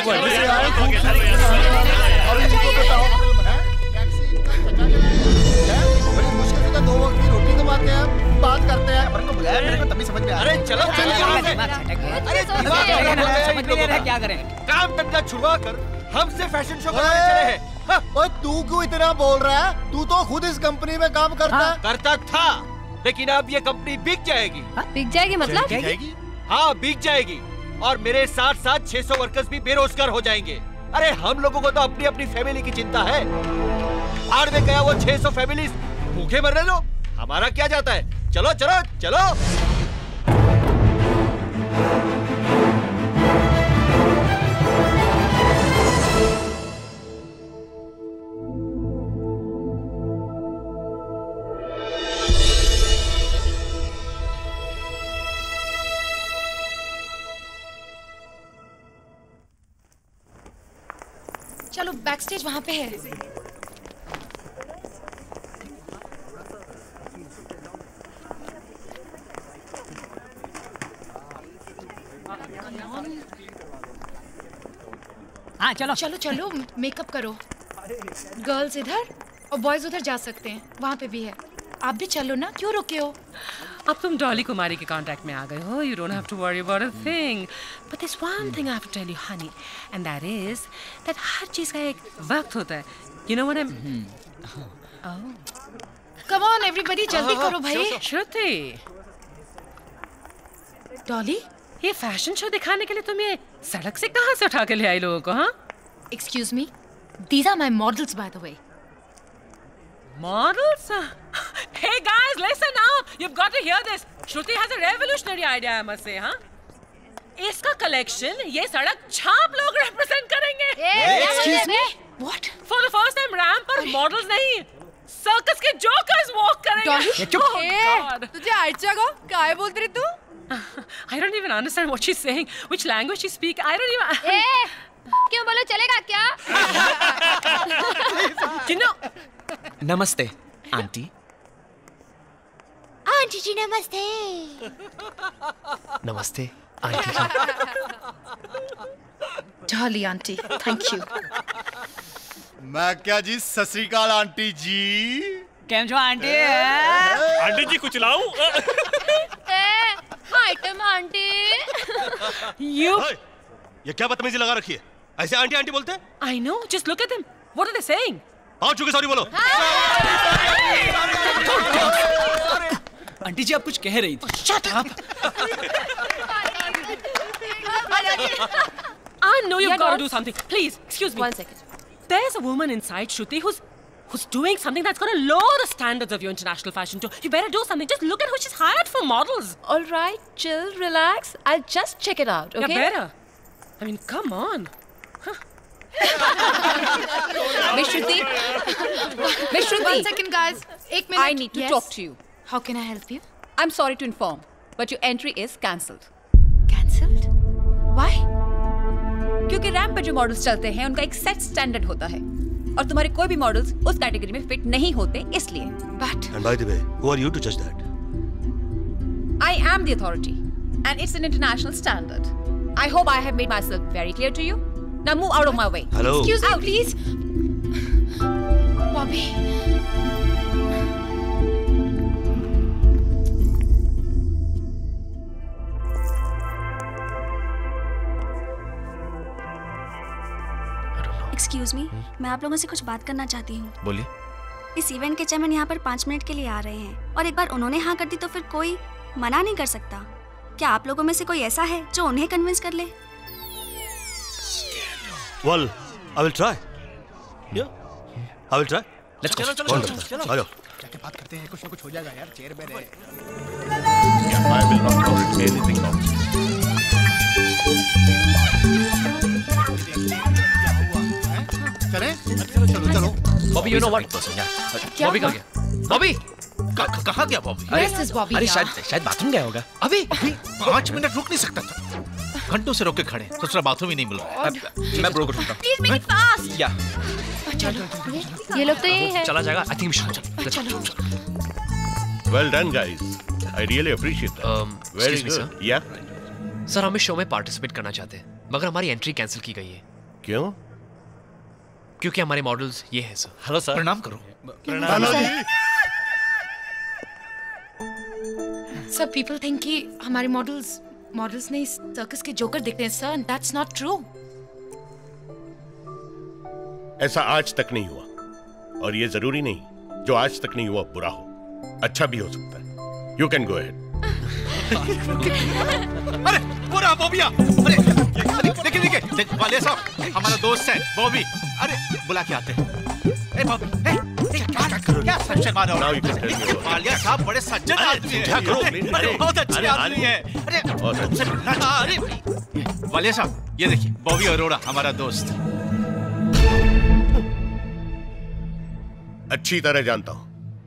बड़ी मुश्किल से तो दो वक्त की रोटी कमाते हैं, बात करते हैं। अपन को बुलाया मेरे को तभी समझ में आ रहा है। चलो चल यहाँ से। अरे समझ में नहीं रहा क्या करें? काम धंधा छुड़वा कर हमसे फैशन शो कराने चले हैं। ओए तू क्यों इतना बोल रहा है? तू तो खुद इस कंपनी में काम करता हाँ, करता था, लेकिन अब ये कंपनी बिक जाएगी। बिक जाएगी मतलब? जाएगी? हाँ बिक जाएगी, और मेरे साथ साथ छह सौ वर्कर्स भी बेरोजगार हो जाएंगे। अरे हम लोगों को तो अपनी अपनी फैमिली की चिंता है। भाड़ में गया वो छह सौ फैमिली, भूखे मरने दो, हमारा क्या जाता है। चलो चलो चलो। चलो बैक स्टेज वहां पे है। हाँ चलो चलो चलो मेकअप करो। गर्ल्स इधर और बॉयज उधर जा सकते हैं, वहाँ पे भी है। आप भी चलो ना, क्यों रुके हो? अब तुम डॉली कुमारी के कांटेक्ट में आ गए हो। You don't have to worry about a thing, but this one thing I have to tell you honey, and that is that हर चीज का एक वक्त होता है। You know what I am. Come on everybody, जल्दी करो भाई। श्रुति, डॉली, ये फैशन शो दिखाने के लिए तुम ये सड़क से कहाँ से उठा के ले आई लोगों को? हाँ, excuse me, these are my models by the way. Models? Hey guys, listen now. You've got to hear this. Shruti has a revolutionary idea, I must say, huh? इसका कलेक्शन ये सड़क छाप लोग रिप्रेजेंट करेंगे। Excuse me? What? For the first time ramp पर models नहीं, circus के jokers walk करेंगे। चुप। ए, तुझे आइचा को काय बोलती रही तू? I don't even understand what she's saying. Which language she speak? I don't even. ए, क्यों बोलो चलेगा क्या? You know. नमस्ते आंटी। आंटी जी नमस्ते। नमस्ते auntie ji. Jolly auntie, thank you. मैं क्या जी, सत श्री अकाल आंटी जी। केम जो आंटी? आंटी जी कुछ लाऊं? Item auntie. You. ये क्या बदतमीजी लगा रखी है? ऐसे आंटी आंटी बोलते हैं? I know. Just look at them. What are they saying? आओ चुके सॉरी बोलो। आंटी जी आप कुछ कह रही थी। Shut up. I know you've Yeah, got to no. do something. Please, excuse me. One second. There's a woman inside, Shruti, who's who's doing something that's going to lower the standards of your international fashion show. You better do something. Just look at who she's hired for models. All right, chill, relax. I'll just check it out, okay? Yeah, better. I mean, come on. Miss Shruti. Miss Shruti. One second, guys. एक minute. I need to Yes. talk to you. How can I help you? I'm sorry to inform, but your entry is cancelled. Cancelled? Why? क्योंकि ramp पे जो models चलते हैं उनका एक set standard होता है और तुम्हारे कोई भी मॉडल्स उस कैटेगरी में फिट नहीं होते इसलिए। But And by the way, who are you to judge that? I am the authority and it's an international standard. I hope I have made myself very clear to you. Now move out of my way. Hello. Excuse me, out. please. Bobby. Excuse me, मैं आप लोगों से कुछ बात करना चाहती हूँ। बोलिए। इस इवेंट के चेयरमैन यहाँ पर पाँच मिनट के लिए आ रहे हैं और एक बार उन्होंने हाँ कर दी तो फिर कोई मना नहीं कर सकता। क्या आप लोगों में से कोई ऐसा है जो उन्हें कन्विंस कर ले? Well, I will try. Yeah, I will try. Let's go. चलो चलो चलो चलो आ जाओ। जाके बात करते हैं, कुछ ना कुछ हो जाएगा यार, चेयर पे रहे। I will not tolerate anything nonsense. चले? चलो चलो चलो। Bobby you know what? क्या बॉबी कहाँ हुआ? गया? बॉबी कहाँ गया बॉबी? अरे Where's this Bobby अरे यार? शायद शायद बाथरूम गया होगा। अभी पाँच मिनट रुक नहीं सकता था। घंटों से रोक के खड़े, सोच रहा बाथरूम ही नहीं मिल रहा। मैं ब्रो को ढूंढता हूँ। Please make it fast. या चलो ये लोग तो यही है। चला जाएगा। आई थिंक चलो चलो। Well done, guys. I really appreciate that. Um, Very excuse me, good. sir. Yeah. Sir हम इस शो में पार्टिसिपेट करना चाहते हैं मगर हमारी एंट्री कैंसिल की गई है। क्यों? क्योंकि हमारे मॉडल्स ये हैं सर। Hello sir. प्रणाम करो। प्रणाम जी। Sir, people think कि हमारे मॉडल्स मॉडल्स नहीं सर्कस के जोकर दिखते हैं sir, and that's not true. ऐसा आज तक नहीं हुआ और ये जरूरी नहीं जो आज तक नहीं हुआ बुरा हो, अच्छा भी हो सकता है। You can go ahead. अरे पूरा बॉबिया। अरे देखिए देखिए देख वाले साहब हमारा दोस्त है बॉबी। अरे बुला के आते हैं। ए बॉबी ए क्या सच्चे मारो? Now you can tell me about Walia साहब बड़े सज्जन आदमी हैं। क्या करो? अरे बहुत अच्छे आदमी हैं। अरे तुमसे मिलना था। अरे वालिया साहब ये देखिए बॉबी अरोड़ा हमारा दोस्त। अच्छी तरह जानता हूं।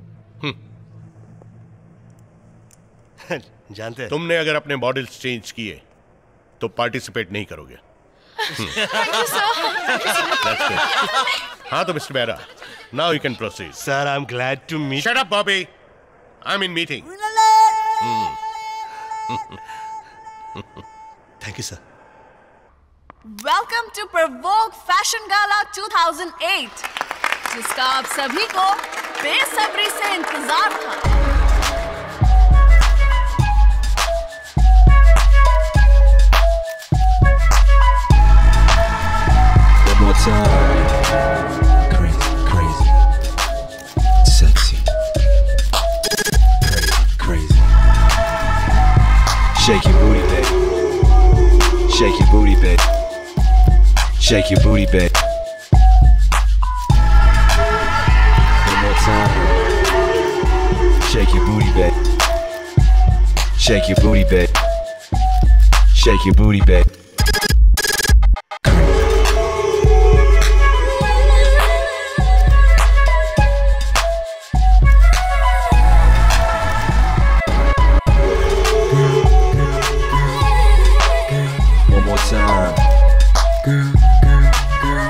जानते हैं। तुमने अगर अपने मॉडल्स चेंज किए तो पार्टिसिपेट नहीं करोगे। That's good. हाँ तो मिस्टर बेरा, now you can proceed. Sir, I'm glad to meet. Shut up, Bobby. I'm in meeting. Thank you, sir. Welcome to Provoke Fashion Gala two thousand eight, जिसका आप सभी को बेसब्री से इंतजार था। One more time. Crazy, crazy, sexy, crazy, crazy. Shake your booty, baby. Shake your booty, baby. Shake your booty, baby. One more time. Shake your booty, baby. Shake your booty, baby. Shake your booty, babe. One more time. Girl, girl, girl.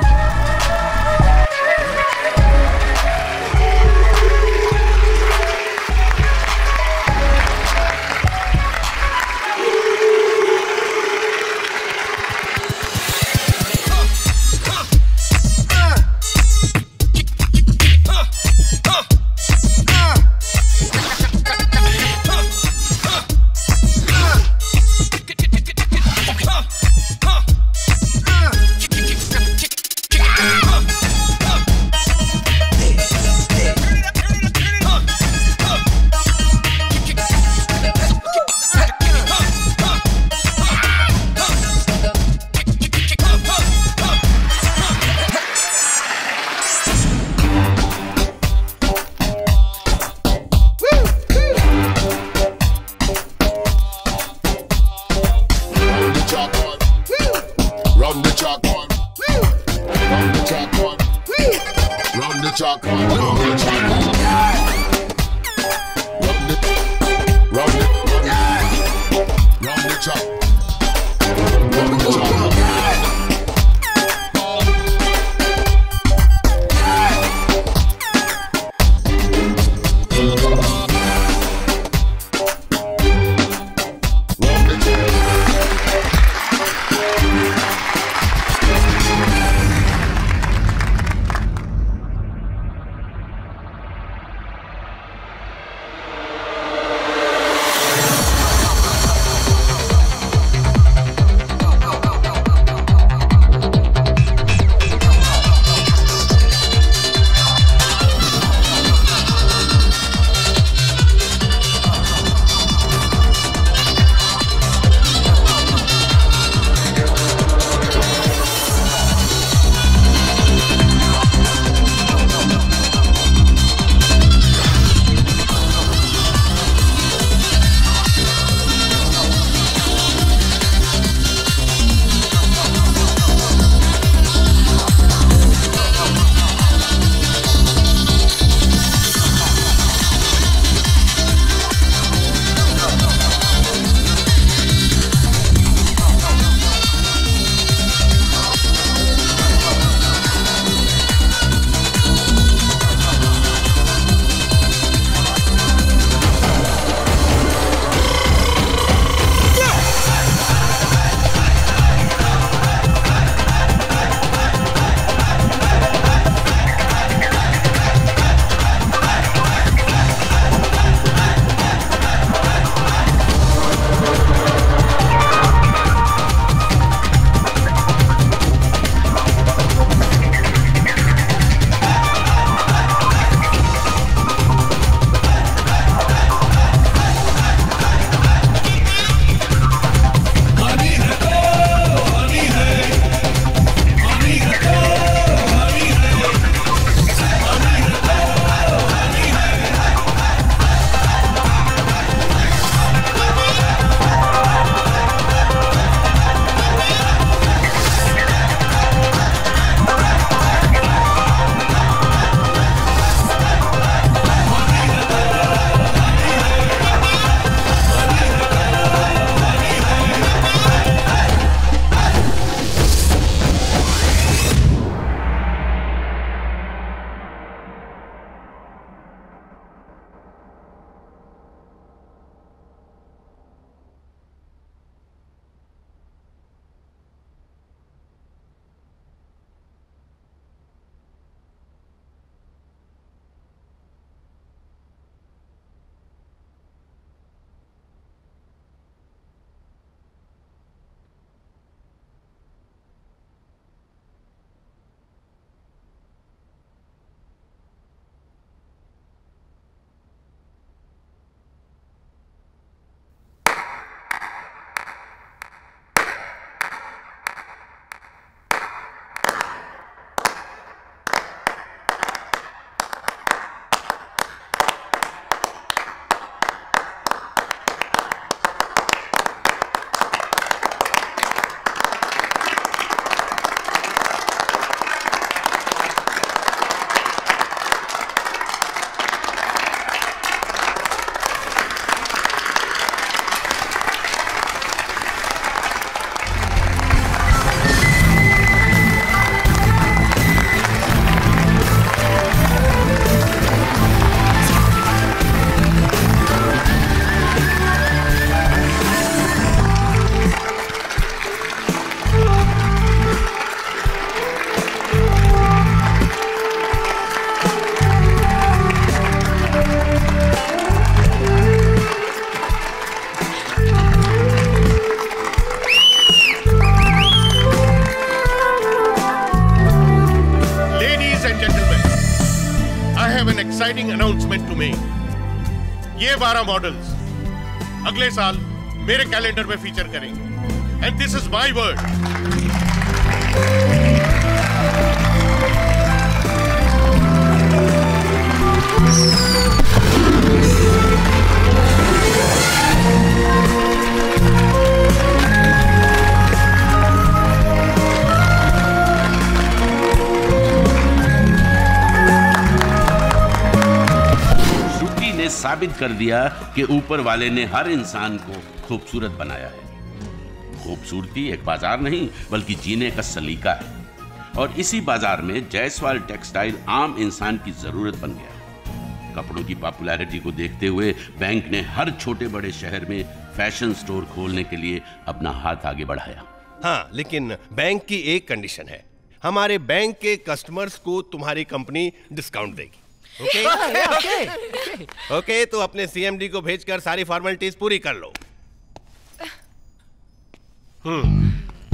exciting announcement to make. ये बारह models अगले साल मेरे calendar में feature करेंगे. And this is my word. ने साबित कर दिया कि ऊपर वाले ने हर इंसान को खूबसूरत बनाया है. खूबसूरती एक बाजार नहीं बल्कि जीने का सलीका है. और इसी बाजार में जायसवाल टेक्सटाइल आम इंसान की जरूरत बन गया. कपड़ों की पॉपुलैरिटी को देखते हुए बैंक ने हर छोटे बड़े शहर में फैशन स्टोर खोलने के लिए अपना हाथ आगे बढ़ाया. हाँ, लेकिन बैंक की एक कंडीशन है. हमारे बैंक के कस्टमर्स को तुम्हारी कंपनी डिस्काउंट देगी. ओके ओके ओके तो अपने सीएमडी को भेजकर सारी फॉर्मेलिटीज पूरी कर लो. हम्म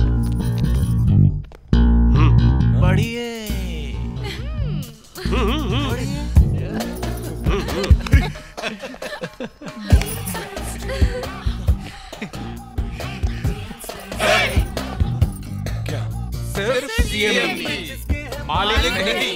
बढ़िया. क्या सिर्फ सीएमडी मालिक नहीं.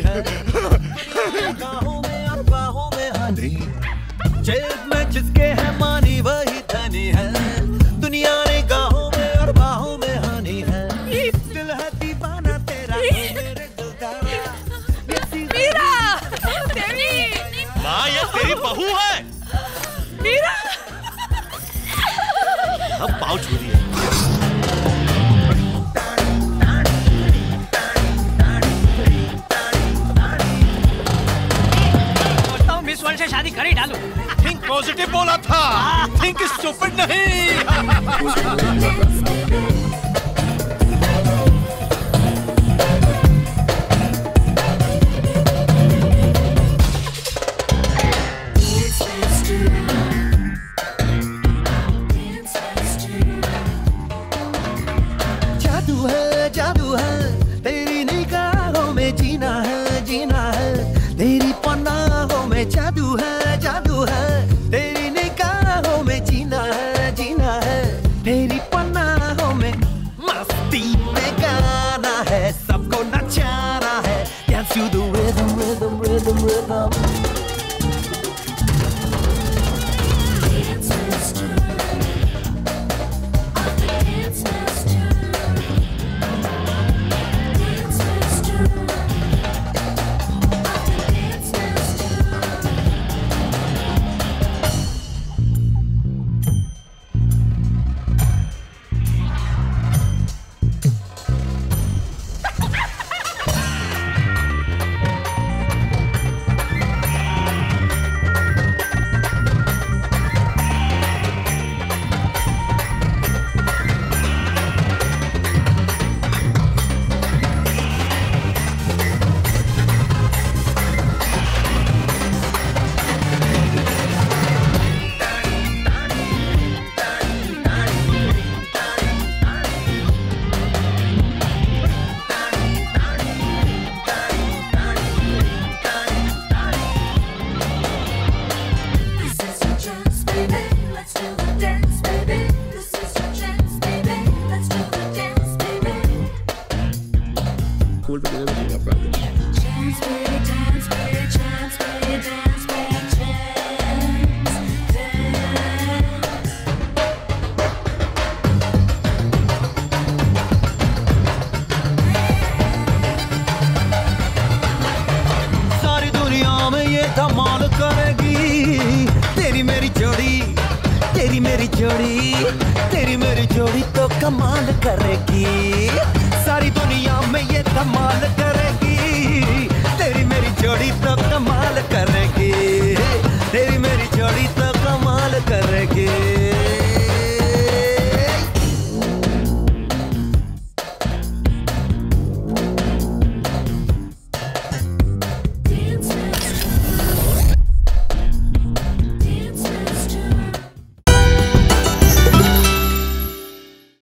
बाहों में और बाहों में हनी, जेब में जिसके है मानी वही धनी है. दुनिया ने गाहों में और बाहों में हनी है. दिल है दीवाना तेरा मेरे दिलदारा. मीरा, देवी. माँ ये तेरी बहू है. मीरा. अब पाँव छू रही है. मिस वर्ल्ड से शादी कर ही डालू. थिंक पॉजिटिव बोला था. थिंक स्टूपिड नहीं. जादू है जादू है तेरी निगाहों में जीना है जीना है. तेरी पनाहों में जादू है जादू है. तेरी निगाहों में जीना है जीना है. तेरी पनाहों में मस्ती में गाना है. सबको नचाना है. Dance to the rhythm rhythm rhythm rhythm. धमाल करेगी तेरी मेरी जोड़ी. तेरी मेरी जोड़ी तेरी मेरी जोड़ी तो कमाल करेगी. सारी दुनिया में ये धमाल करेगी. तेरी मेरी जोड़ी तो कमाल करेगी. तेरी मेरी जोड़ी तो कमाल करेगी.